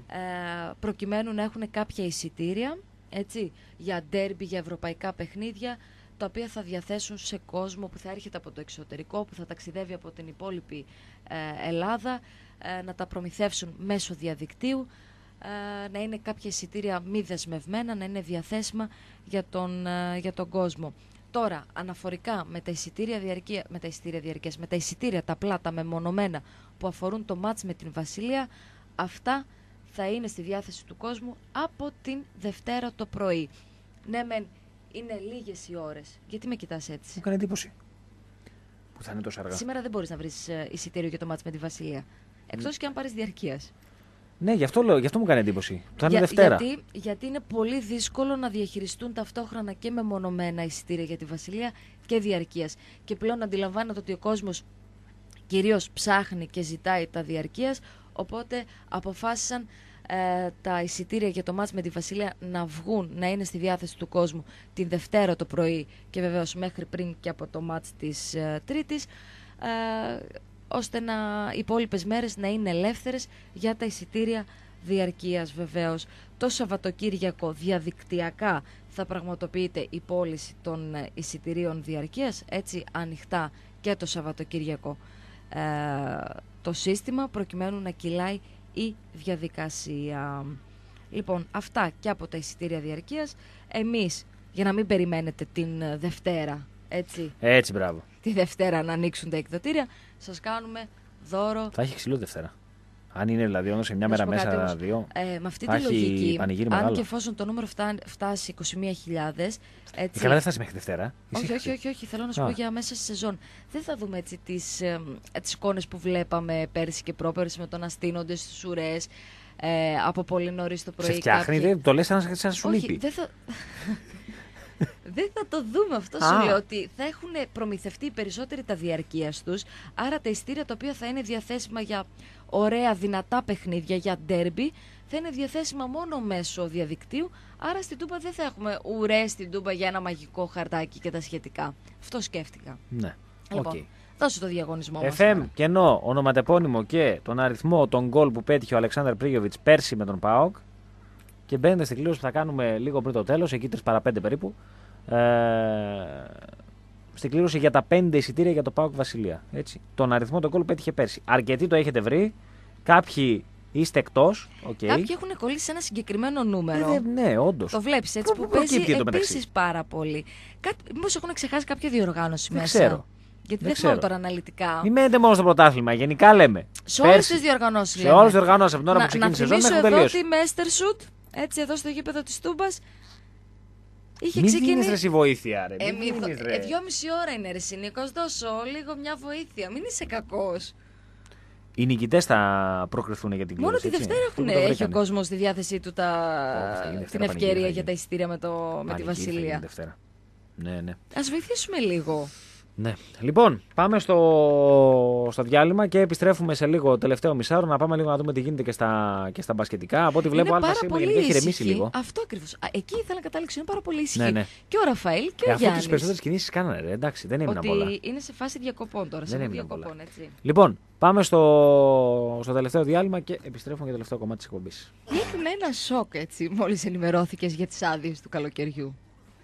ε, προκειμένου να έχουν κάποια εισιτήρια, έτσι, για ντέρμπι, για ευρωπαϊκά παιχνίδια, τα οποία θα διαθέσουν σε κόσμο που θα έρχεται από το εξωτερικό, που θα ταξιδεύει από την υπόλοιπη ε, Ελλάδα, ε, να τα προμηθεύσουν μέσω διαδικτύου, ε, να είναι κάποια εισιτήρια μη δεσμευμένα, να είναι διαθέσιμα για τον, ε, για τον κόσμο. Τώρα, αναφορικά με τα εισιτήρια διαρκεία, με τα εισιτήρια διαρκείας, με τα εισιτήρια τα απλά, τα μεμονωμένα που αφορούν το μάτς με την Βασιλεία, αυτά θα είναι στη διάθεση του κόσμου από την Δευτέρα το πρωί. Ναι, μεν είναι λίγες οι ώρες. Γιατί με κοιτάς έτσι? Μου έκανε εντύπωση. Που θα είναι τόσο αργά. Σήμερα δεν μπορείς να βρεις ε, εισιτήριο για το μάτς με τη Βασιλεία. Εκτός και αν πάρεις διαρκείας. Ναι, γι' αυτό, λέω, γι' αυτό μου έκανε εντύπωση. Θα είναι Για- Δευτέρα. Γιατί, γιατί είναι πολύ δύσκολο να διαχειριστούν ταυτόχρονα και μεμονωμένα εισιτήρια για τη Βασιλεία και διαρκείας. Και πλέον αντιλαμβάνεται ότι ο κόσμος κυρίως ψάχνει και ζητάει τα διαρκείας, οπότε αποφάσισαν ε, τα εισιτήρια για το μάτς με τη Βασιλεία να βγουν, να είναι στη διάθεση του κόσμου την Δευτέρα το πρωί και βεβαίως μέχρι πριν και από το μάτς της ε, Τρίτης, ε, ώστε να, οι υπόλοιπες μέρες να είναι ελεύθερες για τα εισιτήρια διαρκείας βεβαίως. Το Σαββατοκύριακο διαδικτυακά θα πραγματοποιείται η πώληση των ε, εισιτηρίων διαρκείας, έτσι ανοιχτά και το Σαββατοκύριακο ε, το σύστημα, προκειμένου να κυλάει η διαδικασία. Λοιπόν, αυτά και από τα εισιτήρια διαρκείας. Εμείς, για να μην περιμένετε την ε, Δευτέρα, έτσι, Έτσι, μπράβο. τη Δευτέρα να ανοίξουν τα εκδοτήρια, σας κάνουμε δώρο. Θα έχει ξυλό Δευτέρα. Αν είναι δηλαδή όντως σε μια Να μέρα σου πω κάτι μέσα, όμως. δύο. Ε, με αυτή θα τη έχει λογική, πανηγύρι αν μεγάλο. και εφόσον το νούμερο φτάνει, φτάσει είκοσι μία χιλιάδες, Ε, έτσι. καλά, δεν φτάσει μέχρι Δευτέρα. Όχι, Ησύχασε. όχι, όχι, όχι, θέλω να σου Α. πω για μέσα στη σεζόν. Δεν θα δούμε έτσι τις, ε, τις εικόνες που βλέπαμε πέρσι και πρόπερσι με το να στείνονται στις ουρές ε, από πολύ νωρίς το πρωί. Σε φτιάχνει, κάποιοι. δεν το λες σαν, σαν σου Όχι, λείπει. δεν θα... δεν θα το δούμε αυτό. Α. Σου λέω ότι θα έχουν προμηθευτεί οι περισσότεροι τα διαρκείας τους, άρα τα ειστήρια τα οποία θα είναι διαθέσιμα για ωραία δυνατά παιχνίδια, για ντέρμπι, θα είναι διαθέσιμα μόνο μέσω διαδικτύου, άρα στην Τούμπα δεν θα έχουμε ουρές στην Τούμπα για ένα μαγικό χαρτάκι και τα σχετικά. Αυτό σκέφτηκα. Ναι. Λοιπόν, Οκ. δώσε το διαγωνισμό μας εφ εμ, τώρα. κενό, ονοματεπώνυμο και τον αριθμό των γκολ που πέτυχε ο Αλεξάνδρ Πρίγιοβιτς πέρσι με τον ΠΑΟΚ. Και μπαίνετε στην κλήρωση που θα κάνουμε λίγο πριν το τέλος, εκεί τρεις παρά πέντε περίπου. Ε, στην κλήρωση για τα πέντε εισιτήρια για το ΠΑΟΚ Βασιλεία. Έτσι. Τον αριθμό των γκολ που πέτυχε πέρσι. Αρκετοί το έχετε βρει. Κάποιοι είστε εκτός. Okay. Κάποιοι έχουν κολλήσει σε ένα συγκεκριμένο νούμερο. Ε, ναι, όντως. Το βλέπεις έτσι, Πού- που πού προκύπτει παίζει εδώ μεταξύ? επίσης πάρα πολύ. Κάτι, μήπως έχουν ξεχάσει κάποια διοργάνωση Δεν μέσα. ξέρω. Γιατί Δεν δεν θυμάμαι ξέρω. τώρα αναλυτικά. Μην μένετε μόνο στο πρωτάθλημα, γενικά λέμε. Σε όλες Πέρσι. τις διοργανώσεις. Σε όλες τις διοργανώσεις από την ώρα που ξεκίνησε η σεζόν Να μέχρι θυμίσω εδώ τελείωσε. τη Μέστερσουτ, έτσι εδώ στο γήπεδο της Τούμπας, είχε Μην δίνεις ρε ξεκινήσει. εσύ βοήθεια, ρε. Ε, Μην μη- δίνεις, ρε. ε, δυόμιση ώρα είναι ρε Νίκος, δώσω λίγο μια βοήθεια. Μην είσαι κακός. Οι νικητές θα προκριθούν για την Μόνο κλήρωση. τη έτσι. Δευτέρα Πού έχουν, το έχει ο βρήκανε. κόσμος στη διάθεσή του τα... Ω, θα γίνει Δευτέρα, την πανηγύρι ευκαιρία θα για γίνει. τα εισιτήρια με, το... με τη Πανηγύρι θα γίνει Βασιλεία. Δευτέρα. Ναι, ναι. Ας βοηθήσουμε λίγο. Ναι. Λοιπόν, πάμε στο, στο διάλειμμα και επιστρέφουμε σε λίγο τελευταίο μισάωρο να πάμε λίγο να δούμε τι γίνεται και στα, και στα μπασκετικά. Από ό,τι βλέπω, Είναι Αλφα πάρα Σίγμα πολύ γενικά έχει ηρεμήσει ήσυχη. λίγο. Αυτό ακριβώς. Α, εκεί ήθελα να κατάληξω. Είναι πάρα πολύ ήσυχη. Ναι, ναι. Και ο Ραφαήλ και Ε, ο αφού Γιάννης. τις περισσότερες κινήσεις κάνανε, ρε. Εντάξει, δεν έμειναν Ότι πολλά. είναι σε φάση διακοπών τώρα. Δεν Σε έμειναν διακοπών, πολλά. έτσι. Λοιπόν, πάμε στο, στο τελευταίο διάλειμμα και επιστρέφουμε για το τελευταίο κομμάτι της εκπομπής. Έχουν ένα σοκ έτσι μόλις ενημερώθηκες για τις άδειες του καλοκαιριού.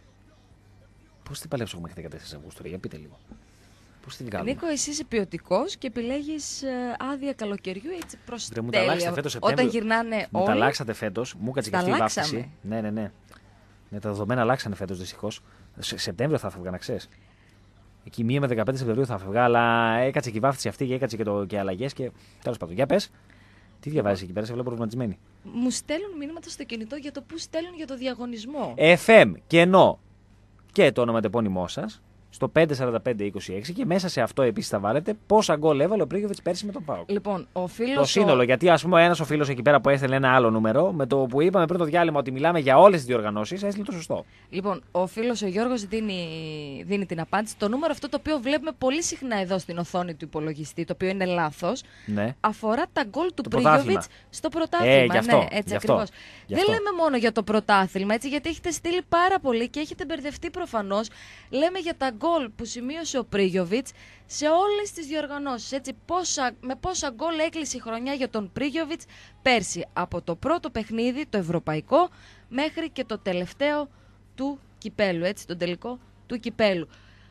Πώς την παλέψω μέχρι δεκατέσσερις Αυγούστου, ρε, για πείτε λίγο. Πώς την κάνουμε. Νίκο, εσύ είσαι ποιοτικός και επιλέγεις ε, άδεια καλοκαιριού έτσι προς Ρε, μου τα αλλάξατε φέτος Όταν Σεπτέμβριο. γυρνάνε Μου όλοι. τα αλλάξατε φέτος, μου κάτσε και Τα αυτή η αλλάξαμε. βάφτιση. Ναι, ναι, ναι. Ναι, τα δεδομένα αλλάξανε φέτος δυστυχώς. Σε Σεπτέμβριο θα έφευγα, να ξέρεις. Εκεί μία με δεκαπέντε Σεπτεμβρίου θα έφευγα, αλλά έκατσε και η βάφτιση αυτή και έκατσε και, το, και αλλαγές και. Τέλος πάντων. Για πες, τι διαβάζεις εκεί πέρα, σε βλέπω προβληματισμένη. Μου στέλνουν μηνύματα στο κινητό για το που στέλνουν για το διαγωνισμό. εφ εμ και ενώ και το ονοματεπώνυμό σας στο πέντε τέσσερα πέντε είκοσι έξι και μέσα σε αυτό επίσης θα βάλετε πόσα γκολ έβαλε ο Πρίγιοβιτς πέρσι με τον ΠΑΟΚ. Λοιπόν, ο φίλος. Το σύνολο, ο... γιατί ας πούμε ο ένας ο φίλος εκεί πέρα που έστελνε ένα άλλο νούμερο, με το που είπαμε πριν το διάλειμμα ότι μιλάμε για όλες τις διοργανώσεις, έστειλε το σωστό. Λοιπόν, ο φίλος ο Γιώργος δίνει, δίνει την απάντηση. Το νούμερο αυτό το οποίο βλέπουμε πολύ συχνά εδώ στην οθόνη του υπολογιστή, το οποίο είναι λάθος, Ναι. αφορά τα γκολ του Το Πρίγιοβιτς πρωτάθλημα. στο πρωτάθλημα. Ε, γι' αυτό, ναι, έτσι γι' αυτό, ακριβώς. γι' Δεν αυτό. λέμε μόνο για το πρωτάθλημα, έτσι, γιατί έχετε στείλει πάρα πολύ και έχετε μπερδευτεί προφανώς. Λέμε για τα γκολ που σημείωσε ο Πρίγιοβιτς σε όλες τις διοργανώσεις. Έτσι, πόσα, με πόσα γκολ έκλεισε η χρονιά για τον Πρίγιοβιτς πέρσι. Από το πρώτο παιχνίδι, το ευρωπαϊκό, μέχρι και το τελευταίο του κυπέλου, έτσι, τον τελικό του κυπέλου.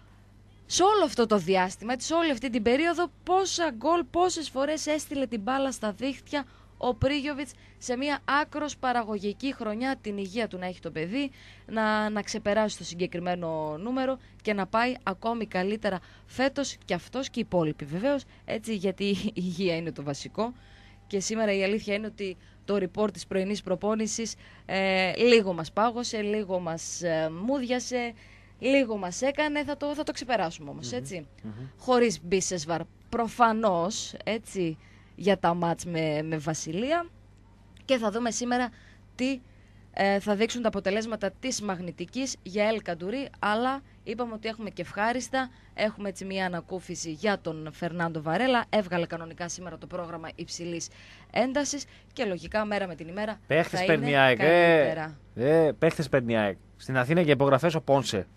Σε όλο αυτό το διάστημα, έτσι, σε όλη αυτή την περίοδο, πόσα γκολ, πόσες φορές έστειλε την μπάλα στα δίχτυα ο Πρίγιοβιτς σε μια άκρος παραγωγική χρονιά, την υγεία του να έχει το παιδί, να, να ξεπεράσει το συγκεκριμένο νούμερο και να πάει ακόμη καλύτερα φέτος και αυτός και οι υπόλοιποι βεβαίως, έτσι, γιατί η υγεία είναι το βασικό. Και σήμερα η αλήθεια είναι ότι το report της πρωινής προπόνησης ε, λίγο μας πάγωσε, λίγο μας ε, μούδιασε, λίγο μας έκανε, θα το, θα το ξεπεράσουμε όμως, έτσι. Mm-hmm. Χωρίς Μπίσεσβαρ, προφανώς, έτσι, για τα μάτς με, με Βασιλεία. Και θα δούμε σήμερα τι ε, θα δείξουν τα αποτελέσματα της Μαγνητικής για Ελ Καντουρί, αλλά είπαμε ότι έχουμε και ευχάριστα, έχουμε έτσι μια ανακούφιση για τον Φερνάντο Βαρέλα, έβγαλε κανονικά σήμερα το πρόγραμμα υψηλής έντασης και λογικά μέρα με την ημέρα Παίχτες θα παίρνει η είναι ΑΕΚ. Ε, καλύτερα. ε, παίχτες παίρνει η ΑΕΚ. Στην Αθήνα για υπογραφές ο Πόνσε.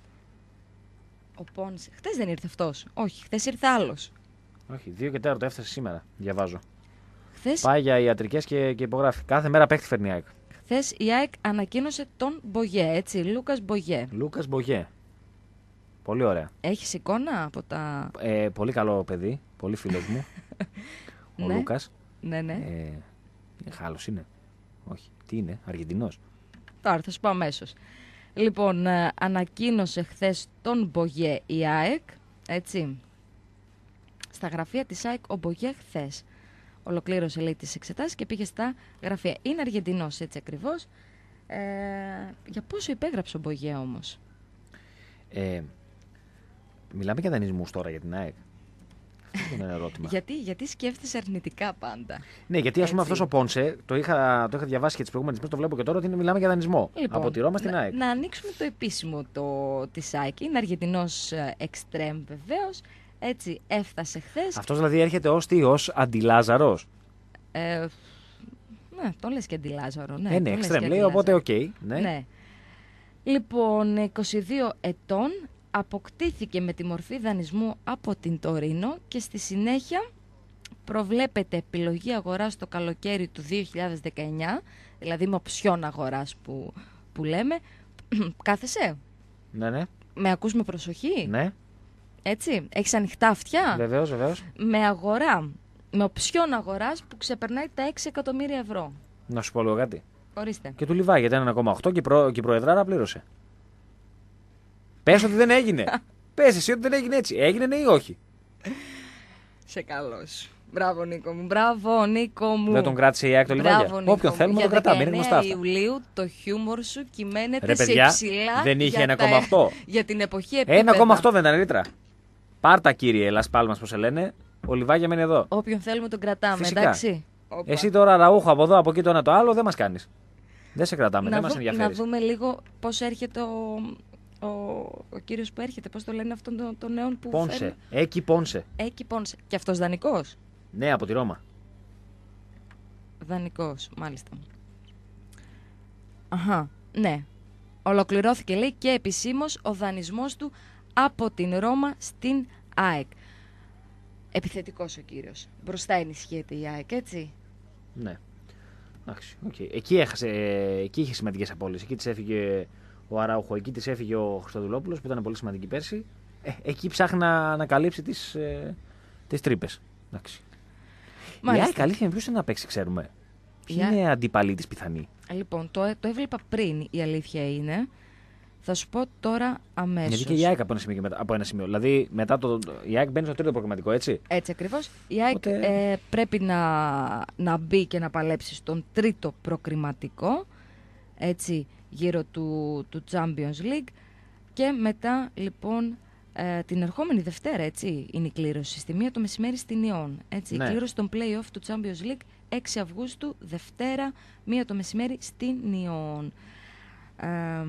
Ο Πόνσε, χτες δεν ήρθε αυτός, όχι, χτες ήρθε άλλος. Όχι, δύο και τέταρτο έφτασε σήμερα. Διαβάζω. Χθες, Πάει για ιατρικές και, και υπογράφει. Κάθε μέρα παίχτη φέρνει η ΑΕΚ. χθες η ΑΕΚ ανακοίνωσε τον Μπογιέ, έτσι, Λούκας Μπογιέ. Λούκας Μπογιέ. Πολύ ωραία. Έχεις εικόνα από τα... Ε, πολύ καλό παιδί. Πολύ φίλος μου. Ο Ναι. Λούκας. Ναι, ναι. Ε, Γάλλος είναι. Όχι. Τι είναι, Αργεντινός. Τώρα θα σου πω αμέσως. Λοιπόν, ε, ανακοίνωσε χθες τον Μπογιέ η ΑΕΚ, έτσι. Στα γραφεία της ΑΕΚ ο Μπογιέ χθες ολοκλήρωσε, λέει, τις εξετάσεις και πήγε στα γραφεία. Είναι Αργεντινός, έτσι ακριβώς. Ε, για πόσο υπέγραψε ο Μπογιέ όμως? Ε, μιλάμε για δανεισμούς τώρα για την ΑΕΚ. Αυτό είναι ένα ερώτημα. γιατί, γιατί σκέφτεσαι αρνητικά πάντα. Ναι, γιατί ας πούμε Έτσι. αυτός ο Πόνσε, το είχα, το είχα διαβάσει και τις προηγούμενες μέρες, το βλέπω και τώρα, ότι είναι, μιλάμε για δανεισμό. Λοιπόν, από τη Ρώμα στην να, ΑΕΚ. να ανοίξουμε το επίσημο το, της ΑΕΚ. Είναι Αργεντινός εξτρέμ βεβαίως. Έτσι έφτασε χθες. Αυτός δηλαδή έρχεται ως τι, ως αντιλάζαρος. Ε, ναι, το λες και αντιλάζαρο. Ναι, Ε, ναι, το λες εξτρέμ και λέει, οπότε αντιλάζαρο. οκ. ναι. Ναι. Λοιπόν, είκοσι δύο ετών, αποκτήθηκε με τη μορφή δανεισμού από την Τωρίνο και στη συνέχεια προβλέπεται επιλογή αγοράς το καλοκαίρι του δύο χιλιάδες δεκαεννιά, δηλαδή με οψιόν αγοράς που, που λέμε. Κάθεσαι, Ναι, ναι. με ακούς με προσοχή, ναι. έτσι, έχεις ανοιχτά αυτιά. Βεβαίως, βεβαίως. Με αγορά, με οψιόν αγοράς που ξεπερνάει τα έξι εκατομμύρια ευρώ. Να σου πω λίγο κάτι. Ορίστε. Και του Λιβάη γιατί ένα κόμμα οκτώ και, η προ... και η Προεδράρα πλήρωσε. Πες ότι δεν έγινε. Πες εσύ ότι δεν έγινε έτσι. Έγινε ναι ή όχι. Σε καλό σου. Μπράβο Νίκο μου, μπράβο Νίκο μου. Δεν τον κράτησε η ΑΕΚ το Λιβάγια. Όποιον θέλουμε τον κρατάμε, είναι γνωστά αυτά. Για δεκαεννέα Ιουλίου το χιούμορ σου κυμαίνεται Ρε, σε παιδιά, υψηλά. δεν είχε για ένα τα- κόμμα οκτώ. Για την εποχή επίπεδα. ένα κόμμα οκτώ δεν ήταν ρήτρα. Πάρτα κύριε Λας Πάλμας, πώς σε λένε. Ο Λιβάγια μένει εδώ. Όποιον θέλουμε τον κρατάμε, Φυσικά. εντάξει. Όπα. Εσύ τώρα ραούχο από εδώ, από εκεί το ένα το άλλο, δεν μας κάνεις. Δεν σε κρατάμε, να, δεν μας δου- να ενδιαφέρει. δούμε λίγο πώς έρχεται ο, ο, ο κύριος που έρχεται, πώς το λένε αυτόν τον το νέον που Πόνσε. φέρνει. Έκη Πόνσε. Έκη Πόνσε. Και αυτός δανεικός. Ναι, από τη Ρώμα. Δανεικός, μάλιστα. Αχα, ναι. Ολοκληρώθηκε, λέει, και επισήμως ο δανεισμός του από την Ρώμα στην ΑΕΚ. Επιθετικός ο κύριος. Μπροστά ενισχύεται η ΑΕΚ, έτσι. Ναι. Εντάξει, okay. Εκεί, έχασε, εκεί είχε σημαντικές απώλειες. Εκεί της έφυγε ο Αράουχο, εκεί της έφυγε ο Χριστοδουλόπουλος που ήταν πολύ σημαντική πέρσι. Ε, εκεί ψάχνει να ανακαλύψει τις, ε, τις τρύπες. Εντάξει. Η ΑΕΚ αλήθεια με ποιους είναι να παίξει, ξέρουμε. Ποιοι Η... είναι αντίπαλοι της πιθανή. Λοιπόν, το, το έβλεπα πριν, η αλήθεια είναι. Θα σου πω τώρα αμέσως. Γιατί και η ΑΕΚ από ένα σημείο. Και μετά, από ένα σημείο. Δηλαδή, μετά το, η ΑΕΚ μπαίνει στο τρίτο προγραμματικό, έτσι. Έτσι ακριβώς. Η ΑΕΚ Οπότε... ε, πρέπει να, να μπει και να παλέψει στον τρίτο προκριματικό, έτσι, γύρω του, του Champions League. Και μετά, λοιπόν, ε, την ερχόμενη Δευτέρα, έτσι, είναι η κλήρωση. Στη μία το μεσημέρι στην Ιόν. Έτσι, ναι. Η κλήρωση των play-off του Champions League έξι Αυγούστου, Δευτέρα, μία το μεσημέρι στην Ιόν. Ε,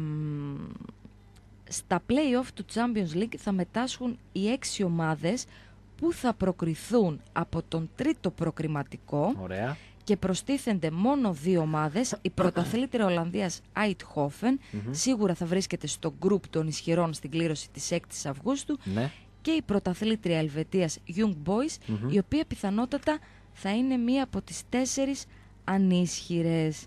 στα play-off του Champions League θα μετάσχουν οι έξι ομάδες που θα προκριθούν από τον τρίτο προκριματικό. Ωραία. Και προστίθενται μόνο δύο ομάδες. Η πρωταθλήτρια Ολλανδίας Eindhoven mm-hmm. σίγουρα θα βρίσκεται στο γκρουπ των ισχυρών στην κλήρωση της έκτη Αυγούστου. Ναι. Και η πρωταθλήτρια Ελβετίας Young Boys, mm-hmm. η οποία πιθανότατα θα είναι μία από τις τέσσερις ανίσχυρες.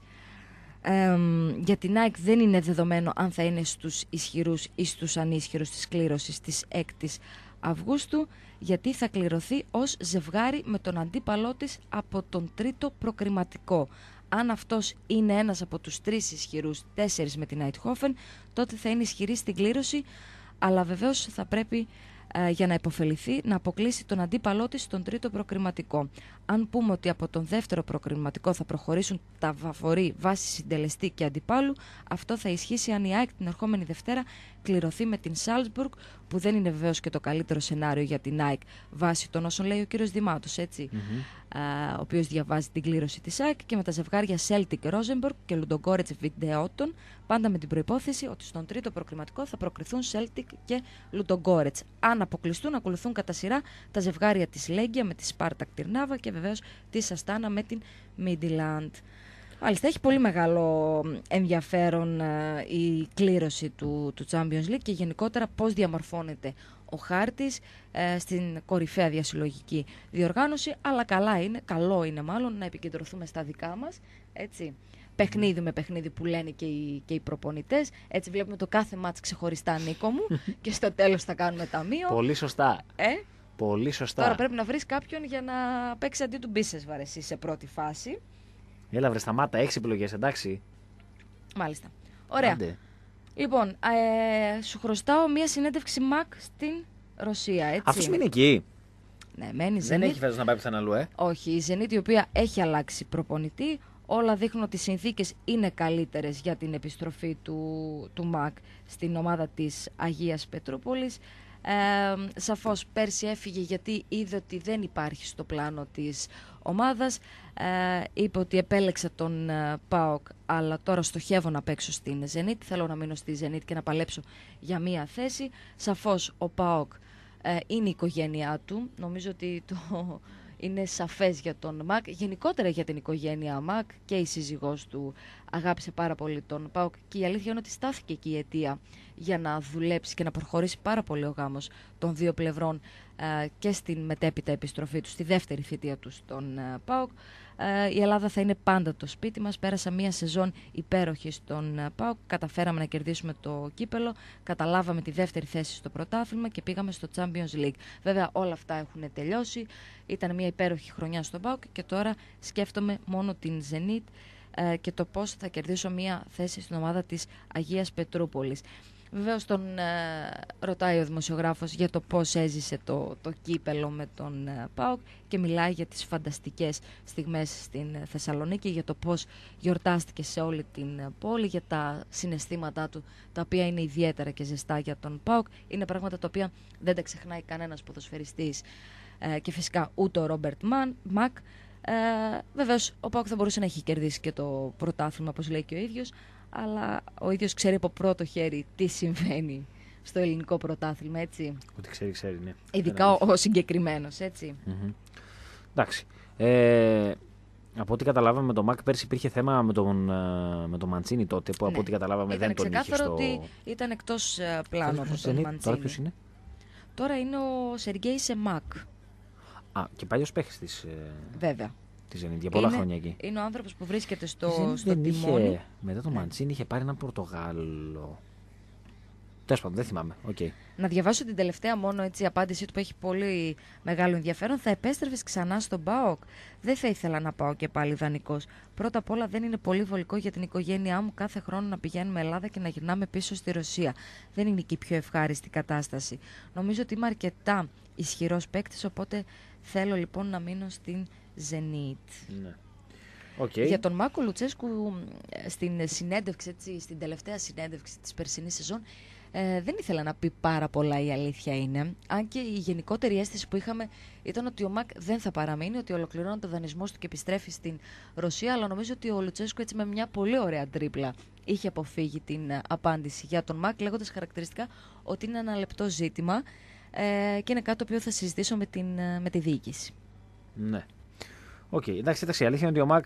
Ε, για την ΑΕΚ δεν είναι δεδομένο αν θα είναι στους ισχυρούς ή στους ανίσχυρους της κλήρωσης της έκτης Αυγούστου, γιατί θα κληρωθεί ως ζευγάρι με τον αντίπαλό της από τον τρίτο προκριματικό. Αν αυτός είναι ένας από τους τρεις ισχυρούς, τέσσερις με την Eindhoven, τότε θα είναι ισχυρή στην κλήρωση, αλλά βεβαίως θα πρέπει ε, για να υποφεληθεί να αποκλείσει τον αντίπαλό της στον τρίτο προκριματικό. Αν πούμε ότι από τον δεύτερο προκριματικό θα προχωρήσουν τα βαβορή βάσει συντελεστή και αντιπάλου, αυτό θα ισχύσει αν η ΑΕΚ την ερχόμενη Δευτέρα κληρωθεί με την Salzburg, που δεν είναι βεβαίως και το καλύτερο σενάριο για την ΑΕΚ βάσει των όσων λέει ο κύριος Δημάτος, έτσι, mm-hmm. α, ο οποίος διαβάζει την κλήρωση της ΑΕΚ, και με τα ζευγάρια Celtic Rosenborg και Ludogorets Videoton, πάντα με την προϋπόθεση ότι στον τρίτο προκριματικό θα προκριθούν Celtic και Ludogorets. Αν αποκλειστούν, ακολουθούν κατά σειρά τα ζευγάρια της Λέγκια με τη Spartak Τυρνάβα και βεβαίως της Αστάνα με την Midland. Μάλιστα, έχει πολύ μεγάλο ενδιαφέρον ε, η κλήρωση του, του Champions League και γενικότερα πώς διαμορφώνεται ο χάρτης ε, στην κορυφαία διασυλλογική διοργάνωση, αλλά καλά είναι, καλό είναι μάλλον να επικεντρωθούμε στα δικά μας, έτσι. Παιχνίδι με παιχνίδι που λένε και οι, και οι προπονητές. Έτσι βλέπουμε το κάθε μάτς ξεχωριστά, Νίκο μου, και στο τέλος θα κάνουμε ταμείο. Πολύ σωστά. Ε? Πολύ σωστά. Τώρα πρέπει να βρεις κάποιον για να παίξει αντί του Μπίσεσβαρ εσύ σε πρώτη φάση. Έλα βρε, σταμάτα, έξι επιλογές, εντάξει. Μάλιστα. Ωραία. Άντε. Λοιπόν, ε, σου χρωστάω μία συνέντευξη Μακ στην Ρωσία, έτσι. Αυτός μείνει εκεί. Ναι, μένει Δεν Zenit. έχει φέτος να πάει πουθενά αλλού, ε. Όχι, η Zenit, η οποία έχει αλλάξει προπονητή. Όλα δείχνουν ότι οι συνθήκες είναι καλύτερες για την επιστροφή του, του Μακ στην ομάδα της Αγίας Πετρούπολης. Ε, σαφώς πέρσι έφυγε γιατί είδε ότι δεν υπάρχει στο πλάνο της ομάδας. Ε, είπε ότι επέλεξα τον ε, ΠΑΟΚ, αλλά τώρα στοχεύω να παίξω στην Zenit. Θέλω να μείνω στη Zenit και να παλέψω για μία θέση. Σαφώς ο ΠΑΟΚ ε, είναι η οικογένειά του. Νομίζω ότι το είναι σαφές για τον Μακ, γενικότερα για την οικογένεια Μακ, και η σύζυγός του αγάπησε πάρα πολύ τον ΠΑΟΚ και η αλήθεια είναι ότι στάθηκε εκεί η αιτία για να δουλέψει και να προχωρήσει πάρα πολύ ο γάμος των δύο πλευρών ε, και στην μετέπειτα επιστροφή του, στη δεύτερη θητεία του στον ε, ΠΑΟΚ. Ε, η Ελλάδα θα είναι πάντα το σπίτι μας. Πέρασα μία σεζόν υπέροχη στον ε, ΠΑΟΚ, καταφέραμε να κερδίσουμε το κύπελο, καταλάβαμε τη δεύτερη θέση στο πρωτάθλημα και πήγαμε στο Champions League. Βέβαια όλα αυτά έχουν τελειώσει, ήταν μία υπέροχη χρονιά στον ΠΑΟΚ και τώρα σκέφτομαι μόνο την Zenit ε, και το πώς θα κερδίσω μία θέση στην ομάδα της Αγίας Πετρούπολης. Βεβαίως τον ε, ρωτάει ο δημοσιογράφος για το πώς έζησε το, το κύπελο με τον ε, ΠΑΟΚ και μιλάει για τις φανταστικές στιγμές στην ε, Θεσσαλονίκη, για το πώς γιορτάστηκε σε όλη την ε, πόλη, για τα συναισθήματά του, τα οποία είναι ιδιαίτερα και ζεστά για τον ΠΑΟΚ. Είναι πράγματα τα οποία δεν τα ξεχνάει κανένας ποδοσφαιριστής ε, και φυσικά ούτε ο Ρόμπερτ Μακ. Ε, βεβαίως ο ΠΑΟΚ θα μπορούσε να έχει κερδίσει και το πρωτάθλημα, όπως λέει και ο ίδιος, αλλά ο ίδιος ξέρει από πρώτο χέρι τι συμβαίνει στο ελληνικό πρωτάθλημα, έτσι. Ό,τι ξέρει, ξέρει, ναι. Ειδικά ο, ο συγκεκριμένος, έτσι. Mm-hmm. Εντάξει. Ε, από ό,τι καταλάβαμε με τον Μακ πέρσι υπήρχε θέμα με τον, με τον Μαντσίνη τότε, που ναι. από ό,τι καταλάβαμε ήταν δεν τον είχε στο... ξεκάθαρο ότι ήταν εκτός πλάνου από τον Μαντσίνη. Τώρα ποιος είναι? Τώρα είναι ο Σεργέη Σεμάκ. Α, και παλιός παίχτης της... Βέβαια. Για πολλά είναι, χρόνια εκεί. Είναι ο άνθρωπος που βρίσκεται στο, δεν, στο δεν τιμόνι. Είχε, μετά το ναι. Μαντσίνη είχε πάρει έναν Πορτογάλο. Τέλος πάντων, δεν θυμάμαι. Okay. Να διαβάσω την τελευταία μόνο έτσι, απάντησή του που έχει πολύ μεγάλο ενδιαφέρον. Θα επέστρεφες ξανά στον ΠΑΟΚ? Δεν θα ήθελα να πάω και πάλι δανεικός. Πρώτα απ' όλα δεν είναι πολύ βολικό για την οικογένειά μου κάθε χρόνο να πηγαίνουμε Ελλάδα και να γυρνάμε πίσω στη Ρωσία. Δεν είναι και η πιο ευχάριστη κατάσταση. Νομίζω ότι είμαι αρκετά ισχυρός παίκτης, οπότε θέλω λοιπόν να μείνω στην Zenit. Ναι. Okay. Για τον Μάκο Λουτσέσκου στην συνέντευξη, έτσι, στην τελευταία συνέντευξη της περσινής σεζόν, ε, δεν ήθελα να πει πάρα πολλά, η αλήθεια είναι. Αν και η γενικότερη αίσθηση που είχαμε ήταν ότι ο Μακ δεν θα παραμείνει, ότι ολοκληρώνει το δανεισμό του και επιστρέφει στην Ρωσία, αλλά νομίζω ότι ο Λουτσέσκου έτσι με μια πολύ ωραία τρίπλα είχε αποφύγει την ε, απάντηση για τον Μακ, λέγοντας χαρακτηριστικά ότι είναι ένα λεπτό ζήτημα ε, και είναι κάτι το οποίο θα συζητήσω με, την, ε, με τη διοίκηση. Ναι. Οκ, okay, εντάξει, εντάξει, η αλήθεια είναι ότι ο Μακ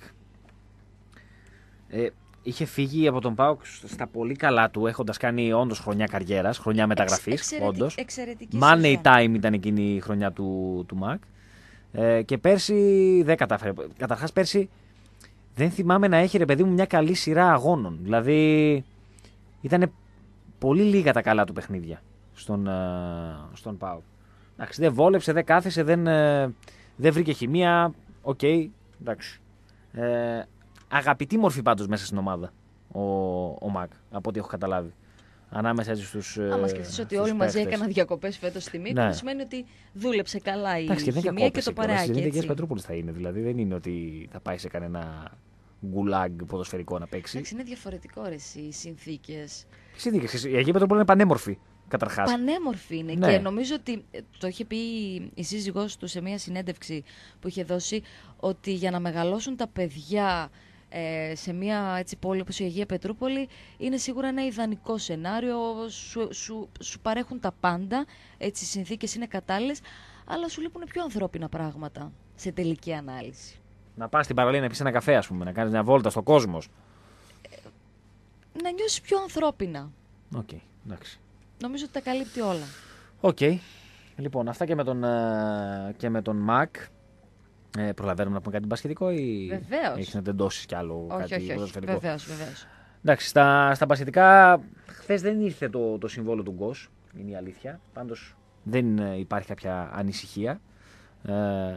ε, είχε φύγει από τον ΠΑΟΚ στα πολύ καλά του, έχοντας κάνει όντως χρονιά καριέρας, χρονιά μεταγραφής, όντως. Εξαιρετική Money σεζόν. time ήταν εκείνη η χρονιά του, του Μακ. Ε, και πέρσι δεν κατάφερε. Καταρχάς πέρσι δεν θυμάμαι να έχει, ρε παιδί μου, μια καλή σειρά αγώνων. Δηλαδή ήταν πολύ λίγα τα καλά του παιχνίδια στον, στον ΠΑΟΚ. Εντάξει, δεν βόλεψε, δεν κάθεσε, δεν, δεν βρήκε χημεία. Οκ, okay, εντάξει. Ε, αγαπητή μορφή πάντως μέσα στην ομάδα ο, ο Μακ, από ό,τι έχω καταλάβει. Ανάμεσα έτσι στους. Άμα σκεφτείς ότι όλοι μαζί έκαναν διακοπές φέτος στη Μύκονο, ναι. σημαίνει ότι δούλεψε καλά η εντάξει, χημεία και το παρεάκι. Δεν είναι Πετρούπολης θα είναι, δηλαδή δεν είναι ότι θα πάει σε κανένα γκουλάγκ ποδοσφαιρικό να παίξει. Εντάξει, είναι διαφορετικό ρε, οι συνθήκες. Οι συνθήκες. Η Αγία Πετρούπολη είναι πανέμορφη. Καταρχάς. Πανέμορφη είναι, ναι. Και νομίζω ότι το είχε πει η σύζυγός του σε μια συνέντευξη που είχε δώσει, ότι για να μεγαλώσουν τα παιδιά ε, σε μια έτσι, πόλη όπως η Αγία Πετρούπολη είναι σίγουρα ένα ιδανικό σενάριο, σου, σου, σου παρέχουν τα πάντα, έτσι, οι συνθήκες είναι κατάλληλες, αλλά σου λείπουν πιο ανθρώπινα πράγματα σε τελική ανάλυση. Να πας στην παραλία να πεις ένα καφέ, ας πούμε, να κάνεις μια βόλτα στον κόσμο. Ε, να νιώσεις πιο ανθρώπινα. Οκ, okay, εντάξει. Νομίζω ότι τα καλύπτει όλα. Οκ. Okay. Λοιπόν, αυτά και με τον, και με τον Μακ. Ε, προλαβαίνουμε να πούμε κάτι μπασκετικό ή βεβαίως. Έχεις να τεντώσεις κι άλλο όχι, κάτι όχι, ποδοσφαιρικό? Βεβαίως, βεβαίως. Εντάξει, στα, στα μπασκετικά χθες δεν ήρθε το, το συμβόλαιο του Γκος, είναι η αλήθεια. Πάντως δεν υπάρχει κάποια ανησυχία. Ε,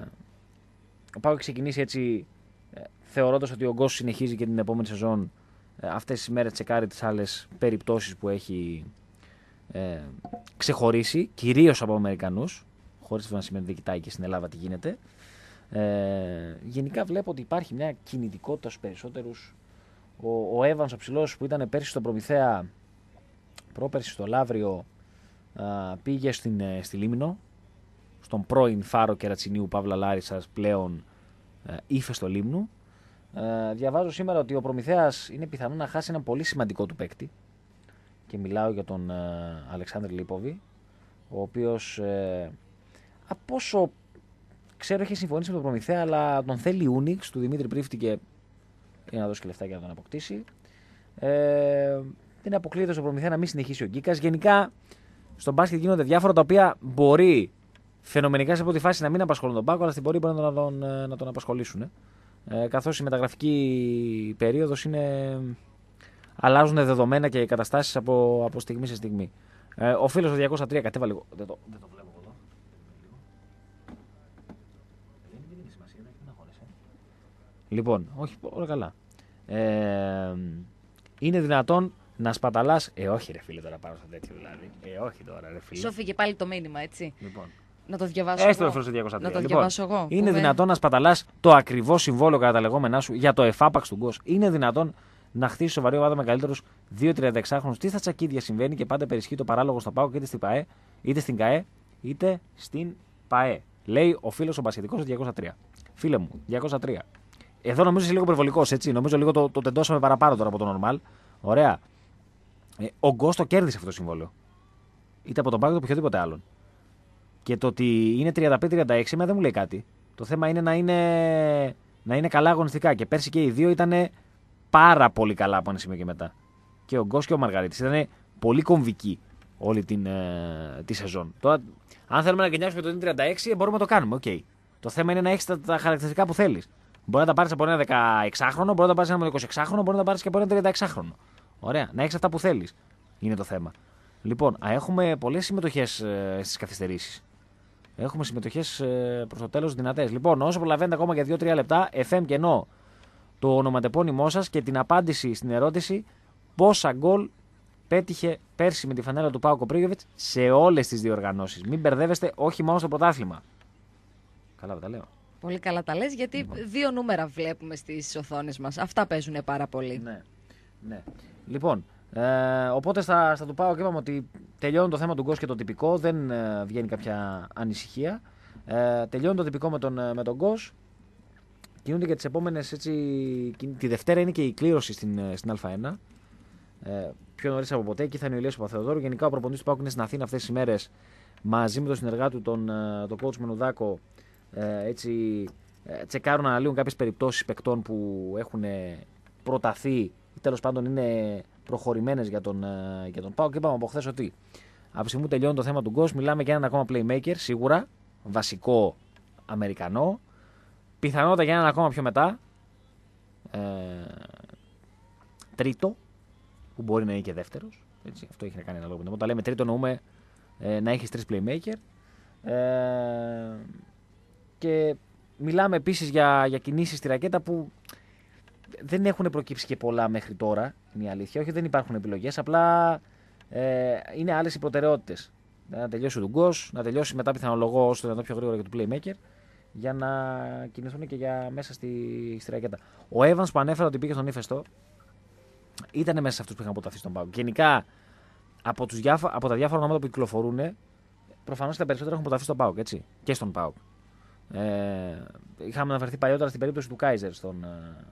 ο ΠΑΟΚ ξεκινήσει έτσι ε, θεωρώντας ότι ο Γκος συνεχίζει και την επόμενη σεζόν. Ε, αυτές τις μέρες τσεκάρει τις άλλες περιπτώσεις που έχει ε, ξεχωρίσει, κυρίως από Αμερικανούς, χωρίς να σημαίνει ότι δεν κοιτάει και στην Ελλάδα τι γίνεται. Ε, γενικά βλέπω ότι υπάρχει μια κινητικότητα στους περισσότερους. Ο, ο Evans ο ψηλός που ήταν πέρσι στον Προμηθέα, πρόπερσι στο Λαύριο, α, πήγε στην, ε, στη Λίμνο, στον πρώην Φάρο Κερατσινίου Παύλα Λάρισσας, πλέον ε, Ύφεστο Λίμνου. Ε, διαβάζω σήμερα ότι ο Προμηθέας είναι πιθανό να χάσει ένα πολύ σημαντικό του παίκτη και μιλάω για τον ε, Αλεξάνδρ Λίποβι, ο οποίος ε, από όσο ξέρω έχει συμφωνήσει με τον Προμηθέα, αλλά τον θέλει Ούνιξ, του Δημήτρη Πρίφτηκε για να δώσει και λεφτά για να τον αποκτήσει. Ε, δεν αποκλείεται στον Προμηθέα να μην συνεχίσει ο Γκίκας. Γενικά στον μπάσκετ γίνονται διάφορα τα οποία μπορεί φαινομενικά σε πρώτη φάση να μην απασχολούν τον Πάκο, αλλά στην πορεία μπορεί να τον, να τον απασχολήσουν. Ε, καθώς η μεταγραφική περίοδος είναι. Αλλάζουν δεδομένα και καταστάσεις από, από στιγμή σε στιγμή. Ε, ο φίλος του διακόσια τρία κατέβα λίγο. Δεν το, δεν το βλέπω εδώ. Λοιπόν, όχι, όλα καλά. Ε, είναι δυνατόν να σπαταλάς. Ε, όχι, ρε φίλε, τώρα πάνω στο τέτοιο δηλαδή. Ε, όχι τώρα, ρε φίλε. Σώθηκε πάλι το μήνυμα, έτσι. Λοιπόν. Να το διαβάσω. Έστω εγώ. το στο διακόσια τρία. Να το Λοιπόν, διαβάσω εγώ. είναι που δυνατόν να σπαταλάς το ακριβώς συμβόλαιο κατά τα λεγόμενά σου για το εφάπαξ του γκος. Είναι δυνατόν να χτίσει σοβαρή ομάδα με καλύτερου δύο τριανταεξάχρονους. Τι στα τσακίδια συμβαίνει και πάντα περισχύει το παράλογο στο ΠΑΟΚ είτε στην ΠΑΕ, είτε στην ΚΑΕ, είτε στην ΠΑΕ. Λέει ο φίλος ο Μπασχετικός στο διακόσια τρία. Φίλε μου, διακόσια τρία. Εδώ νομίζω είσαι λίγο υπερβολικός, έτσι. Νομίζω λίγο το, το τεντώσαμε παραπάνω τώρα από το normal. Ωραία. Ε, ο Γκος το κέρδισε αυτό το συμβόλαιο. Είτε από τον ΠΑΟΚ είτε από οποιοδήποτε άλλον. Και το ότι είναι τριάντα πέντε τριάντα έξι δεν μου λέει κάτι. Το θέμα είναι να είναι, να είναι καλά αγωνιστικά. Και πέρσι και οι δύο ήταν πάρα πολύ καλά από ένα σημείο και μετά. Και ο Γκος και ο Μαργαρίτης ήταν πολύ κομβικοί όλη την, ε, τη σεζόν. Τώρα, αν θέλουμε να γενιάσουμε το ότι είναι τριάντα έξι, μπορούμε να το κάνουμε. Okay. Το θέμα είναι να έχεις τα, τα χαρακτηριστικά που θέλεις. Μπορεί να τα πάρεις από ένα δεκαεξάχρονο, μπορεί να τα πάρεις από ένα εικοσιεξάχρονο, μπορεί να τα πάρεις και από ένα τριανταεξάχρονο. Ωραία. Να έχεις αυτά που θέλεις. Είναι το θέμα. Λοιπόν, α, έχουμε πολλές συμμετοχές ε, στις καθυστερήσεις. Έχουμε συμμετοχές ε, προς το τέλος δυνατές. Λοιπόν, όσο προλαβαίνετε ακόμα για δύο τρία λεπτά, εφ εμ και ενώ το ονοματεπώνυμό σας και την απάντηση στην ερώτηση πόσα γκολ πέτυχε πέρσι με τη φανέλα του ΠΑΟΚ ο Πρίγιοβιτς σε όλες τις διοργανώσεις. Μην μπερδεύεστε, όχι μόνο στο πρωτάθλημα. Καλά τα λέω. Πολύ καλά τα λες, γιατί Λοιπόν. δύο νούμερα βλέπουμε στις οθόνες μας. Αυτά παίζουν πάρα πολύ. Ναι, ναι. Λοιπόν, ε, οπότε στα, στα του ΠΑΟΚ είπαμε ότι τελειώνει το θέμα του γκος και το τυπικό, δεν ε, βγαίνει κάποια ανησυχία. Ε, τελειώνει το τυπικό με τον, με τον γκος. Κινούνται για τις επόμενες, έτσι, τη Δευτέρα είναι και η κλήρωση στην, στην Α1. Ε, πιο νωρίς από ποτέ, εκεί θα είναι ο Ηλίας Παπαθεοδόρου. Γενικά ο προπονητής του ΠΑΟΚ είναι στην Αθήνα αυτές τις ημέρες μαζί με τον συνεργάτη του, τον, τον coach Μενουδάκο. Ε, έτσι, ε, τσεκάρουν, αναλύουν κάποιες περιπτώσεις παικτών που έχουν προταθεί ή τέλος πάντων είναι προχωρημένες για τον, για τον ΠΑΟΚ. Και είπαμε από χθες ότι από τη στιγμή που τελειώνει το θέμα του γκος, μιλάμε για έναν ακόμα playmaker, σίγουρα, βασικό Αμερικανό. Πιθανότητα για έναν ακόμα πιο μετά. Ε, τρίτο, που μπορεί να είναι και δεύτερος. Έτσι, αυτό έχει να κάνει ανάλογα με το. Όταν λέμε τρίτο, εννοούμε ε, να έχεις τρεις playmaker. Ε, και μιλάμε επίσης για, για κινήσεις στη ρακέτα που δεν έχουν προκύψει και πολλά μέχρι τώρα. Είναι η αλήθεια. Όχι, δεν υπάρχουν επιλογές. Απλά ε, είναι άλλες οι προτεραιότητες. Να τελειώσει ο Ντουγκός, να τελειώσει μετά πιθανολογώ όσο το δυνατόν πιο γρήγορα για το playmaker, για να κινηθούν και για μέσα στη, στη ρακέτα. Ο Evans που ανέφερα ότι πήγε στον ύφεστο ήταν μέσα σε αυτούς που είχαν αποταθεί στον ΠΑΟΚ. Γενικά από, τους διάφο- από τα διάφορα ονόματα που κυκλοφορούν, προφανώς τα περισσότερα έχουν αποταθεί στον ΠΑΟΚ, έτσι. Και στον ΠΑΟΚ. Ε, είχαμε αναφερθεί παλιότερα στην περίπτωση του Κάιζερ στον,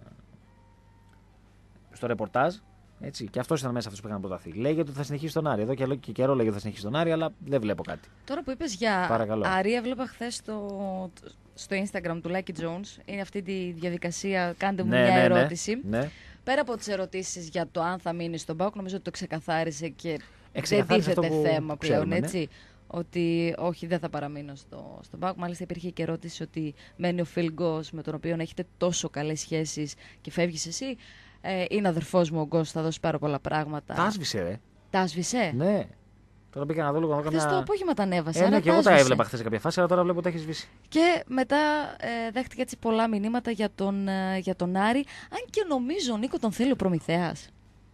στο ρεπορτάζ. Έτσι, και αυτό ήταν μέσα αυτούς που είχαν αποταθεί. Λέγεται ότι θα συνεχίσει τον Άρη. Εδώ και, και καιρό λέγεται ότι θα συνεχίσει τον Άρη, αλλά δεν βλέπω κάτι. Τώρα που είπες για Παρακαλώ. Άρη, έβλεπα χθες στο, στο Instagram του Lucky Jones. Είναι αυτή τη διαδικασία. Κάντε μου Ναι, μια ναι, ναι, ερώτηση. ναι. Πέρα από τις ερωτήσεις για το αν θα μείνει στον ΠΑΟΚ, νομίζω ότι το ξεκαθάρισε και δεν Εξεκαθάρισε τίθεται αυτό που θέμα πλέον, ξέρουμε, ναι. έτσι. Ότι όχι, δεν θα παραμείνω στο, στον ΠΑΟΚ. Μάλιστα υπήρχε και ερώτηση ότι μένει ο Φιλ Γκος, με τον οποίο έχετε τόσο καλές σχέσεις και φεύγεις εσύ. Ε, είναι αδερφός μου ο Γκος, θα δώσει πάρα πολλά πράγματα. Τα άσβησε, ρε. Τα άσβησε. Ναι. Τώρα πήγα να δω λίγο. Χθες το απόγευμα τα ανέβασε. Ε, ναι, άρα και εγώ τα άσβησε. έβλεπα χθες σε κάποια φάση, αλλά τώρα βλέπω ότι τα έχει σβήσει. Και μετά ε, δέχτηκε έτσι πολλά μηνύματα για τον, ε, για τον Άρη. Αν και νομίζω, Νίκο, τον θέλει ο Προμηθέας.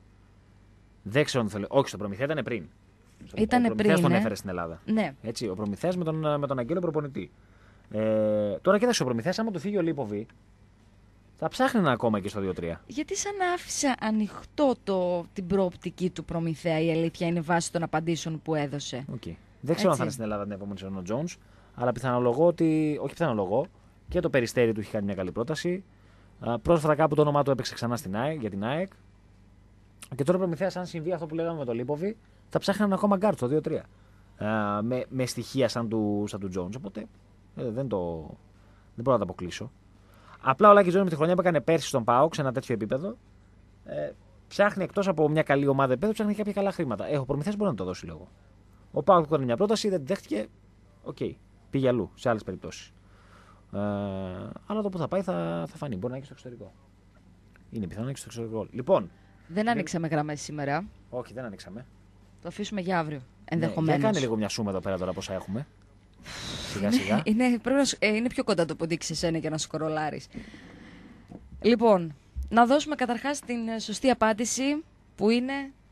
Δεν ξέρω αν θέλω. Όχι, στον Προμηθέα ήταν πριν. Ήτανε ο Προμηθέας πριν, τον ε. έφερε στην Ελλάδα. Ναι. Έτσι, ο Προμηθέας με τον, με τον Αγγέλο προπονητή. Ε, τώρα κοίταξε, ο Προμηθέας, άμα του φύγει ο Λίποβι, θα ψάχνει ένα ακόμα και στο δύο τρία. Γιατί σαν να άφησε ανοιχτό το, την προοπτική του Προμηθέα, η αλήθεια είναι βάσει των απαντήσεων που έδωσε. Okay. Δεν ξέρω Έτσι. αν θα είναι στην Ελλάδα την επόμενη σεζόν ο Jones, αλλά πιθανολογώ ότι. Όχι πιθανολογώ, και το Περιστέρι του έχει κάνει μια καλή πρόταση. Α, πρόσφατα κάπου το όνομά του έπαιξε ξανά στην ΑΕΚ, για την ΑΕΚ. Και τώρα ο Προμηθέας, αν συμβεί αυτό που λέγαμε με τον Λίποβι, θα ψάχνει ένα ακόμα γκάρτ στο δύο τρία. Α, με, με στοιχεία σαν του, σαν του Jones. Οπότε ε, δεν, το, δεν μπορώ να το αποκλείσω. Απλά ο Λάκη Τζόνι με τη χρονιά που έκανε πέρσι στον ΠΑΟΚ σε ένα τέτοιο επίπεδο, ε, ψάχνει εκτός από μια καλή ομάδα επίπεδο, ψάχνει κάποια καλά χρήματα. Ε, ο Προμηθέας μπορεί να το δώσει λόγο. Ο ΠΑΟΚ έκανε μια πρόταση, δεν τη δέχτηκε. Οκ, okay, πήγε αλλού σε άλλες περιπτώσεις. Ε, αλλά το που θα πάει θα, θα φανεί. Μπορεί να έχει στο εξωτερικό. Είναι πιθανό να έχει στο εξωτερικό. Λοιπόν. Δεν ανοίξαμε γραμμές σήμερα. Όχι, δεν ανοίξαμε. Το αφήσουμε για αύριο. Ναι, Ενδεχομένως. για κάνε λίγο μια σούμα εδώ πέρα τώρα πόσα έχουμε. Σιγά σιγά. Είναι, πρέπει να, σου- ε, είναι πιο κοντά το ποντίκι σε σένα για να σκορολάρεις. Λοιπόν, να δώσουμε καταρχάς την ε, σωστή απάντηση που είναι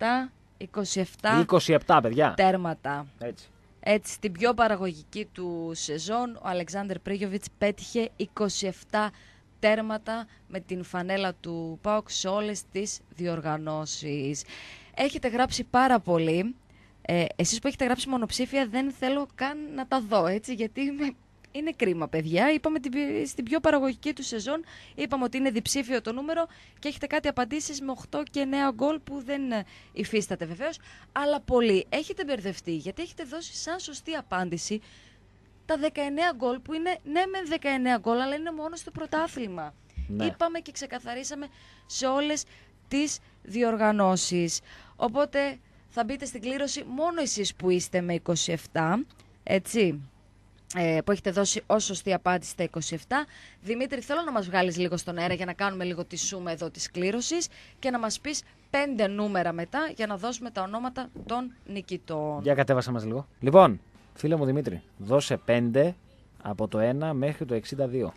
επτά, είκοσι επτά είκοσι επτά, παιδιά. τέρματα. Έτσι. Έτσι, στην πιο παραγωγική του σεζόν, ο Αλεξάνδερ Πρίγιοβιτς πέτυχε είκοσι επτά τέρματα με την φανέλα του ΠΑΟΚ σε όλες τις διοργανώσεις. Έχετε γράψει πάρα πολύ. Ε, εσείς που έχετε γράψει μονοψήφια δεν θέλω καν να τα δω, έτσι, γιατί με... είναι κρίμα, παιδιά. Είπαμε την... στην πιο παραγωγική του σεζόν, είπαμε ότι είναι διψήφιο το νούμερο και έχετε κάτι απαντήσεις με οκτώ και εννέα γκολ που δεν υφίσταται βεβαίως, αλλά πολύ. Έχετε μπερδευτεί, γιατί έχετε δώσει σαν σωστή απάντηση τα δεκαεννέα γκολ, που είναι ναι με δεκαεννέα γκολ, αλλά είναι μόνο στο πρωτάθλημα. Ναι. Είπαμε και ξεκαθαρίσαμε σε όλες τις διοργανώσεις. Οπότε θα μπείτε στην κλήρωση μόνο εσείς που είστε με είκοσι επτά, έτσι, ε, που έχετε δώσει ως σωστή απάντηση στα είκοσι επτά. Δημήτρη, θέλω να μας βγάλεις λίγο στον αέρα για να κάνουμε λίγο τη σούμα εδώ της κλήρωσης και να μας πεις πέντε νούμερα μετά για να δώσουμε τα ονόματα των νικητών. Για κατέβασα μας λίγο. Λοιπόν, φίλε μου Δημήτρη, δώσε πέντε από το ένα μέχρι το εξήντα δύο.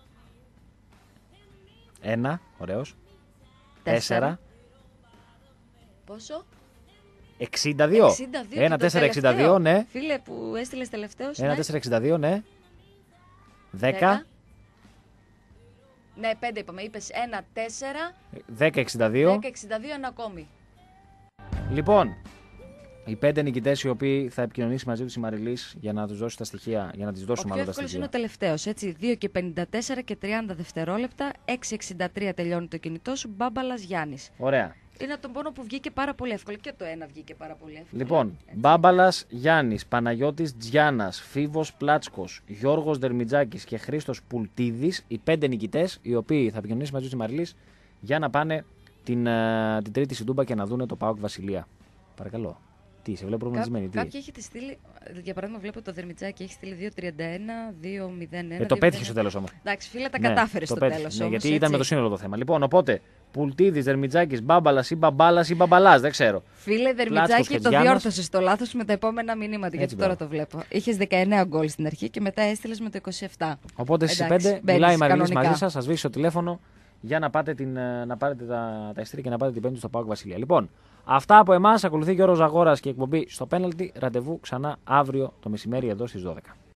ένα, ωραίος. τέσσερα. Πόσο? εξήντα δύο. εξήντα δύο. ένα τέσσερα εξήντα δύο, ναι. Φίλε που έστειλες τελευταίος. ένα τέσσερα εξήντα δύο, ναι. δέκα. δέκα. Ναι, πέντε είπαμε. Είπες ένα τέσσερα. δέκα εξήντα δύο. δέκα εξήντα δύο, ένα ακόμη. Λοιπόν, οι πέντε νικητές οι οποίοι θα επικοινωνήσει μαζί τους η Μαριλής για να τους δώσει τα στοιχεία, για να τις δώσουμε όλα τα στοιχεία. Ο πιο εύκολος είναι ο τελευταίος, έτσι. δύο και πενήντα τέσσερα και τριάντα δευτερόλεπτα. έξι εξήντα τρία τελειώνει το κινητό σου. Μπάμπαλας Γιάννης. Ωραία. Είναι τον πόνο που βγήκε πάρα πολύ εύκολο. Και το ένα βγήκε πάρα πολύ εύκολο. Λοιπόν, Μπάμπαλας Γιάννης, Παναγιώτης Τζιάνας, Φίβος Πλάτσκος, Γιώργος Δερμιτζάκης και Χρήστος Πουλτίδης, οι πέντε νικητές οι οποίοι θα επικοινωνήσει μαζί τους η Μαριλής για να πάνε την, uh, την Τρίτη στην Τούμπα και να δούνε το ΠΑΟΚ Βασιλεία. Παρακαλώ. Τι, σε βλέπω προβληματισμένη. Κάποιοι έχετε στείλει, για παράδειγμα, βλέπω το Δερμιτζάκι έχει στείλει δύο τριάντα ένα, δύο μηδέν ένα. Ε, το πέτυχε στο τέλος όμως. Εντάξει, φίλε, τα ναι, κατάφερε στο τέλος. Ναι, όμως, γιατί έτσι. ήταν με το σύνολο το θέμα. Λοιπόν, οπότε Πουλτίδης, Δερμιτζάκης, Μπάμπαλας ή Μπαμπάλας ή Μπαμπαλάς, δεν ξέρω. Φίλε, Δερμιτζάκι, το διόρθωσε το λάθος με τα επόμενα μηνύματα. Γιατί τώρα το βλέπω. Είχε δεκαεννέα γκολ στην αρχή και μετά έστειλε με το είκοσι επτά. Οπότε στις πέντε μιλάει η Μαριλής μαζί σας, σας σβήσει το τηλέφωνο για να, πάτε την, να πάρετε τα, τα ειστήρια και να πάτε την Πέμπτη στο ΠΑΟΚ Βασιλεία. Λοιπόν, αυτά από εμάς. Ακολουθεί Γιώργος Ζαγόρας και εκπομπή στο πέναλτι. Ραντεβού ξανά αύριο το μεσημέρι εδώ στις δώδεκα.